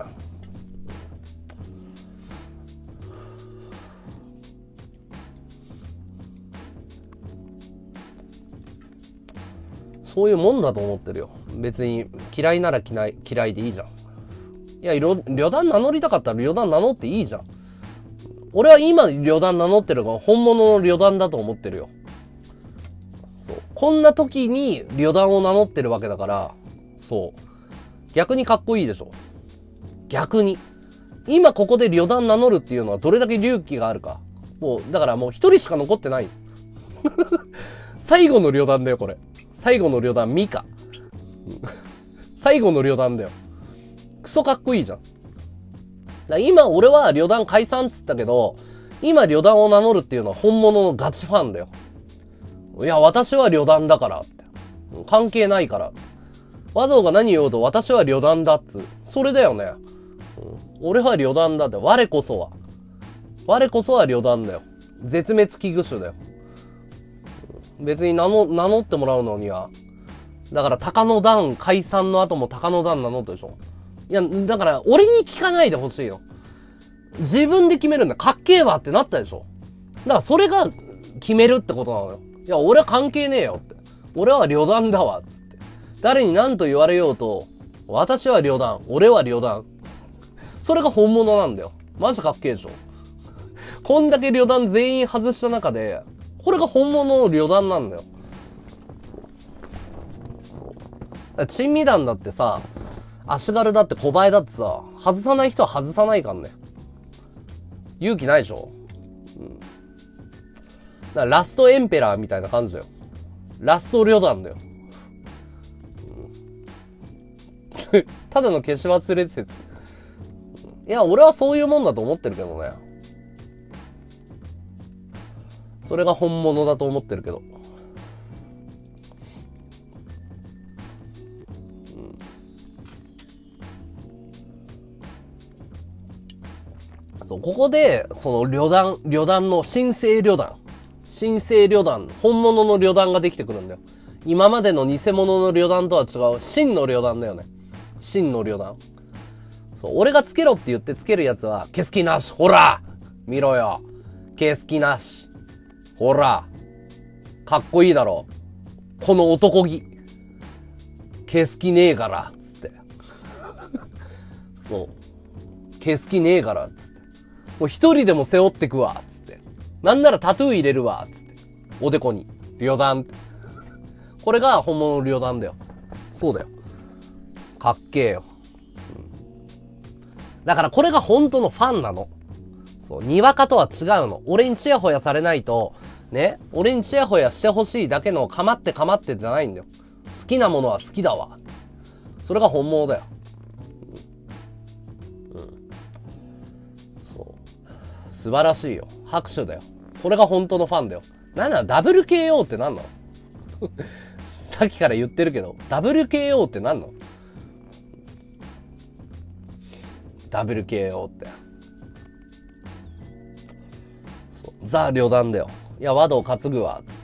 そういうもんだと思ってるよ。別に嫌いなら嫌いでいいじゃん。いや、旅団名乗りたかったら旅団名乗っていいじゃん。俺は今旅団名乗ってるのが本物の旅団だと思ってるよ。そう。こんな時に旅団を名乗ってるわけだから、そう。逆にかっこいいでしょ。逆に。今ここで旅団名乗るっていうのはどれだけ勇気があるか。もう、だからもう一人しか残ってない。最後の旅団だよ、これ。最後の旅団、ミカ。最後の旅団だよ。クソかっこいいじゃん。だ今俺は旅団解散っつったけど、今旅団を名乗るっていうのは本物のガチファンだよ。いや、私は旅団だからって。関係ないから。和道が何言おうと私は旅団だっつ。それだよね。俺は旅団だって。我こそは旅団だよ。絶滅危惧種だよ。別に名乗ってもらうのには。だから高野団解散の後も高野団名乗ったでしょ。いや、だから俺に聞かないでほしいよ。自分で決めるんだ。かっけえわってなったでしょ。だからそれが決めるってことなのよ。いや、俺は関係ねえよって。俺は旅団だわ、つって。誰に何と言われようと、私は旅団、俺は旅団。それが本物なんだよ。マジかっけえでしょ。こんだけ旅団全員外した中で、これが本物の旅団なんだよ。珍味団だってさ、足軽だって小林だってさ、外さない人は外さないからね。勇気ないでしょ？だからラストエンペラーみたいな感じだよ。ラスト旅団だよ。ただの消し忘れ説。いや、俺はそういうもんだと思ってるけどね。それが本物だと思ってるけど。そう、ここで、その旅団の新生旅団、本物の旅団ができてくるんだよ。今までの偽物の旅団とは違う、真の旅団だよね。真の旅団。そう、俺がつけろって言ってつけるやつは、消す気なし、ほら見ろよ。消す気なし。ほら。かっこいいだろ。この男気。消す気ねえから、つって。そう。消す気ねえから、つって。もう一人でも背負ってくわ、つって。なんならタトゥー入れるわ、つって。 おでこに。旅団。これが本物の旅団だよ。そうだよ。かっけえよ。だからこれが本当のファンなの。そう、にわかとは違うの。俺にチヤホヤされないと、ね、俺にチヤホヤしてほしいだけのかまってじゃないんだよ。好きなものは好きだわ。それが本物だよ。そう。素晴らしいよ。拍手だよ。これが本当のファンだよ。なんだ、WKO って何なのさっきから言ってるけど、WKO って何なの ?WKO って。ザ・旅団だよ。いや、和道担ぐわ、つって。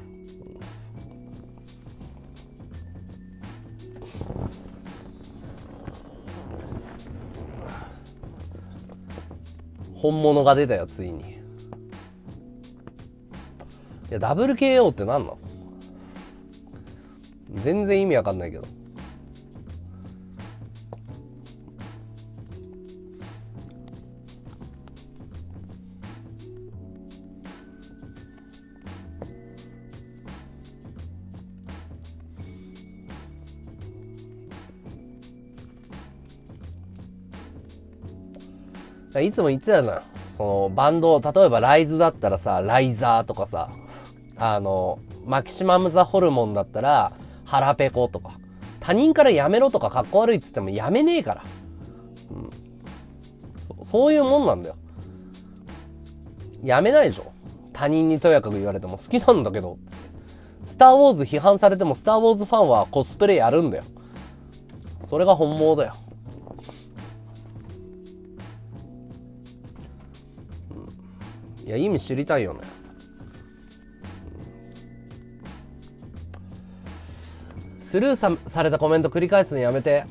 本物が出たよ、ついに。いや、WKO って何なの？全然意味わかんないけど。いつも言ってたじゃん。そのバンド、例えばライズだったらさ、ライザーとかさ、マキシマムザホルモンだったら、ハラペコとか。他人からやめろとかかっこ悪いっつってもやめねえから。そういうもんなんだよ。やめないでしょ。他人にとやかく言われても好きなんだけど。スターウォーズ批判されてもスターウォーズファンはコスプレやるんだよ。それが本物だよ。いや、意味知りたいよね。スルーされたコメント繰り返すのやめて。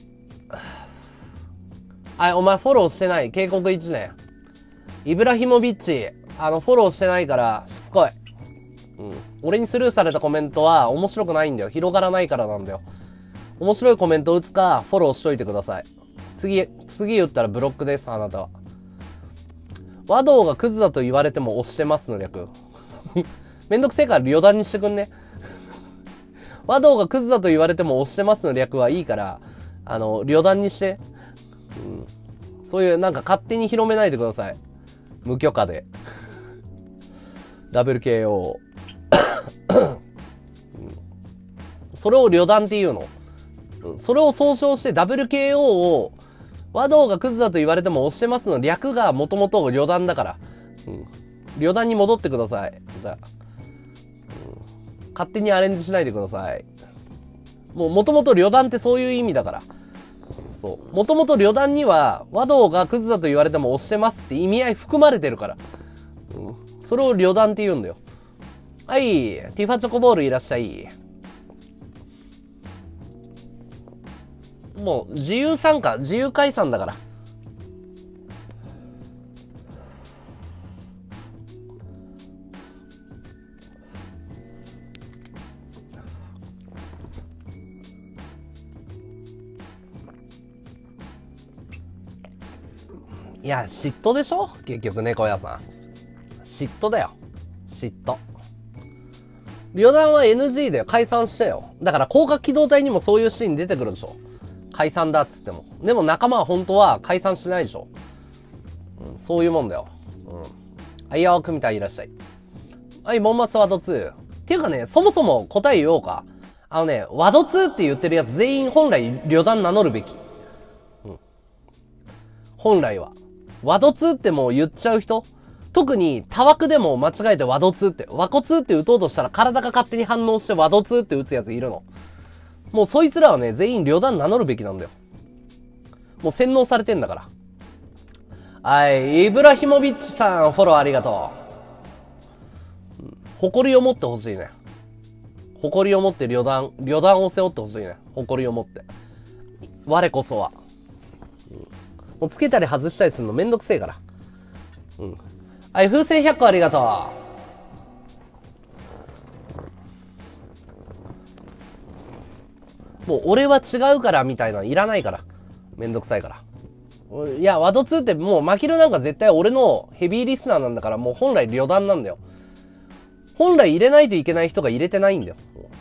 お前フォローしてない。警告1年。イブラヒモビッチ、フォローしてないからしつこい。俺にスルーされたコメントは面白くないんだよ。広がらないからなんだよ。面白いコメント打つか、フォローしといてください。次言ったらブロックです、あなたは。和道がクズだと言われても押してますの略。めんどくせえから旅団にしてくんね。和道がクズだと言われても押してますの略はいいから、旅団にして。そういうなんか勝手に広めないでください。無許可で。WKO。それを旅団っていうの。それを総称して WKO を和道がクズだと言われても押してますの略がもともと旅団だから。旅団に戻ってください。じゃあ。勝手にアレンジしないでください。もともと旅団ってそういう意味だから。そう。もともと旅団には和道がクズだと言われても押してますって意味合い含まれてるから。それを旅団って言うんだよ。はい。ティファチョコボールいらっしゃい。もう自由参加、自由解散だから。いや、嫉妬でしょ結局猫屋さん。嫉妬だよ。嫉妬。旅団は NG だよ。解散したよ。だから広角機動隊にもそういうシーン出てくるでしょ。解散だっつっても。でも仲間は本当は解散しないでしょ。そういうもんだよ。はいよ、組田いらっしゃい。はい、モンマスワード2。っていうかね、そもそも答え言おうか。ワド2って言ってるやつ全員本来旅団名乗るべき。本来は。ワド2ってもう言っちゃう人、特にタワクでも間違えてワド2って、ワコ2って打とうとしたら体が勝手に反応してワド2って打つやついるの。もうそいつらはね、全員旅団名乗るべきなんだよ。もう洗脳されてんだから。はい、イブラヒモビッチさん、フォローありがとう。誇りを持ってほしいね。誇りを持って旅団を背負ってほしいね。誇りを持って。我こそは。もうつけたり外したりするのめんどくせえから。はい、風船100個ありがとう。もう俺は違うからみたいなのいらないから。めんどくさいから。いや、ワド2ってもうマキルなんか絶対俺のヘビーリスナーなんだから、もう本来旅団なんだよ。 本来入れないといけない人が入れてないんだよ。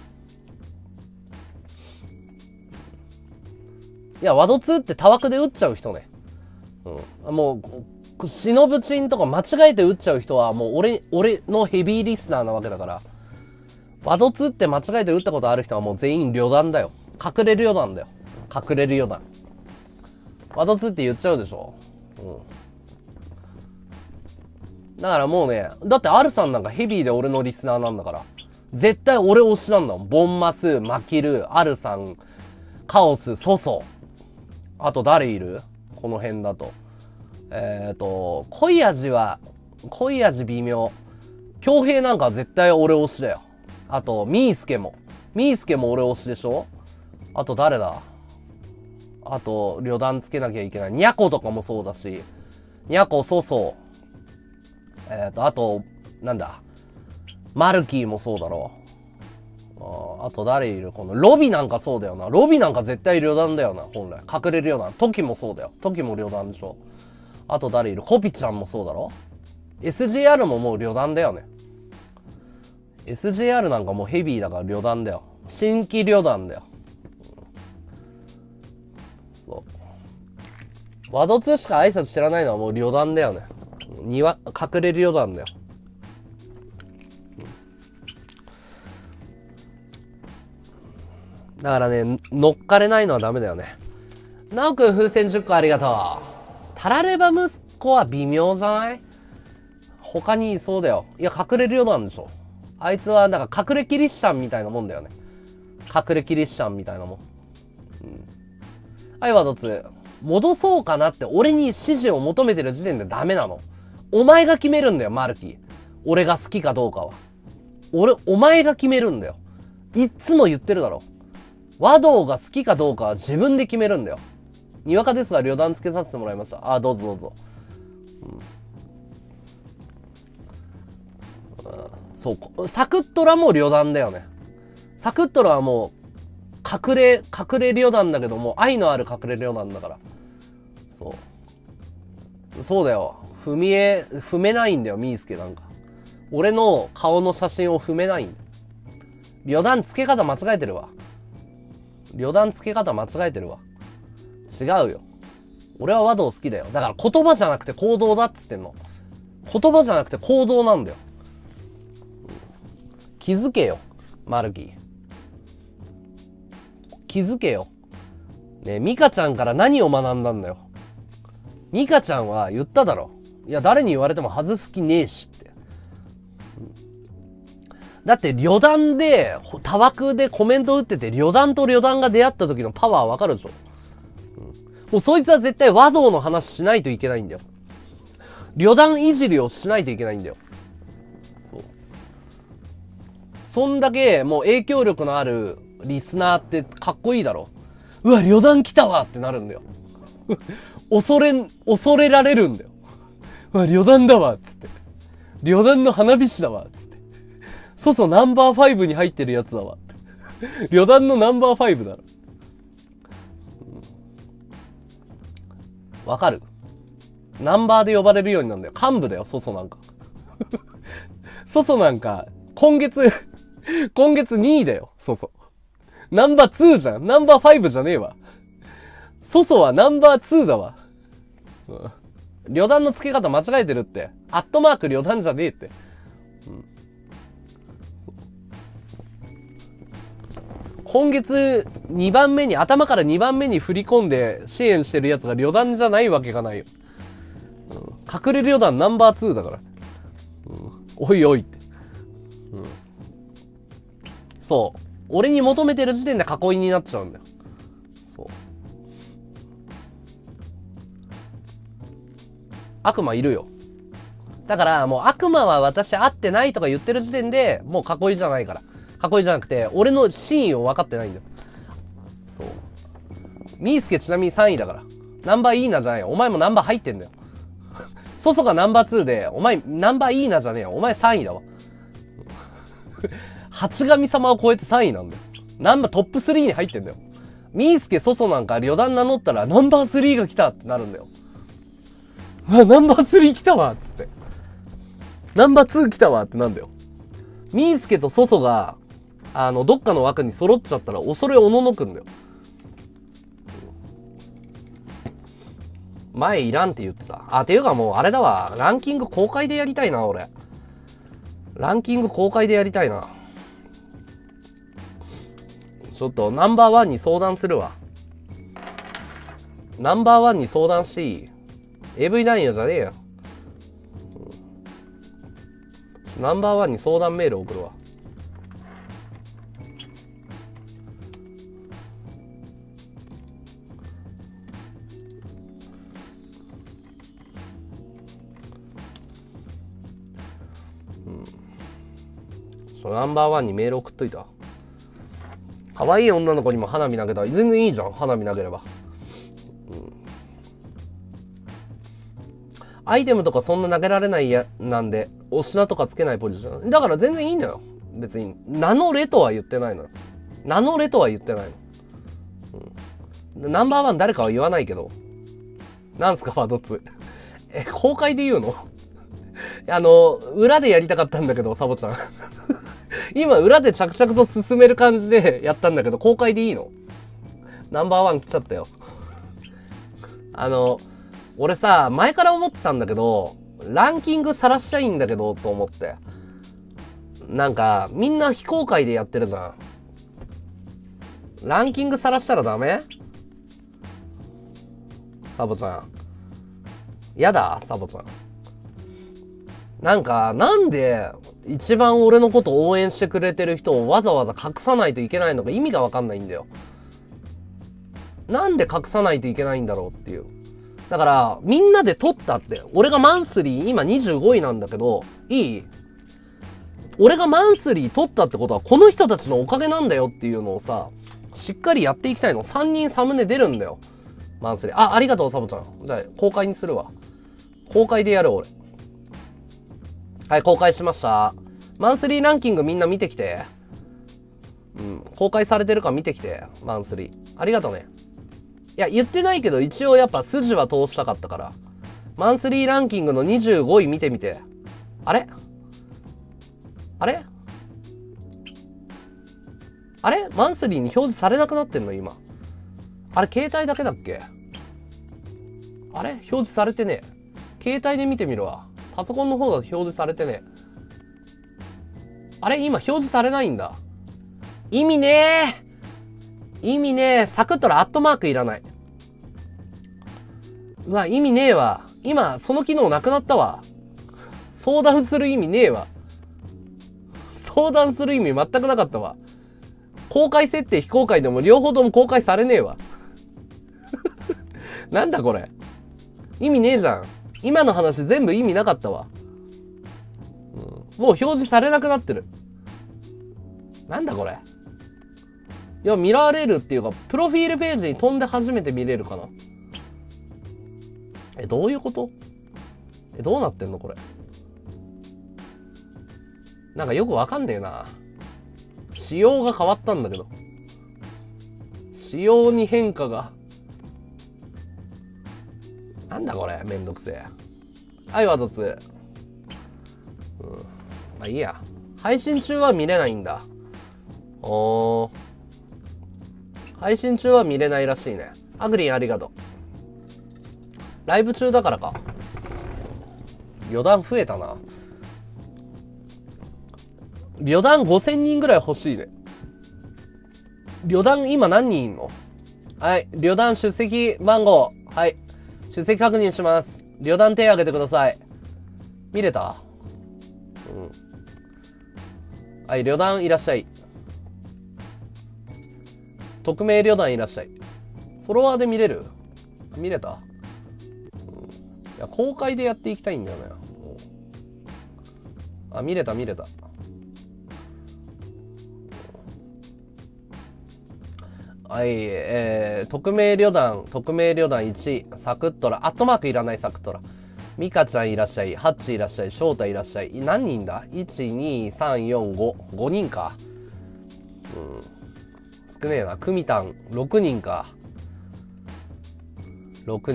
いや、ワド2ってタワクで打っちゃう人ね。もう、シノブチンとか間違えて打っちゃう人はもう俺のヘビーリスナーなわけだから。ワド2って間違えて打ったことある人はもう全員旅団だよ。隠れる旅団だよ。隠れる旅団。ワド2って言っちゃうでしょ。だからもうね、だってアルさんなんかヘビーで俺のリスナーなんだから。絶対俺推しなんだもん。ボンマス、マキル、アルさん、カオス、ソソ。あと誰いる？この辺だと。濃い味微妙。京平なんか絶対俺推しだよ。あと、ミースケも俺推しでしょ？あと誰だ？あと、旅団つけなきゃいけない。ニャコとかもそうだし。ニャコ、ソソ。あと、なんだ。マルキーもそうだろう。あと誰いる？このロビなんかそうだよな。ロビなんか絶対旅団だよな、本来。隠れるような。トキもそうだよ。トキも旅団でしょ。あと誰いる？コピちゃんもそうだろ。SGR ももう旅団だよね。SGR なんかもうヘビーだから旅団だよ。新規旅団だよ。そう。ワド2しか挨拶知らないのはもう旅団だよね。隠れる旅団だよ。だからね、乗っかれないのはダメだよね。なおくん風船10個ありがとう。タラレバ息子は微妙じゃない？他にいそうだよ。いや、隠れるよなんでしょ。あいつはなんか隠れキリシャンみたいなもんだよね。隠れキリシャンみたいなもん。はい、ワドツ。戻そうかなって俺に指示を求めてる時点でダメなの。お前が決めるんだよ、マルキー。俺が好きかどうかは。お前が決めるんだよ。いっつも言ってるだろ。和道が好きかどうかは自分で決めるんだよ。にわかですが、旅団つけさせてもらいました。あ、どうぞどうぞ。そう、サクットラも旅団だよね。サクットラはもう、隠れ旅団だけども、愛のある隠れ旅団だから。そう。そうだよ。踏めないんだよ、ミースケなんか。俺の顔の写真を踏めないんだ。旅団つけ方間違えてるわ。旅団つけ方間違えてるわ。違うよ。俺は和道好きだよ。だから言葉じゃなくて行動だっつってんの。言葉じゃなくて行動なんだよ。気づけよ、マルキー。気づけよ。ねえ、ミカちゃんから何を学んだんだよ。ミカちゃんは言っただろ。いや、誰に言われても外す気ねえしって。だって旅団で、タワクでコメント打ってて、旅団と旅団が出会った時のパワーわかるでしょ。もうそいつは絶対和道の話しないといけないんだよ。旅団いじりをしないといけないんだよ。そう。そんだけもう影響力のあるリスナーってかっこいいだろ。うわ、旅団来たわってなるんだよ。恐れられるんだよ。うわ、旅団だわっつって。旅団の花火師だわっつって。そうナンバー5に入ってるやつだわ。旅団のナンバー5だろ。わかる？ナンバーで呼ばれるようになるんだよ。幹部だよ、ソソなんか。ソソなんか、今月2位だよ、ソソ。ナンバー2じゃん。ナンバー5じゃねえわ。ソソはナンバー2だわ。旅団の付け方間違えてるって。アットマーク旅団じゃねえって。今月2番目に、頭から2番目に振り込んで支援してるやつが旅団じゃないわけがないよ。隠れ旅団ナンバー2だから。おいおいって。そう。俺に求めてる時点で囲いになっちゃうんだよ。そう。悪魔いるよ。だからもう悪魔は私会ってないとか言ってる時点でもう囲いじゃないから。囲いじゃなくて、俺の真意を分かってないんだよ。そう。ミースケちなみに3位だから。ナンバーいいなじゃないよ。お前もナンバー入ってんだよ。ソソがナンバー2で、お前ナンバーいいなじゃねえよ。お前3位だわ。八神様を超えて3位なんだよ。ナンバートップ3に入ってんだよ。ミースケ、ソソなんか旅団名乗ったらナンバー3が来たってなるんだよ。うわ、ナンバー3来たわっつって。ナンバー2来たわってなんだよ。 ミースケとソソが、どっかの枠に揃っちゃったら恐れおののくんだよ。前いらんって言ってた。あ、ていうかもうあれだわ。ランキング公開でやりたいな、俺。ランキング公開でやりたいな。ちょっとナンバーワンに相談するわ。ナンバーワンに相談していい？ AV 男優じゃねえよ。ナンバーワンに相談メール送るわ。ナンバーワンにメール送っといた。可愛い女の子にも花火投げたら全然いいじゃん。花火投げれば。アイテムとかそんな投げられないやなんで、お品とかつけないポジション。だから全然いいんだよ。別に。名乗れとは言ってないのよ。名乗れとは言ってないの。ナンバーワン誰かは言わないけど。なんすか、ファドツ。公開で言うの裏でやりたかったんだけど、サボちゃん。今、裏で着々と進める感じでやったんだけど、公開でいいの？ナンバーワン来ちゃったよ。俺さ、前から思ってたんだけど、ランキング晒しちゃいいんだけど、と思って。なんか、みんな非公開でやってるじゃん。ランキング晒したらダメ？サボちゃん。やだ？サボちゃん。なんか、なんで、一番俺のこと応援してくれてる人をわざわざ隠さないといけないのか意味がわかんないんだよ。なんで隠さないといけないんだろうっていう。だから、みんなで撮ったって。俺がマンスリー、今25位なんだけど、いい？俺がマンスリー撮ったってことは、この人たちのおかげなんだよっていうのをさ、しっかりやっていきたいの。3人サムネ出るんだよ。マンスリー。ありがとう、サボちゃん。じゃあ、公開にするわ。公開でやる、俺。はい、公開しました。マンスリーランキングみんな見てきて。公開されてるか見てきて。マンスリー。ありがとうね。いや、言ってないけど、一応やっぱ筋は通したかったから。マンスリーランキングの25位見てみて。あれマンスリーに表示されなくなってんの今。あれ携帯だけだっけ？表示されてねえ。携帯で見てみるわ。パソコンの方が表示されてねえ。今表示されないんだ。意味ねえ。サクッとらアットマークいらない。うわ、意味ねえわ。今、その機能なくなったわ。相談する意味ねえわ。相談する意味全くなかったわ。公開設定非公開でも両方とも公開されねえわ。なんだこれ。意味ねえじゃん。今の話全部意味なかったわ。もう表示されなくなってる。なんだこれ。いや、見られるっていうか、プロフィールページに飛んで初めて見れるかな。どういうこと？どうなってんのこれ。なんかよくわかんねえな。仕様が変わったんだけど。仕様に変化が。なんだこれ、めんどくせえ。はい、ワード2。まあいいや。配信中は見れないんだ。配信中は見れないらしいね。アグリンありがとう。ライブ中だからか。旅団増えたな。旅団5000人ぐらい欲しいね。旅団今何人いんの？はい。旅団出席番号。はい。出席確認します。旅団手挙げてください。見れた？はい。旅団いらっしゃい。匿名旅団いらっしゃい。フォロワーで見れる？見れた？いや、公開でやっていきたいんだよね。見れた。はい、匿名旅団1、サクットラ、アットマークいらないサクットラ。ミカちゃんいらっしゃい、ハッチいらっしゃい、翔太いらっしゃい。何人だ？ 1、2、3、4、5。5人か。少ねえな。クミタン、6人か。6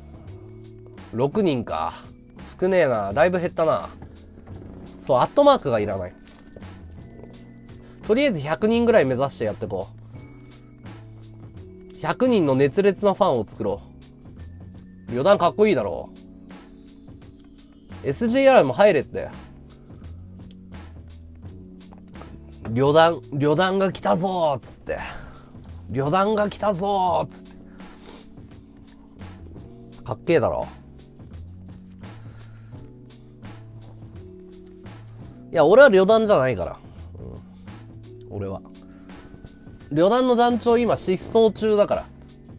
人か。少ねえな。だいぶ減ったな。そう、アットマークがいらない。 とりあえず100人ぐらい目指してやってこう。100人の熱烈なファンを作ろう。旅団かっこいいだろう。SGR も入れって。旅団が来たぞーっつって。旅団が来たぞーっつって。かっけえだろ。いや、俺は旅団じゃないから。俺は。旅団の団長今失踪中だから。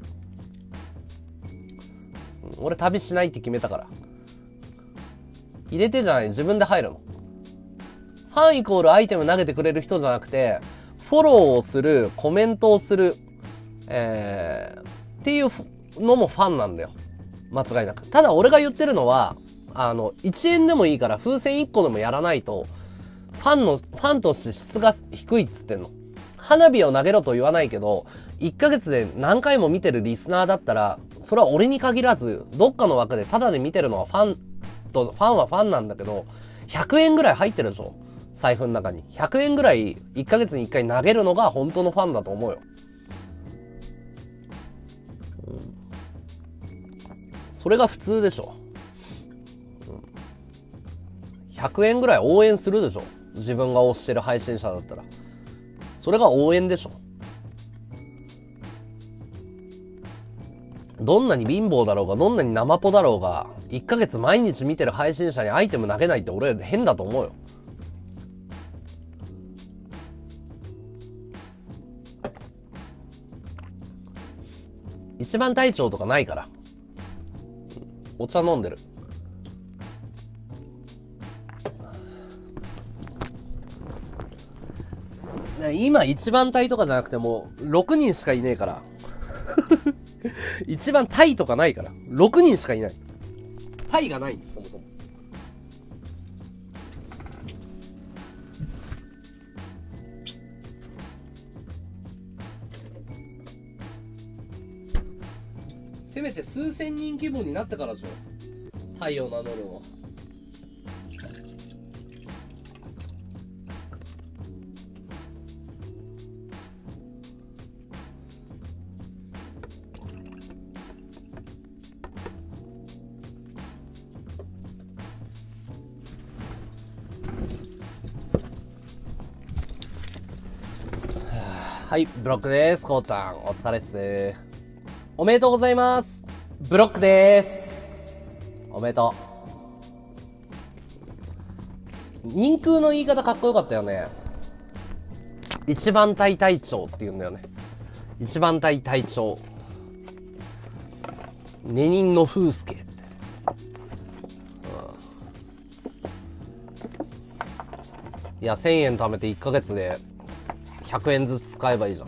俺旅しないって決めたから。入れてじゃない、自分で入るの。ファンイコールアイテム投げてくれる人じゃなくて、フォローをする、コメントをする、っていうのもファンなんだよ。間違いなく。ただ俺が言ってるのは、1円でもいいから風船1個でもやらないと、ファンとして質が低いっつってんの。花火を投げろと言わないけど、1ヶ月で何回も見てるリスナーだったら、それは俺に限らず、どっかの枠でタダで見てるのはファンはファンなんだけど、100円ぐらい入ってるでしょ、財布の中に。100円ぐらい1ヶ月に1回投げるのが本当のファンだと思うよ。それが普通でしょ。100円ぐらい応援するでしょ、自分が推してる配信者だったら。それが応援でしょ。どんなに貧乏だろうが、どんなに生ポだろうが、1ヶ月毎日見てる配信者にアイテム投げないって俺変だと思うよ。一番隊長とかないから。お茶飲んでる。今一番隊とかじゃなくてもう6人しかいねえから。一番隊とかないから。6人しかいない。隊がないんです、そもそも。せめて数千人規模になってからでしょ、隊を名乗るのは。はい、ブロックです。こうちゃん、お疲れっす。おめでとうございます。ブロックです。おめでとう。人空の言い方かっこよかったよね。一番隊隊長って言うんだよね。一番隊隊長。二人の風助って。いや、1000円貯めて1ヶ月で100円ずつ使えばいいじゃん。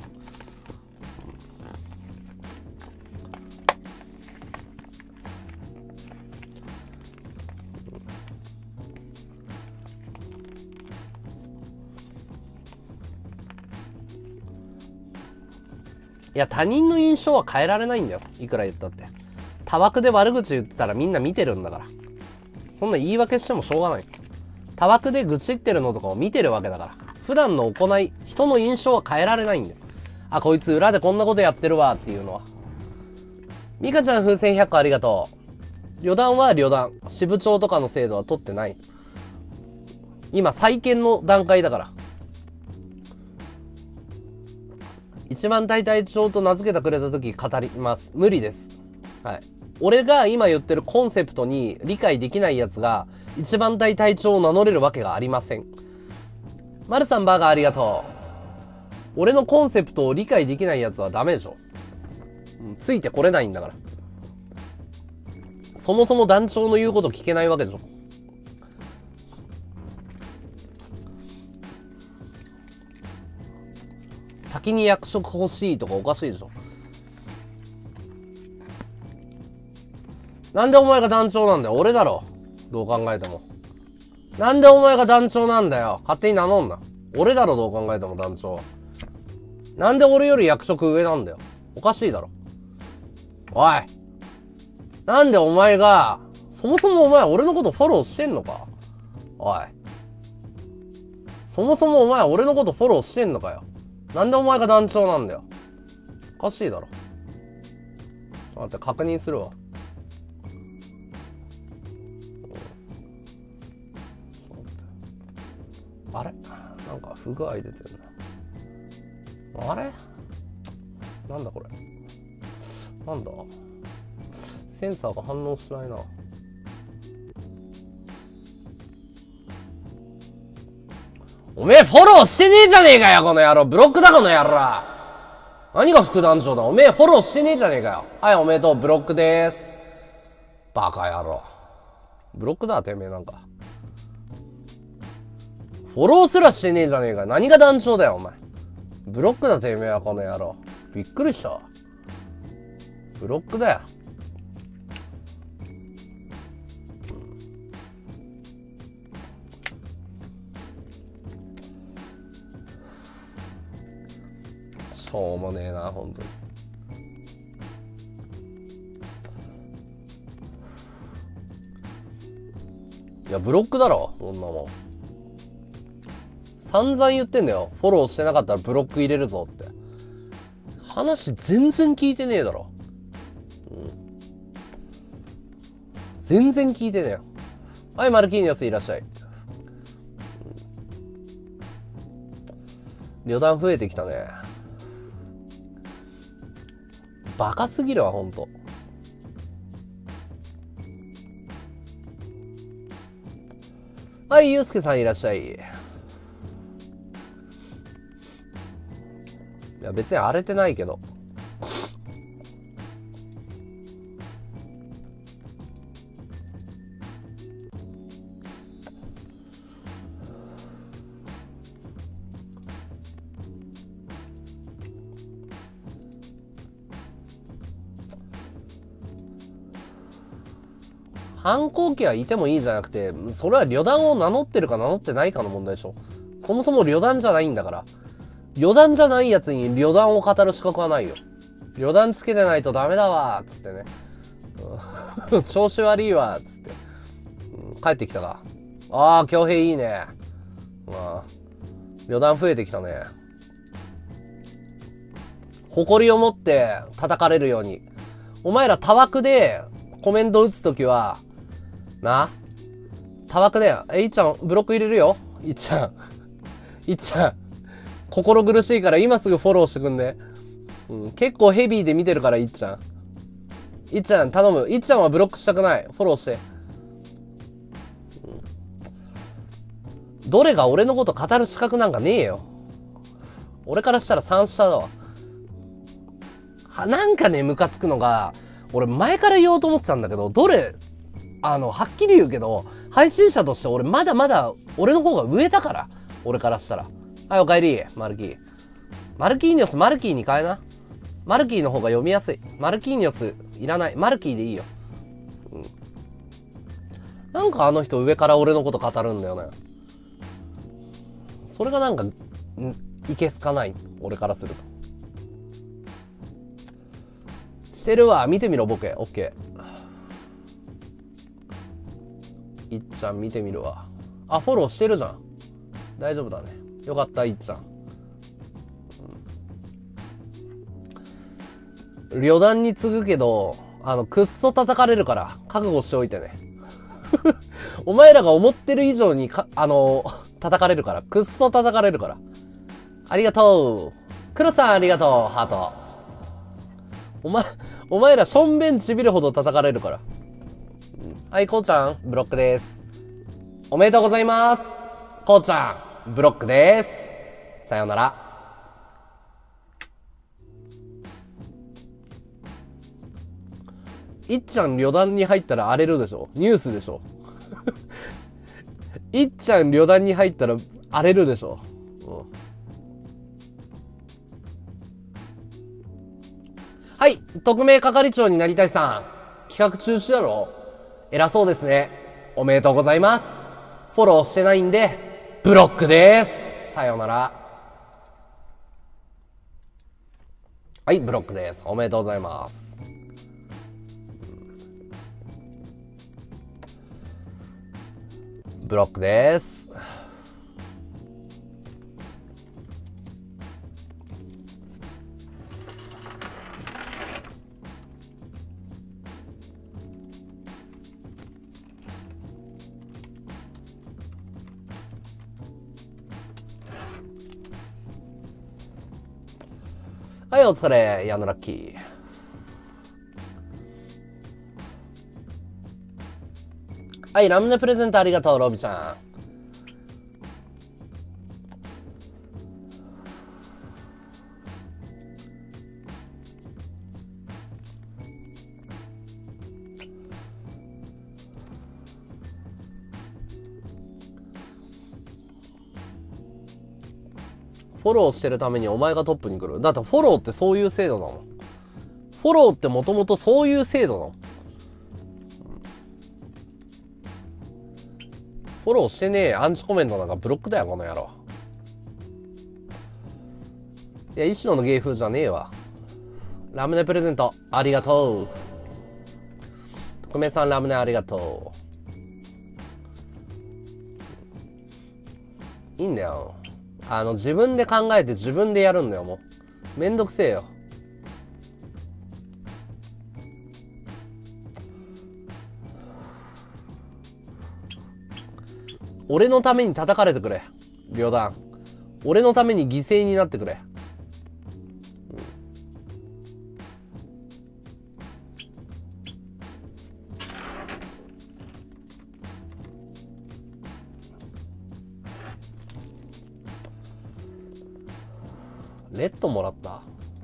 いや、他人の印象は変えられないんだよ。いくら言ったって。他枠で悪口言ってたらみんな見てるんだから。そんな言い訳してもしょうがない。他枠で愚痴ってるのとかを見てるわけだから。普段の行い、人の印象は変えられないんだよ。あ、こいつ裏でこんなことやってるわっていうのは。ミカちゃん風船100個ありがとう。旅団は旅団。支部長とかの制度は取ってない。今、再建の段階だから。一番隊隊長と名付けてくれた時語ります。無理です。はい。俺が今言ってるコンセプトに理解できないやつが一番隊隊長を名乗れるわけがありません。マルさんバーガーありがとう。俺のコンセプトを理解できないやつはダメでしょ。ついてこれないんだから。そもそも団長の言うこと聞けないわけでしょ。先に役職欲しいとかおかしいでしょ。なんでお前が団長なんだよ。俺だろ。どう考えても。なんでお前が団長なんだよ。勝手に名乗んな。俺だろ、どう考えても団長は。なんで俺より役職上なんだよ。おかしいだろ。おい。なんでお前が、そもそもお前俺のことフォローしてんのか。おい。 そもそもお前俺のことフォローしてんのかよ。なんでお前が団長なんだよ。おかしいだろ。ちょっと待って、確認するわ。あれなんか不具合出てるな。あれなんだこれ。なんだセンサーが反応しないな。おめえフォローしてねえじゃねえかよこの野郎。ブロックだこの野郎。何が副団長だ。おめえフォローしてねえじゃねえかよ。はいおめでとう。ブロックでーす。バカ野郎。ブロックだてめえなんか。フォローすらしてねえじゃねえかよ。何が団長だよお前。ブロックだてめえはこの野郎。びっくりした。ブロックだよ。しょうもねえな本当に。いやブロックだろそんなもん。散々言ってんだよ。フォローしてなかったらブロック入れるぞって。話全然聞いてねえだろ。全然聞いてねえよ。はい、マルキーニョスいらっしゃい。旅団増えてきたね。バカすぎるわ、ほんと。はい、ゆうすけさんいらっしゃい。いや、別に荒れてないけど。反抗期はいてもいいじゃなくて、それは旅団を名乗ってるか名乗ってないかの問題でしょ。そもそも旅団じゃないんだから。旅団じゃないやつに旅団を語る資格はないよ。旅団つけてないとダメだわーっつってね。調子悪いわーっつって。帰ってきたか。ああ、恭平いいね。まあ、旅団増えてきたね。誇りを持って叩かれるように。お前らたわくでコメント打つときは、な、たわくだよ。いっちゃん、ブロック入れるよ。いっちゃん。いっちゃん。心苦しいから今すぐフォローしてくんね。結構ヘビーで見てるから、いっちゃん。いっちゃん、頼む。いっちゃんはブロックしたくない。フォローして。どれが俺のこと語る資格なんかねえよ。俺からしたら3下だわ。なんかね、ムカつくのが、俺前から言おうと思ってたんだけど、はっきり言うけど、配信者として俺まだまだ俺の方が上だから。俺からしたら。はい、おかえり、マルキー。マルキーニョス、マルキーに変えな。マルキーの方が読みやすい。マルキーニョスいらない。マルキーでいいよ。なんかあの人上から俺のこと語るんだよね。それがなんか、いけすかない。俺からすると。してるわ。見てみろ、ボケ。オッケー。いっちゃん見てみるわ。あ、フォローしてるじゃん。大丈夫だね。よかった、いっちゃん。旅団に次ぐけど、くっそ叩かれるから、覚悟しておいてね。お前らが思ってる以上に叩かれるから、くっそ叩かれるから。ありがとう。黒さんありがとう、ハート。お前らしょんべんちびるほど叩かれるから。はい、こうちゃん、ブロックです。おめでとうございます。こうちゃん、ブロックです。さようなら。いっちゃん旅団に入ったら荒れるでしょ。ニュースでしょ。いっちゃん旅団に入ったら荒れるでしょ。はい、特命係長になりたいさん。企画中止だろ。偉そうですね。おめでとうございます。フォローしてないんで、ブロックです。さようなら。はい、ブロックです。おめでとうございます。ブロックです。 はい、お疲れ。ヤンドラッキー。はい、ラムネプレゼントありがとう、ロビちゃん。フォローしてるためにお前がトップに来る。だってフォローってそういう制度なの。フォローってもともとそういう制度なの。フォローしてねえアンチコメントなんかブロックだよ、この野郎。いや、石野の芸風じゃねえわ。ラムネプレゼント、ありがとう。特命さん、ラムネありがとう。いいんだよ。自分で考えて自分でやるんだよ、もう。めんどくせえよ。俺のために叩かれてくれ。旅団。俺のために犠牲になってくれ。レッドもらった。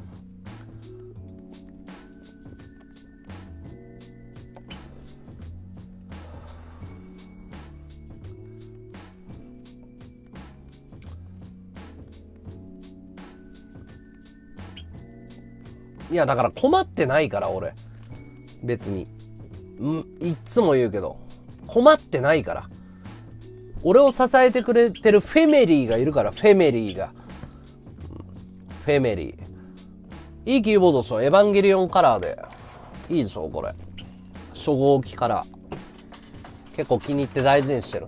いや、だから困ってないから、俺。別に。いっつも言うけど。困ってないから。俺を支えてくれてるフェメリーがいるから、フェメリーが。フェメリー。いいキーボードでしょ。エヴァンゲリオンカラーで。いいでしょ、これ。初号機カラー。結構気に入って大事にしてる。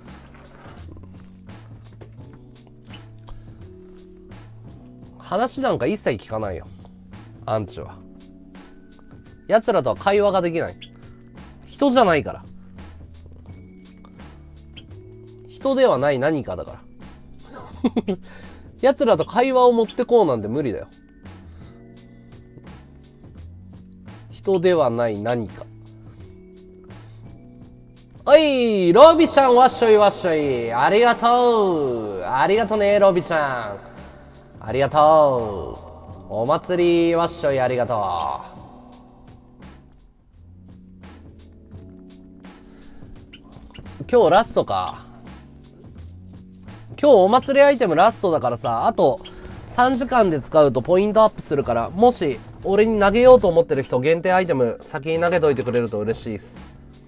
話なんか一切聞かないよ。アンチは。奴らとは会話ができない。人じゃないから。人ではない何かだから。奴らと会話を持ってこうなんて無理だよ。人ではない何か。おい、ロビちゃん、わっしょいわっしょい。ありがとう。ありがとね、ロビちゃん。ありがとう。お祭り、わっしょい、ありがとう。今日ラストか。今日お祭りアイテムラストだからさ、あと3時間で使うとポイントアップするから、もし俺に投げようと思ってる人、限定アイテム先に投げといてくれると嬉しいです。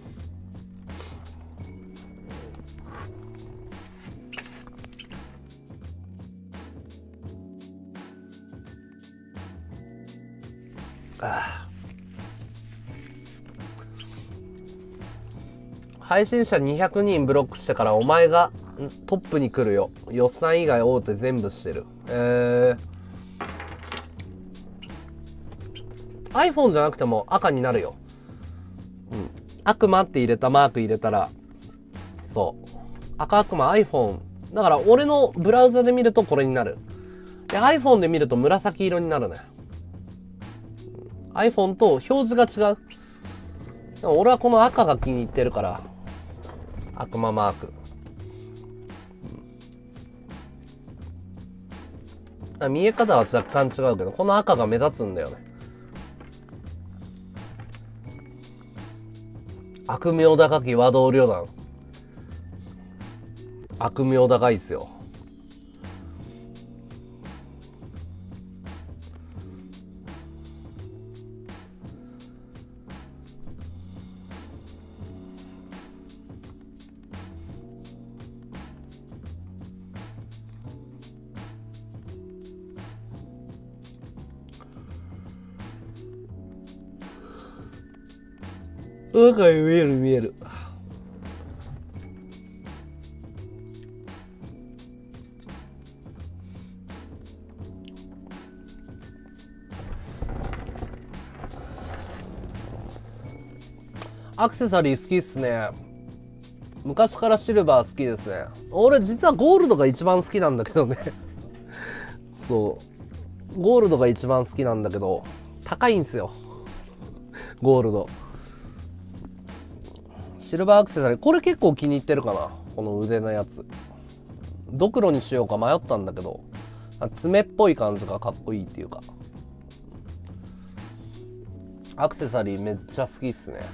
配信者200人ブロックしてからお前がトップに来るよ。よっさん以外大手全部してる。iPhone じゃなくても赤になるよ。悪魔って入れたマーク入れたら、そう。赤悪魔 iPhone。だから俺のブラウザで見るとこれになる。で、iPhone で見ると紫色になるね。iPhone と表示が違う。でも俺はこの赤が気に入ってるから。悪魔マーク。見え方は若干違うけど、この赤が目立つんだよね。悪名高き和道旅団。悪名高いっすよ。なんか見える見える。アクセサリー好きっすね。昔からシルバー好きですね。俺実はゴールドが一番好きなんだけどね。そう。 ゴールドが一番好きなんだけど、高いんすよ。ゴールド。シルバーアクセサリー。これ結構気に入ってるかな。この腕のやつ。ドクロにしようか迷ったんだけど、爪っぽい感じがかっこいいっていうか。アクセサリーめっちゃ好きっすね。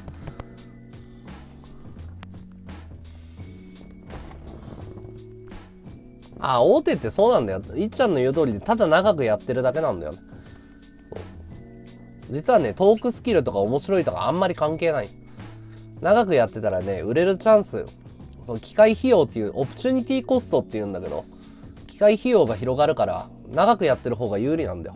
あ、大手ってそうなんだよ。いっちゃんの言う通りで、ただ長くやってるだけなんだよね。そう。実はね、トークスキルとか面白いとかあんまり関係ない。長くやってたらね、売れるチャンス、その機械費用っていう、オプチュニティコストっていうんだけど、機械費用が広がるから、長くやってる方が有利なんだよ。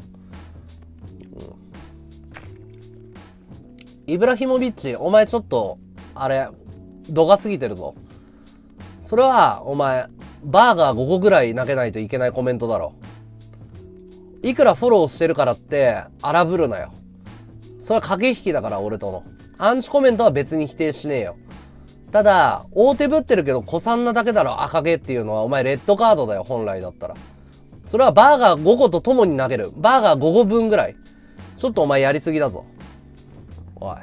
イブラヒモビッチ、お前ちょっと、あれ、度が過ぎてるぞ。それは、お前、バーガー5個ぐらい投げないといけないコメントだろ。いくらフォローしてるからって、荒ぶるなよ。それは駆け引きだから、俺との。アンチコメントは別に否定しねえよ。ただ、大手ぶってるけど、古参なだけだろ、赤毛っていうのは、お前レッドカードだよ、本来だったら。それはバーガー5個と共に投げる。バーガー5個分ぐらい。ちょっとお前やりすぎだぞ。おい。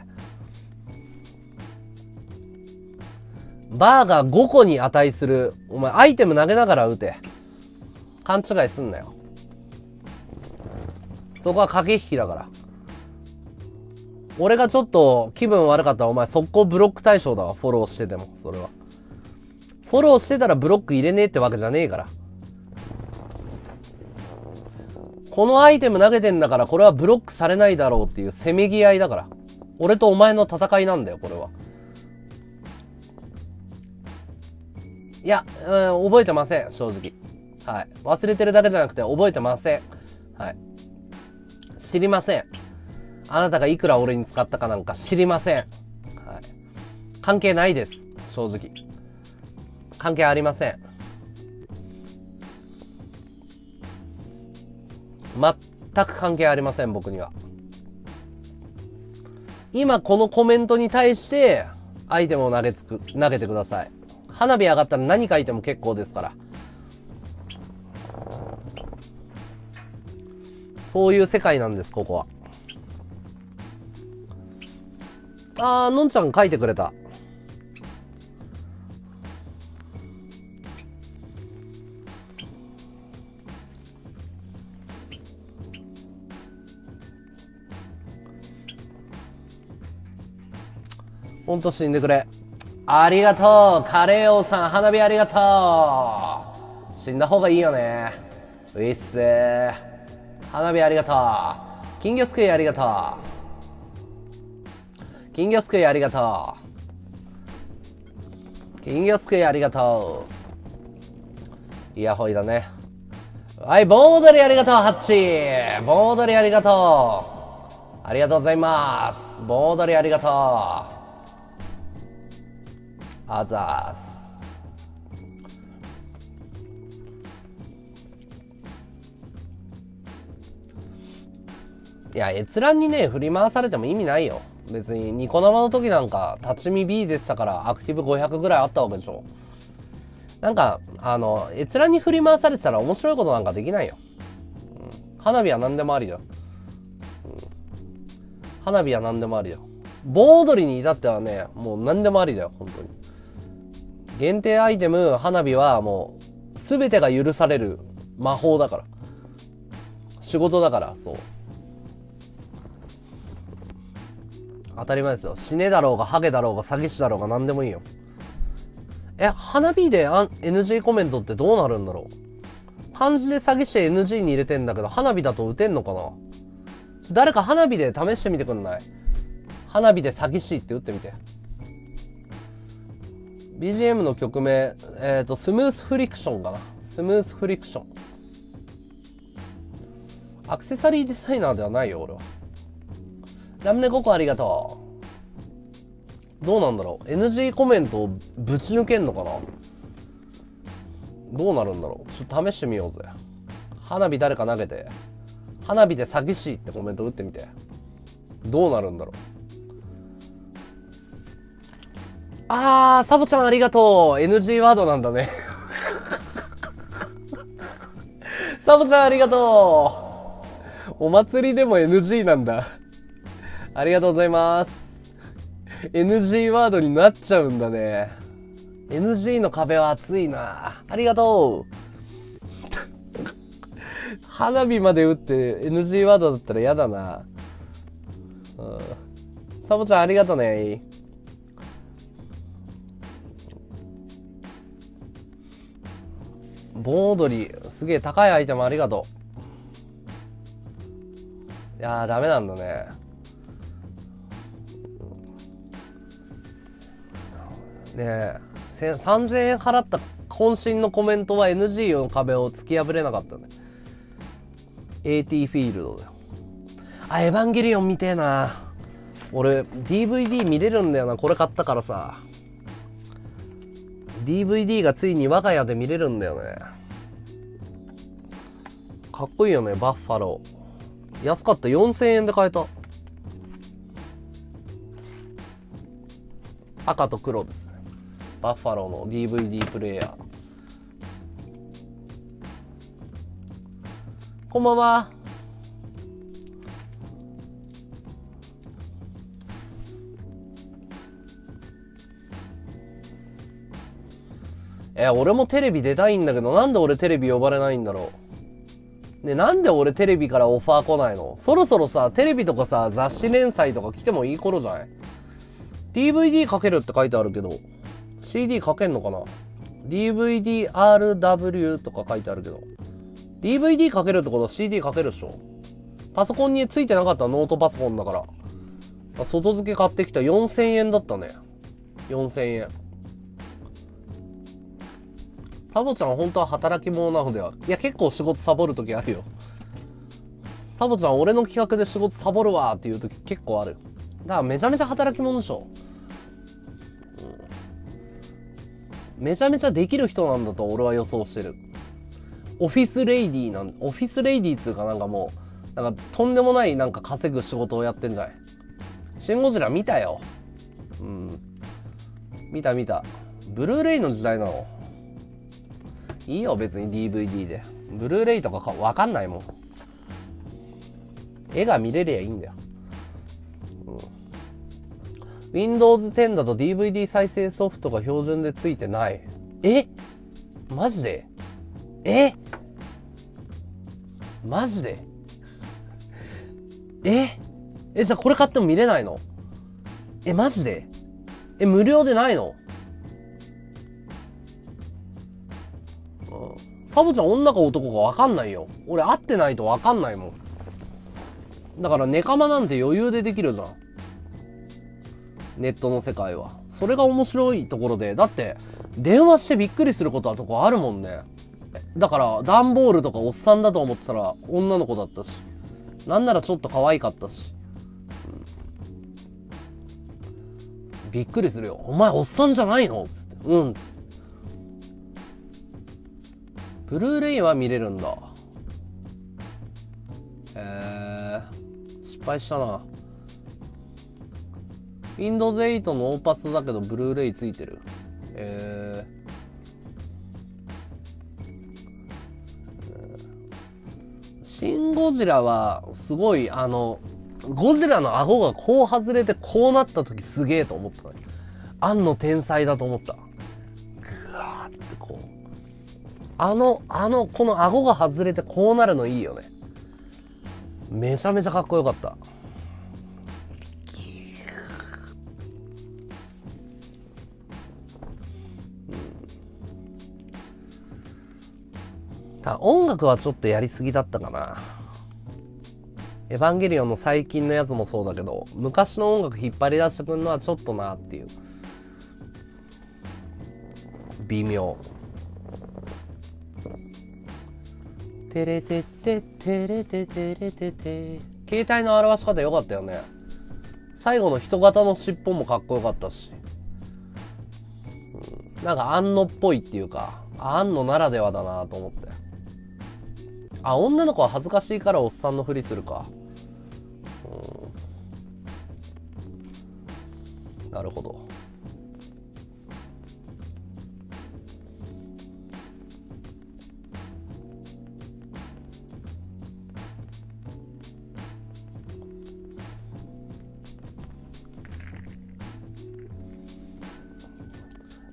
バーガー5個に値する、お前アイテム投げながら撃て。勘違いすんなよ。そこは駆け引きだから。俺がちょっと気分悪かったらお前速攻ブロック対象だわ。フォローしてても、それは。フォローしてたらブロック入れねえってわけじゃねえから。このアイテム投げてんだからこれはブロックされないだろうっていうせめぎ合いだから。俺とお前の戦いなんだよ、これは。いや、覚えてません、正直。はい。忘れてるだけじゃなくて覚えてません。はい。知りません。あなたがいくら俺に使ったかなんか知りません。はい。関係ないです、正直。関係ありません。全く関係ありません、僕には。今このコメントに対してアイテムを投げてください。花火上がったら何書いても結構ですから。そういう世界なんです、ここは。のんちゃん書いてくれた。ほんと死んでくれ。ありがとうカレー王さん、花火ありがとう。死んだ方がいいよね。ういっすー。花火ありがとう。金魚すくいありがとう。金魚すくいありがとう。金魚すくいありがとう。イヤホイだね。はい、盆踊りありがとう、ハッチ。盆踊りありがとう。ありがとうございます。盆踊りありがとう。あざーす。いや、閲覧にね、振り回されても意味ないよ。別に、ニコ生の時なんか、立ち見 B 出てたから、アクティブ500ぐらいあったわけでしょ。なんか、閲覧に振り回されてたら面白いことなんかできないよ。花火は何でもありだよ。花火は何でもありだよ。盆踊りに至ってはね、もう何でもありだよ、本当に。限定アイテム、花火はもう、すべてが許される魔法だから。仕事だから、そう。当たり前ですよ。死ねだろうが、ハゲだろうが、詐欺師だろうが、何でもいいよ。花火でNG コメントってどうなるんだろう。漢字で詐欺師 NG に入れてんだけど、花火だと打てんのかな。誰か花火で試してみてくんない？花火で詐欺師って打ってみて。BGM の曲名、スムースフリクションかな。スムースフリクション。アクセサリーデザイナーではないよ、俺は。ラムネ5個ありがとう。どうなんだろう。NG コメントをぶち抜けんのかな。どうなるんだろう。ちょっと試してみようぜ。花火誰か投げて。花火で詐欺師ってコメント打ってみて。どうなるんだろう。サボちゃんありがとう。NG ワードなんだね。サボちゃんありがとお祭りでも NG なんだ。ありがとうございます。NG ワードになっちゃうんだね。NG の壁は厚いな。ありがとう。花火まで打って NG ワードだったら嫌だな。サボちゃんありがとね。盆踊り、すげえ高いアイテムありがとう。いやー、ダメなんだね。ねえ、3000円払った渾身のコメントは NG の壁を突き破れなかったね。AT フィールドだよ。あ、エヴァンゲリオン見てえな。俺、DVD 見れるんだよな。これ買ったからさ。DVD がついに我が家で見れるんだよね。かっこいいよね、バッファロー。安かった。4000円で買えた。赤と黒ですね。バッファローの DVD プレイヤー。こんばんは。俺もテレビ出たいんだけど、なんで俺テレビ呼ばれないんだろう。ね、なんで俺テレビからオファー来ないの？そろそろさ、テレビとかさ、雑誌連載とか来てもいい頃じゃない？ DVD かけるって書いてあるけど、CD かけんのかな？ DVDRW とか書いてあるけど。DVD かけるってことは CD かけるでしょ？パソコンについてなかったノートパソコンだから。外付け買ってきた4000円だったね。4000円。サボちゃん本当は働き者なのでは？いや、結構仕事サボるときあるよ。サボちゃん俺の企画で仕事サボるわーっていうとき結構ある。だからめちゃめちゃ働き者でしょ。めちゃめちゃできる人なんだと俺は予想してる。オフィスレイディーオフィスレイディーっつうかなんかもう、なんかとんでもないなんか稼ぐ仕事をやってんじゃない。シンゴジラ見たよ。うん。見た。ブルーレイの時代なの。いいよ別に DVD で。ブルーレイとかわかんないもん。絵が見れりゃいいんだよ。Windows 10だと DVD 再生ソフトが標準でついてない。マジで？マジで？じゃあこれ買っても見れないの？マジで？無料でないの？サボちゃん女か男かわかんないよ。俺会ってないとわかんないもん。だからネカマなんて余裕でできるじゃん。ネットの世界は。それが面白いところで、だって電話してびっくりすることはとこあるもんね。だから段ボールとかおっさんだと思ってたら女の子だったし、なんならちょっと可愛かったし、びっくりするよ。お前おっさんじゃないの？つって。つって。ブルーレイは見れるんだ。失敗したな。Windows 8のオーパスだけどブルーレイついてる。シン・ゴジラはすごいゴジラの顎がこう外れてこうなった時すげえと思った。庵の天才だと思った。ぐわーってこう。この顎が外れてこうなるのいいよね。めちゃめちゃかっこよかった。音楽はちょっとやりすぎだったかな。エヴァンゲリオンの最近のやつもそうだけど、昔の音楽引っ張り出してくるのはちょっとなっていう。微妙。テレテテテレテテレテテ。携帯の表し方良かったよね。最後の人型の尻尾もかっこよかったし。なんか安野っぽいっていうか、安野ならではだなと思って。女の子は恥ずかしいからおっさんのふりするか。なるほど。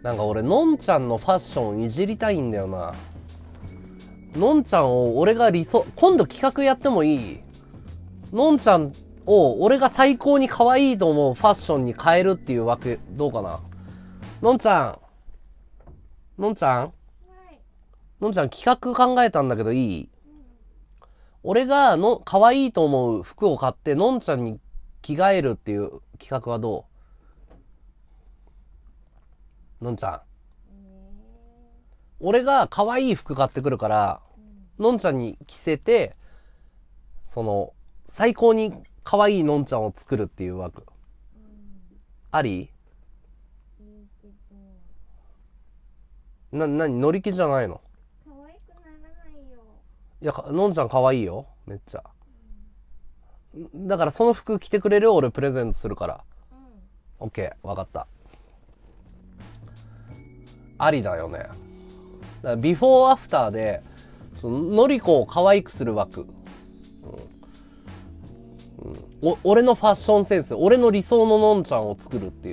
なんか俺のんちゃんのファッションいじりたいんだよな。のんちゃんを俺が今度企画やってもいい？のんちゃんを俺が最高に可愛いと思うファッションに変えるっていう枠、どうかな？のんちゃん。のんちゃんのんちゃん企画考えたんだけどいい？俺が可愛いと思う服を買ってのんちゃんに着替えるっていう企画はどう？のんちゃん。俺が可愛い服買ってくるから、のんちゃんに着せて、最高に可愛いのんちゃんを作るっていう枠。あり？乗り気じゃないの？ 可愛くならないよ。 いや、のんちゃん可愛いよ。めっちゃ。だからその服着てくれる？俺プレゼントするから。オッケー、わかった。ありだよね。だからビフォーアフターで、のりこを可愛くする枠。俺のファッションセンス、俺の理想ののんちゃんを作るっていう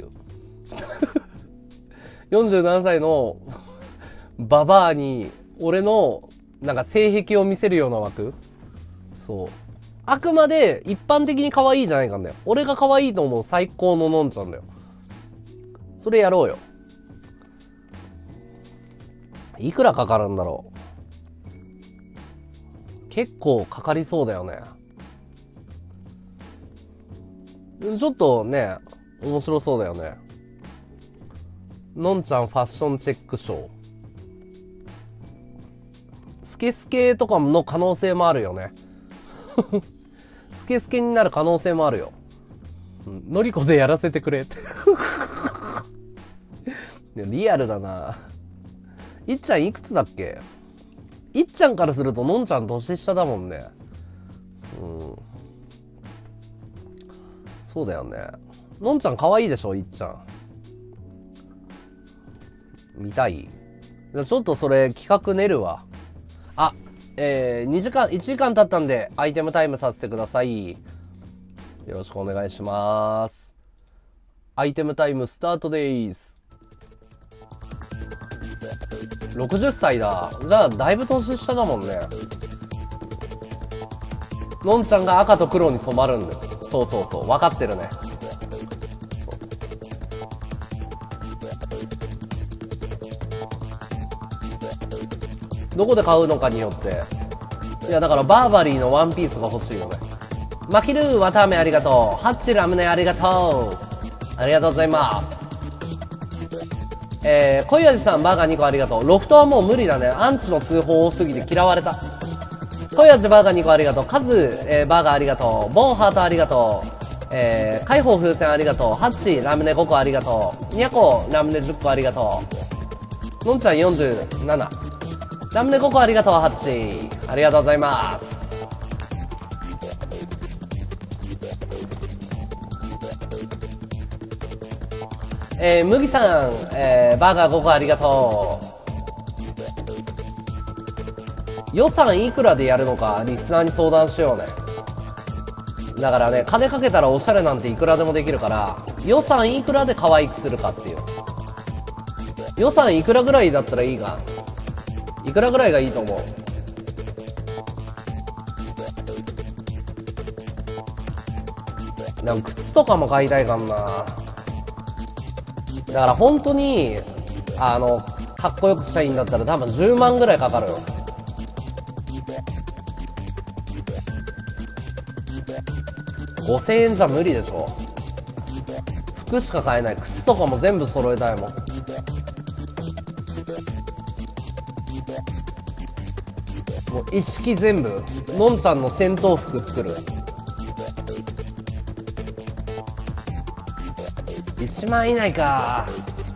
。47歳のババアに、俺の、なんか性癖を見せるような枠。そう。あくまで一般的に可愛いじゃないかんだよ。俺が可愛いと思う最高ののんちゃんだよ。それやろうよ。いくらかかるんだろう。結構かかりそうだよね。ちょっとね、面白そうだよね。のんちゃんファッションチェックショー。スケスケとかの可能性もあるよね。スケスケになる可能性もあるよ。のりこでやらせてくれって。リアルだな。いっちゃんいくつだっけ？いっちゃんからするとのんちゃん年下だもんね。そうだよね。のんちゃん可愛いでしょ、いっちゃん。見たい？じゃあちょっとそれ企画練るわ。あ、1時間経ったんでアイテムタイムさせてください。よろしくお願いします。アイテムタイムスタートでーす。60歳だ。じゃあだいぶ年下だもんね。のんちゃんが赤と黒に染まるんだよ。そうそうそう、分かってるね。どこで買うのかによって。いやだからバーバリーのワンピースが欲しいよね。マキルーわたあめありがとう。ハッチラムネありがとう。ありがとうございます。小岩寺さんバーガー2個ありがとう。ロフトはもう無理だね。アンチの通報多すぎて嫌われた。小岩寺バーガー2個ありがとう。カズ、バーガーありがとう。ボンハートありがとう。開放風船ありがとう。ハッチラムネ5個ありがとう。ニャコラムネ10個ありがとう。のんちゃん47。ラムネ5個ありがとう。ハッチありがとうございます。麦さん、バーガー5個ありがとう。予算いくらでやるのかリスナーに相談しようね。だからね、金かけたらおしゃれなんていくらでもできるから、予算いくらで可愛くするかっていう。予算いくらぐらいだったらいいか。いくらぐらいがいいと思う？なんか靴とかも買いたいかんな。だから本当にかっこよくしたいんだったら多分10万ぐらいかかるよ。5000円じゃ無理でしょ。服しか買えない。靴とかも全部揃えたいもん。もう一式全部のんちゃんの戦闘服作る。1万以内か。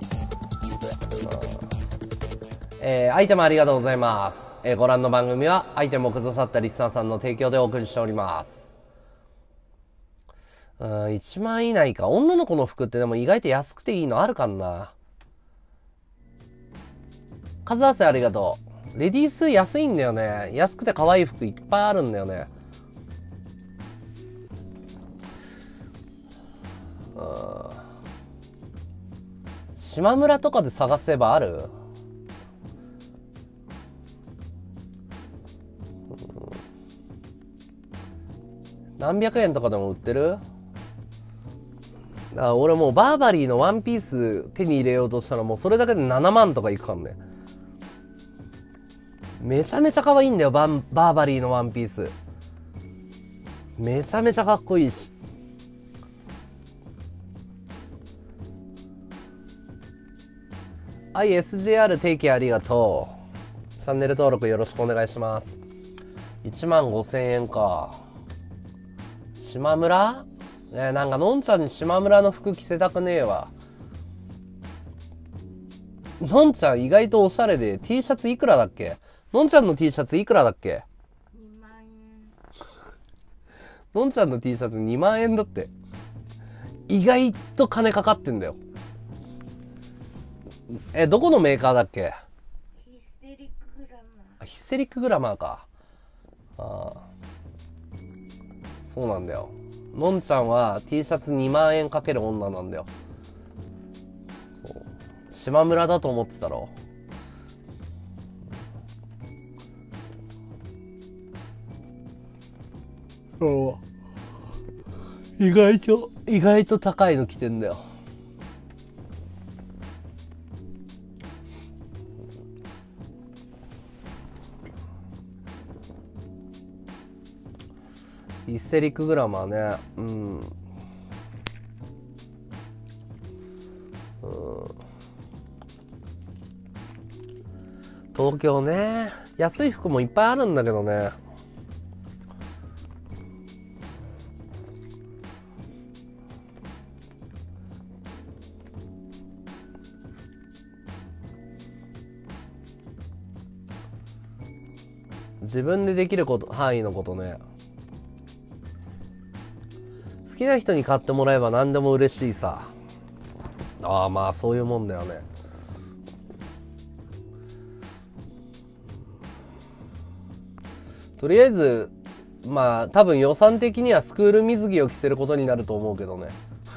アイテムありがとうございます。ご覧の番組はアイテムをくださったリスナーさんの提供でお送りしております。1万以内か。女の子の服ってでも意外と安くていいのあるかんな。数合わせありがとう。レディース安いんだよね。安くて可愛い服いっぱいあるんだよね。 島村とかで探せばある？何百円とかでも売ってる？俺もうバーバリーのワンピース手に入れようとしたらもうそれだけで7万とかいくからね。めちゃめちゃ可愛いんだよ、バーバリーのワンピース。めちゃめちゃかっこいいし。はい、SJR 定期ありがとう。チャンネル登録よろしくお願いします。15,000円か。島村？なんかのんちゃんに島村の服着せたくねえわ。のんちゃん意外とおしゃれで T シャツいくらだっけ？のんちゃんの T シャツいくらだっけ？ 2万円。 のんちゃんの T シャツ2万円だって。意外と金かかってんだよ。どこのメーカーだっけ？ ヒステリックグラマヒステリックグラマーか。ああ。そうなんだよ。のんちゃんは T シャツ2万円かける女なんだよ。そう。島村だと思ってたろ。意外と高いの着てんだよ。ヒステリックグラマーね。うん。東京ね。安い服もいっぱいあるんだけどね。自分でできること範囲のことね。好きな人に買ってもらえば何でも嬉しいさ。ああ、まあそういうもんだよね。とりあえずまあ多分予算的にはスクール水着を着せることになると思うけどね。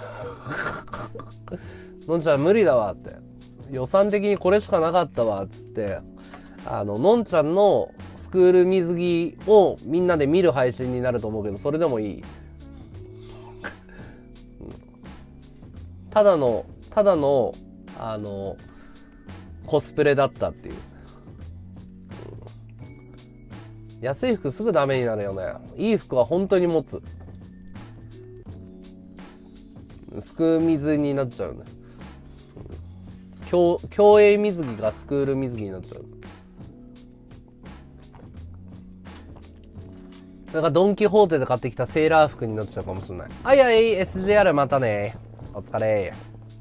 のんちゃん無理だわって、予算的にこれしかなかったわっつって、のんちゃんのスクール水着をみんなで見る配信になると思うけど、それでもいい。ただのコスプレだったっていう。安い服すぐダメになるよね。いい服は本当に持つ。スクール水になっちゃうね。競泳水着がスクール水着になっちゃう。だからドンキホーテで買ってきたセーラー服になっちゃうかもしれない。はいはい、SJR またね。お疲れ。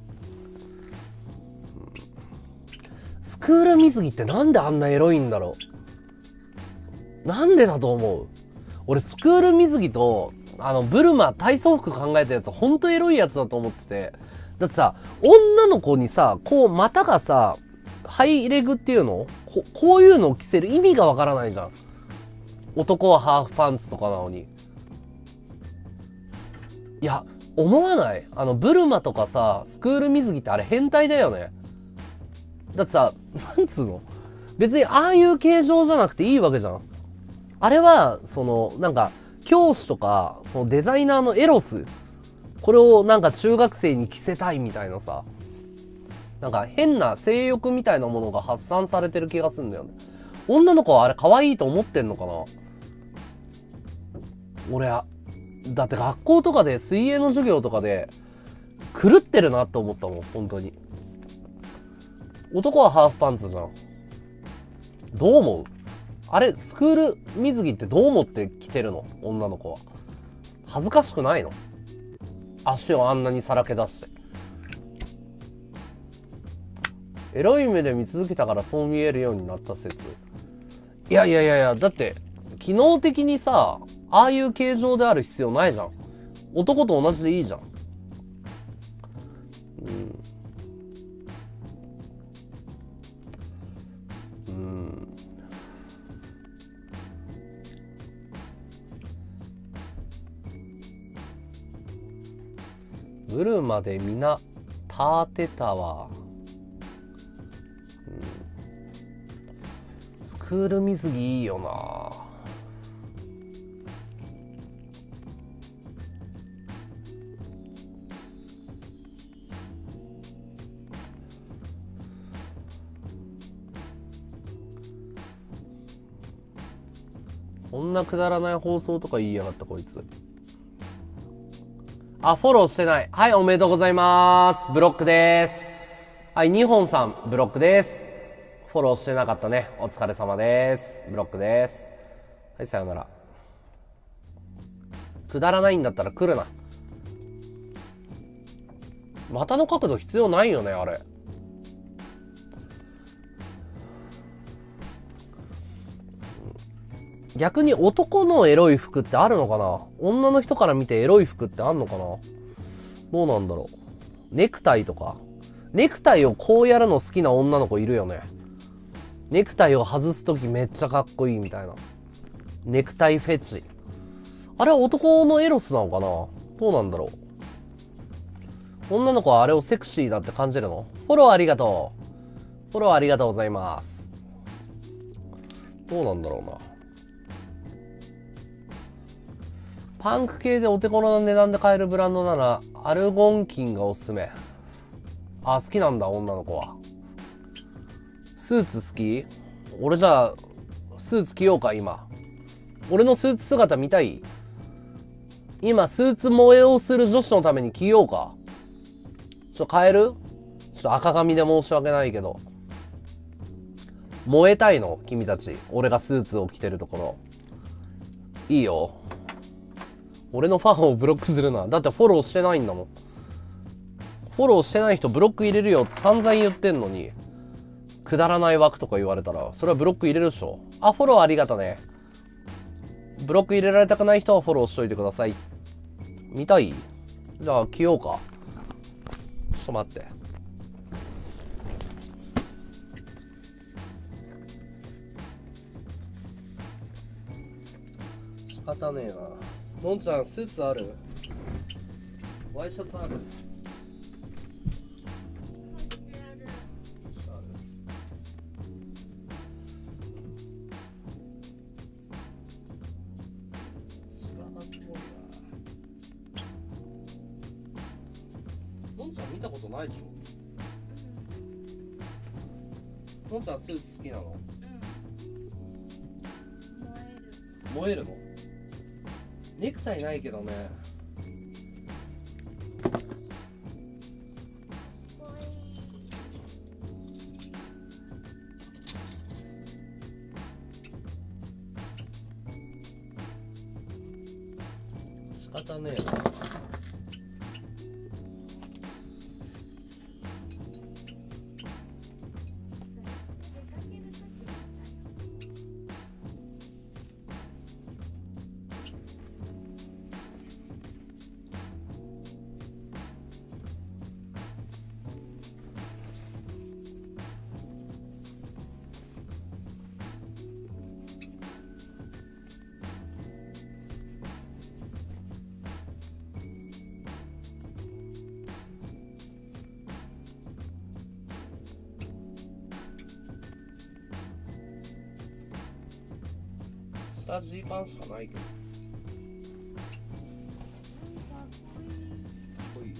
スクール水着ってなんであんなエロいんだろう。なんでだと思う？俺スクール水着とブルマ体操服考えたやつほんとエロいやつだと思ってて。だってさ、女の子にさ、こう股がさ、ハイレグっていうの？こういうのを着せる意味がわからないじゃん。男はハーフパンツとかなのに。いや、思わない？ブルマとかさ、スクール水着ってあれ変態だよね。だってさ、なんつうの？別にああいう形状じゃなくていいわけじゃん。あれは、なんか、教師とか、そのデザイナーのエロス。これをなんか中学生に着せたいみたいなさ。なんか変な性欲みたいなものが発散されてる気がするんだよね。女の子はあれ可愛いと思ってんのかな？俺、だって学校とかで水泳の授業とかで狂ってるなって思ったもん、本当に。男はハーフパンツじゃん。どう思う？あれ、スクール水着ってどう思って着てるの？女の子は。恥ずかしくないの？足をあんなにさらけ出して。エロい目で見続けたからそう見えるようになった説。いや、だって、機能的にさ、ああいう形状である必要ないじゃん。男と同じでいいじゃん。ブルマでみな立てたわ。 スクール水着いいよな。こんなくだらない放送とか言いやがったこいつ。あ、フォローしてない。はい、おめでとうございます。ブロックです。はい、2本さん、ブロックです。フォローしてなかったね。お疲れ様です。ブロックです。はい、さよなら。くだらないんだったら来るな。股の角度必要ないよね、あれ。逆に男のエロい服ってあるのかな。女の人から見てエロい服ってあんのかな。どうなんだろう。ネクタイとか。ネクタイをこうやるの好きな女の子いるよね。ネクタイを外すときめっちゃかっこいいみたいな。ネクタイフェチ。あれは男のエロスなのかな。どうなんだろう。女の子はあれをセクシーだって感じるの。フォローありがとう。フォローありがとうございます。どうなんだろうな。パンク系でお手頃な値段で買えるブランドなら、アルゴンキンがおすすめ。あ、好きなんだ、女の子は。スーツ好き？俺じゃあ、スーツ着ようか、今。俺のスーツ姿見たい？今、スーツ萌えをする女子のために着ようか。ちょっと変える？ちょっと赤髪で申し訳ないけど。燃えたいの？君たち。俺がスーツを着てるところ。いいよ。俺のファンをブロックするな。だってフォローしてないんだもん。フォローしてない人ブロック入れるよって散々言ってんのに、くだらない枠とか言われたら、それはブロック入れるでしょ。あ、フォローありがとね。ブロック入れられたくない人はフォローしといてください。見たい？じゃあ着ようか。ちょっと待って。仕方ねえな。のんちゃん、スーツある？ワイシャツある？のんちゃん見たことないでしょ？のんちゃんスーツ好きなの？燃えるの？ネクタイないけどね。仕方ねえな。下ジーパンしかないけど。かっこいい。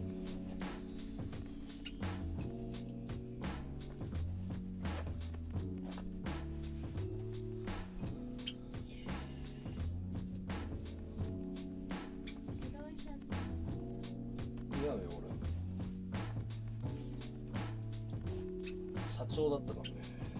似合うよ俺。社長だったからね。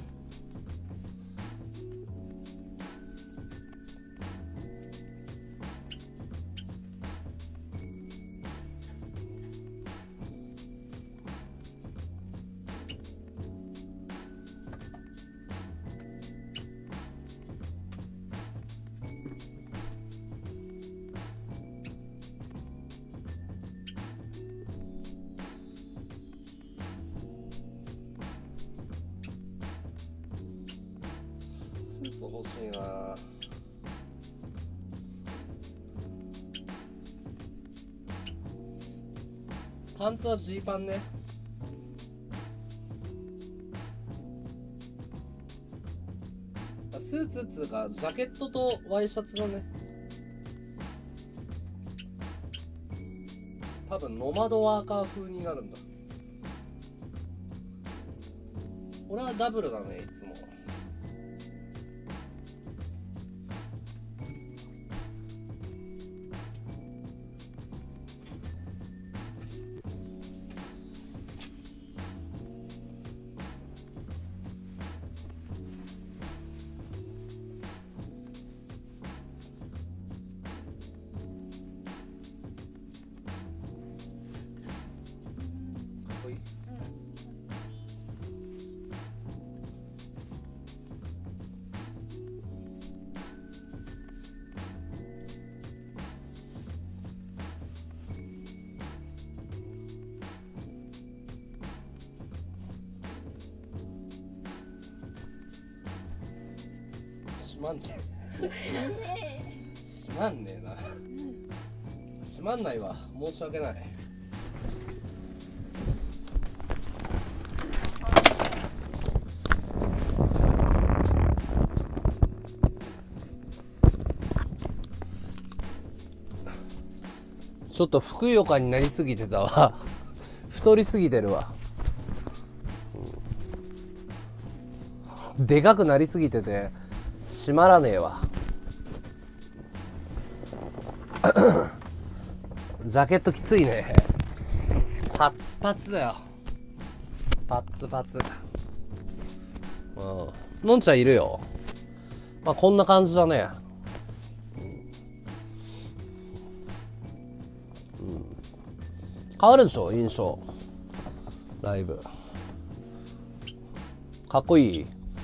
スーツ欲しいな。パンツはジーパンね。 スーツっつうかジャケットとワイシャツだね。多分ノマドワーカー風になるんだ。俺はダブルだね、いつも。かっこいい。しまんねえ。しまんねえな。しまんないわ。申し訳ない。ちょっとふくよかになりすぎてたわ。太りすぎてるわ。でかくなりすぎてて閉まらねえわ。ジャケットきついね。パツパツだよ。パツパツ。のんちゃんいるよ。まあこんな感じだね。変わるでしょ、印象。ライブかっこいい。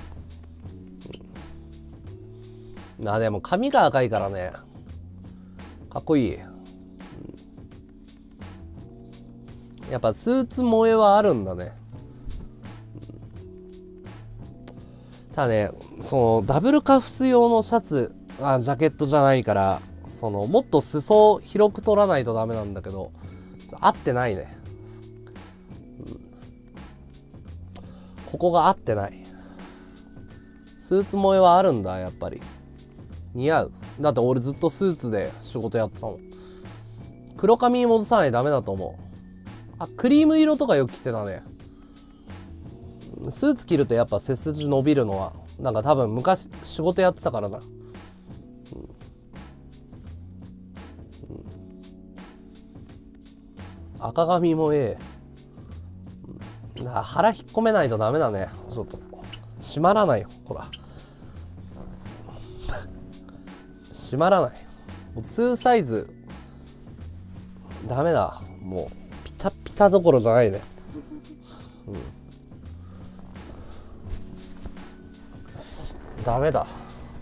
でも髪が赤いからね、かっこいい。やっぱスーツ萌えはあるんだね。ただね、そのダブルカフス用のシャツ、ジャケットじゃないから、そのもっと裾を広く取らないとダメなんだけど、合ってないね。ここが合ってない。スーツ萌えはあるんだ、やっぱり。似合う。だって俺ずっとスーツで仕事やってたもん。黒髪に戻さないとダメだと思う。クリーム色とかよく着てたね。スーツ着るとやっぱ背筋伸びるのは、なんか多分昔仕事やってたからだ。赤髪も腹引っ込めないとダメだね。ちょっと閉まらないよ、ほら。閉まらない。もう2サイズダメだ。もうピタピタどころじゃないね。ダメだ。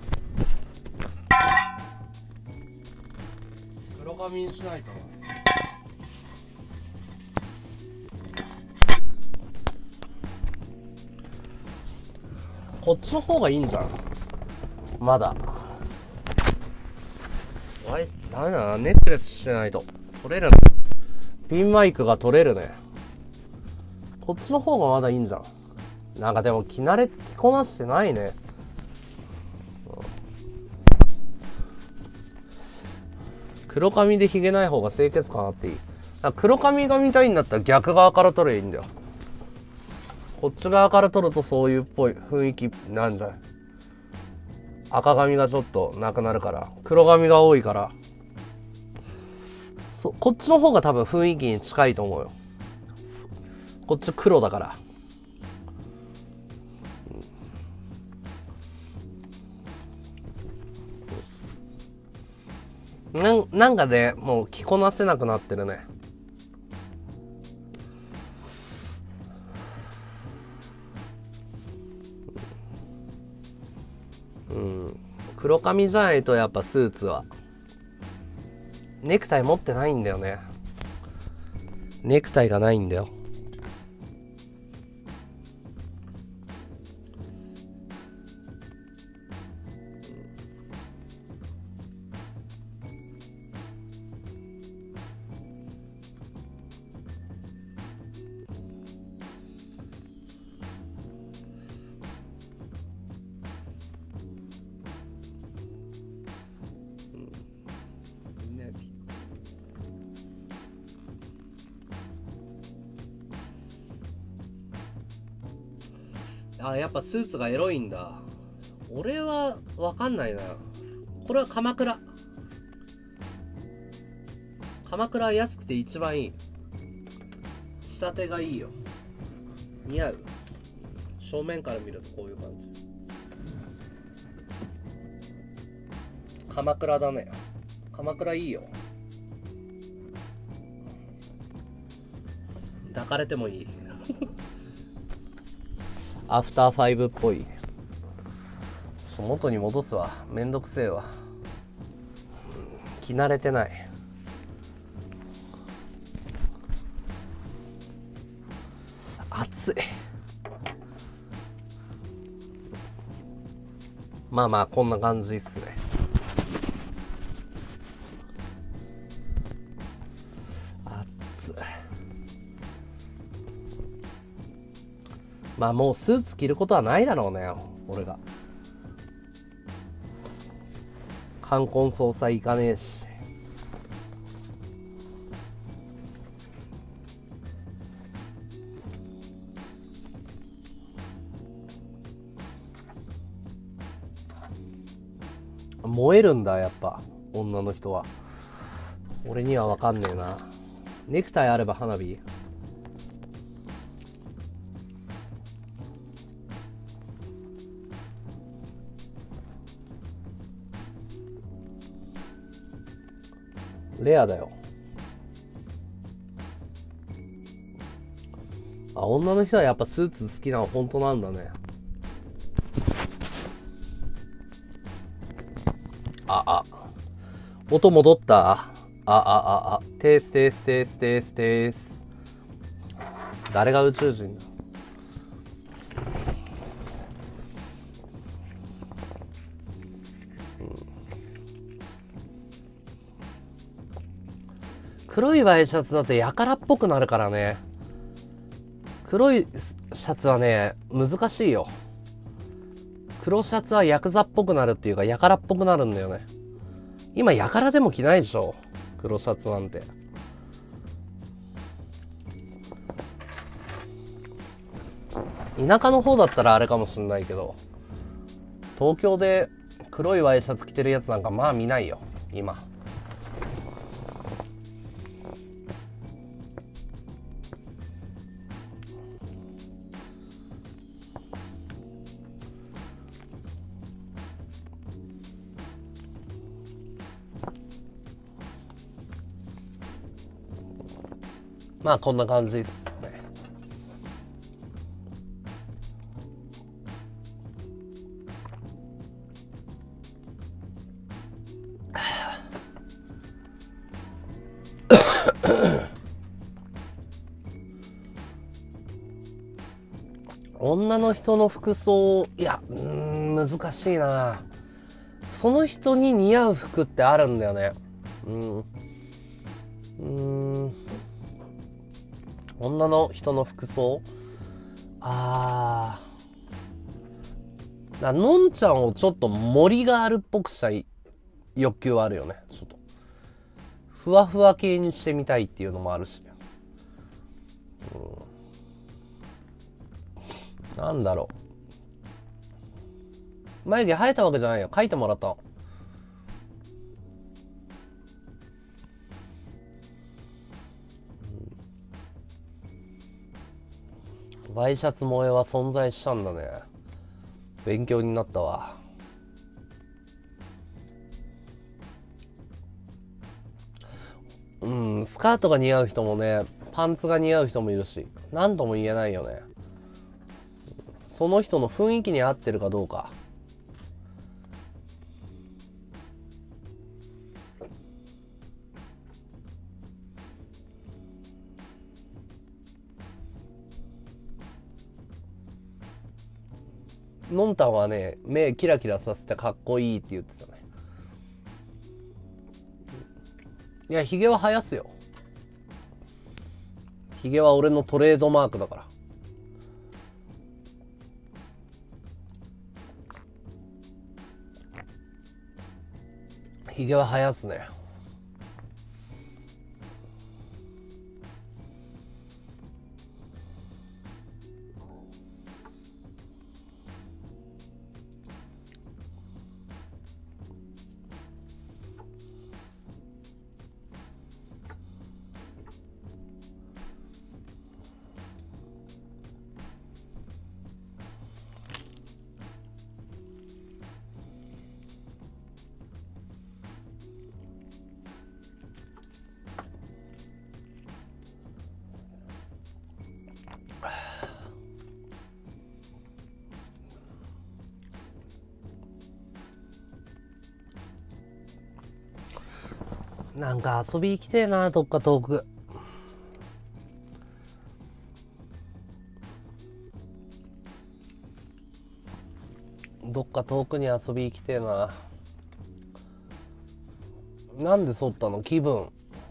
黒髪にしないとな。こっちの方がいいんじゃん。まだ。ダメだな。ネックレスしてないと。取れるの。ピンマイクが取れるね。こっちの方がまだいいんじゃん。なんかでも着こなしてないね。黒髪でひげない方が清潔感あっていい。黒髪が見たいんだったら逆側から取ればいいんだよ。こっち側から取るとそういうっぽい雰囲気なんじゃない。赤髪がちょっとなくなるから、黒髪が多いから、こっちの方が多分雰囲気に近いと思うよ。こっち黒だから。なんかね、もう着こなせなくなってるね。黒髪じゃないとやっぱスーツは。ネクタイ持ってないんだよね。ネクタイがないんだよ。 あ、やっぱスーツがエロいんだ。俺はわかんないな。これは鎌倉。鎌倉は安くて一番いい。仕立てがいいよ。似合う。正面から見るとこういう感じ。鎌倉だね。鎌倉いいよ。抱かれてもいい。アフターファイブっぽい。元に戻すわ。めんどくせえわ。着慣れてない。暑い。まあまあこんな感じっすね。暑い。まあもうスーツ着ることはないだろうね、俺が。冠婚葬祭行かねえし。燃えるんだ、やっぱ女の人は。俺には分かんねえな。ネクタイあれば花火。レアだよ。あ、女の人はやっぱスーツ好きなの本当なんだね。音戻った。テーステーステーステーステース。誰が宇宙人だ。黒いワイシャツだとやからっぽくなるからね。黒いシャツはね、難しいよ。黒シャツはヤクザっぽくなるっていうか、やからっぽくなるんだよね。今、やからでも着ないでしょ。黒シャツなんて。田舎の方だったらあれかもしんないけど、東京で黒いワイシャツ着てるやつなんかまあ見ないよ、今。まあこんな感じですね。女の人の服装、いや、難しいな。その人に似合う服ってあるんだよね。女の人の服装、のんちゃんをちょっと森があるっぽくしたい欲求はあるよね。ちょっとふわふわ系にしてみたいっていうのもあるし、なんだろう。眉毛生えたわけじゃないよ。描いてもらった。ワイシャツ萌えは存在したんだね。勉強になったわ。スカートが似合う人もね、パンツが似合う人もいるし、何とも言えないよね。その人の雰囲気に合ってるかどうか。のんたんはね、目キラキラさせてかっこいいって言ってたね。いや、ヒゲは生やすよ。ヒゲは俺のトレードマークだから。ヒゲは生やすね。 なんか遊び行きてえな、どっか遠く。どっか遠くに遊び行きてえな。なんで剃ったの？気分。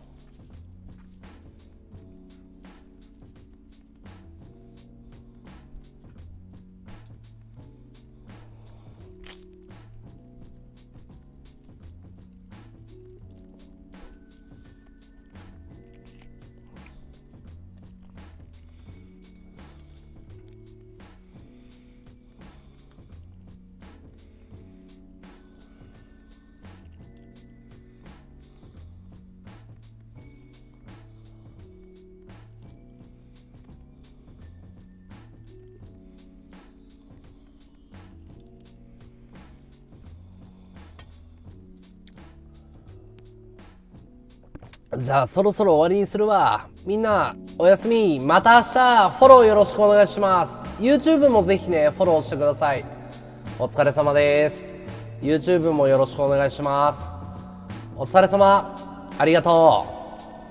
じゃあそろそろ終わりにするわ。みんなおやすみ。また明日フォローよろしくお願いします。 YouTube もぜひねフォローしてください。お疲れ様です。 YouTube もよろしくお願いします。お疲れ様、ありがとう。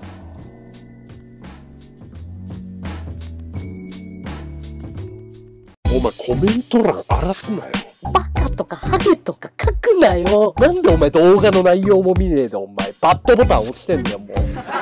お前コメント欄荒らすなよ。バカとかハゲとか書くなよ。なんでお前動画の内容も見ねえでお前バッドボタン押してんだよもう。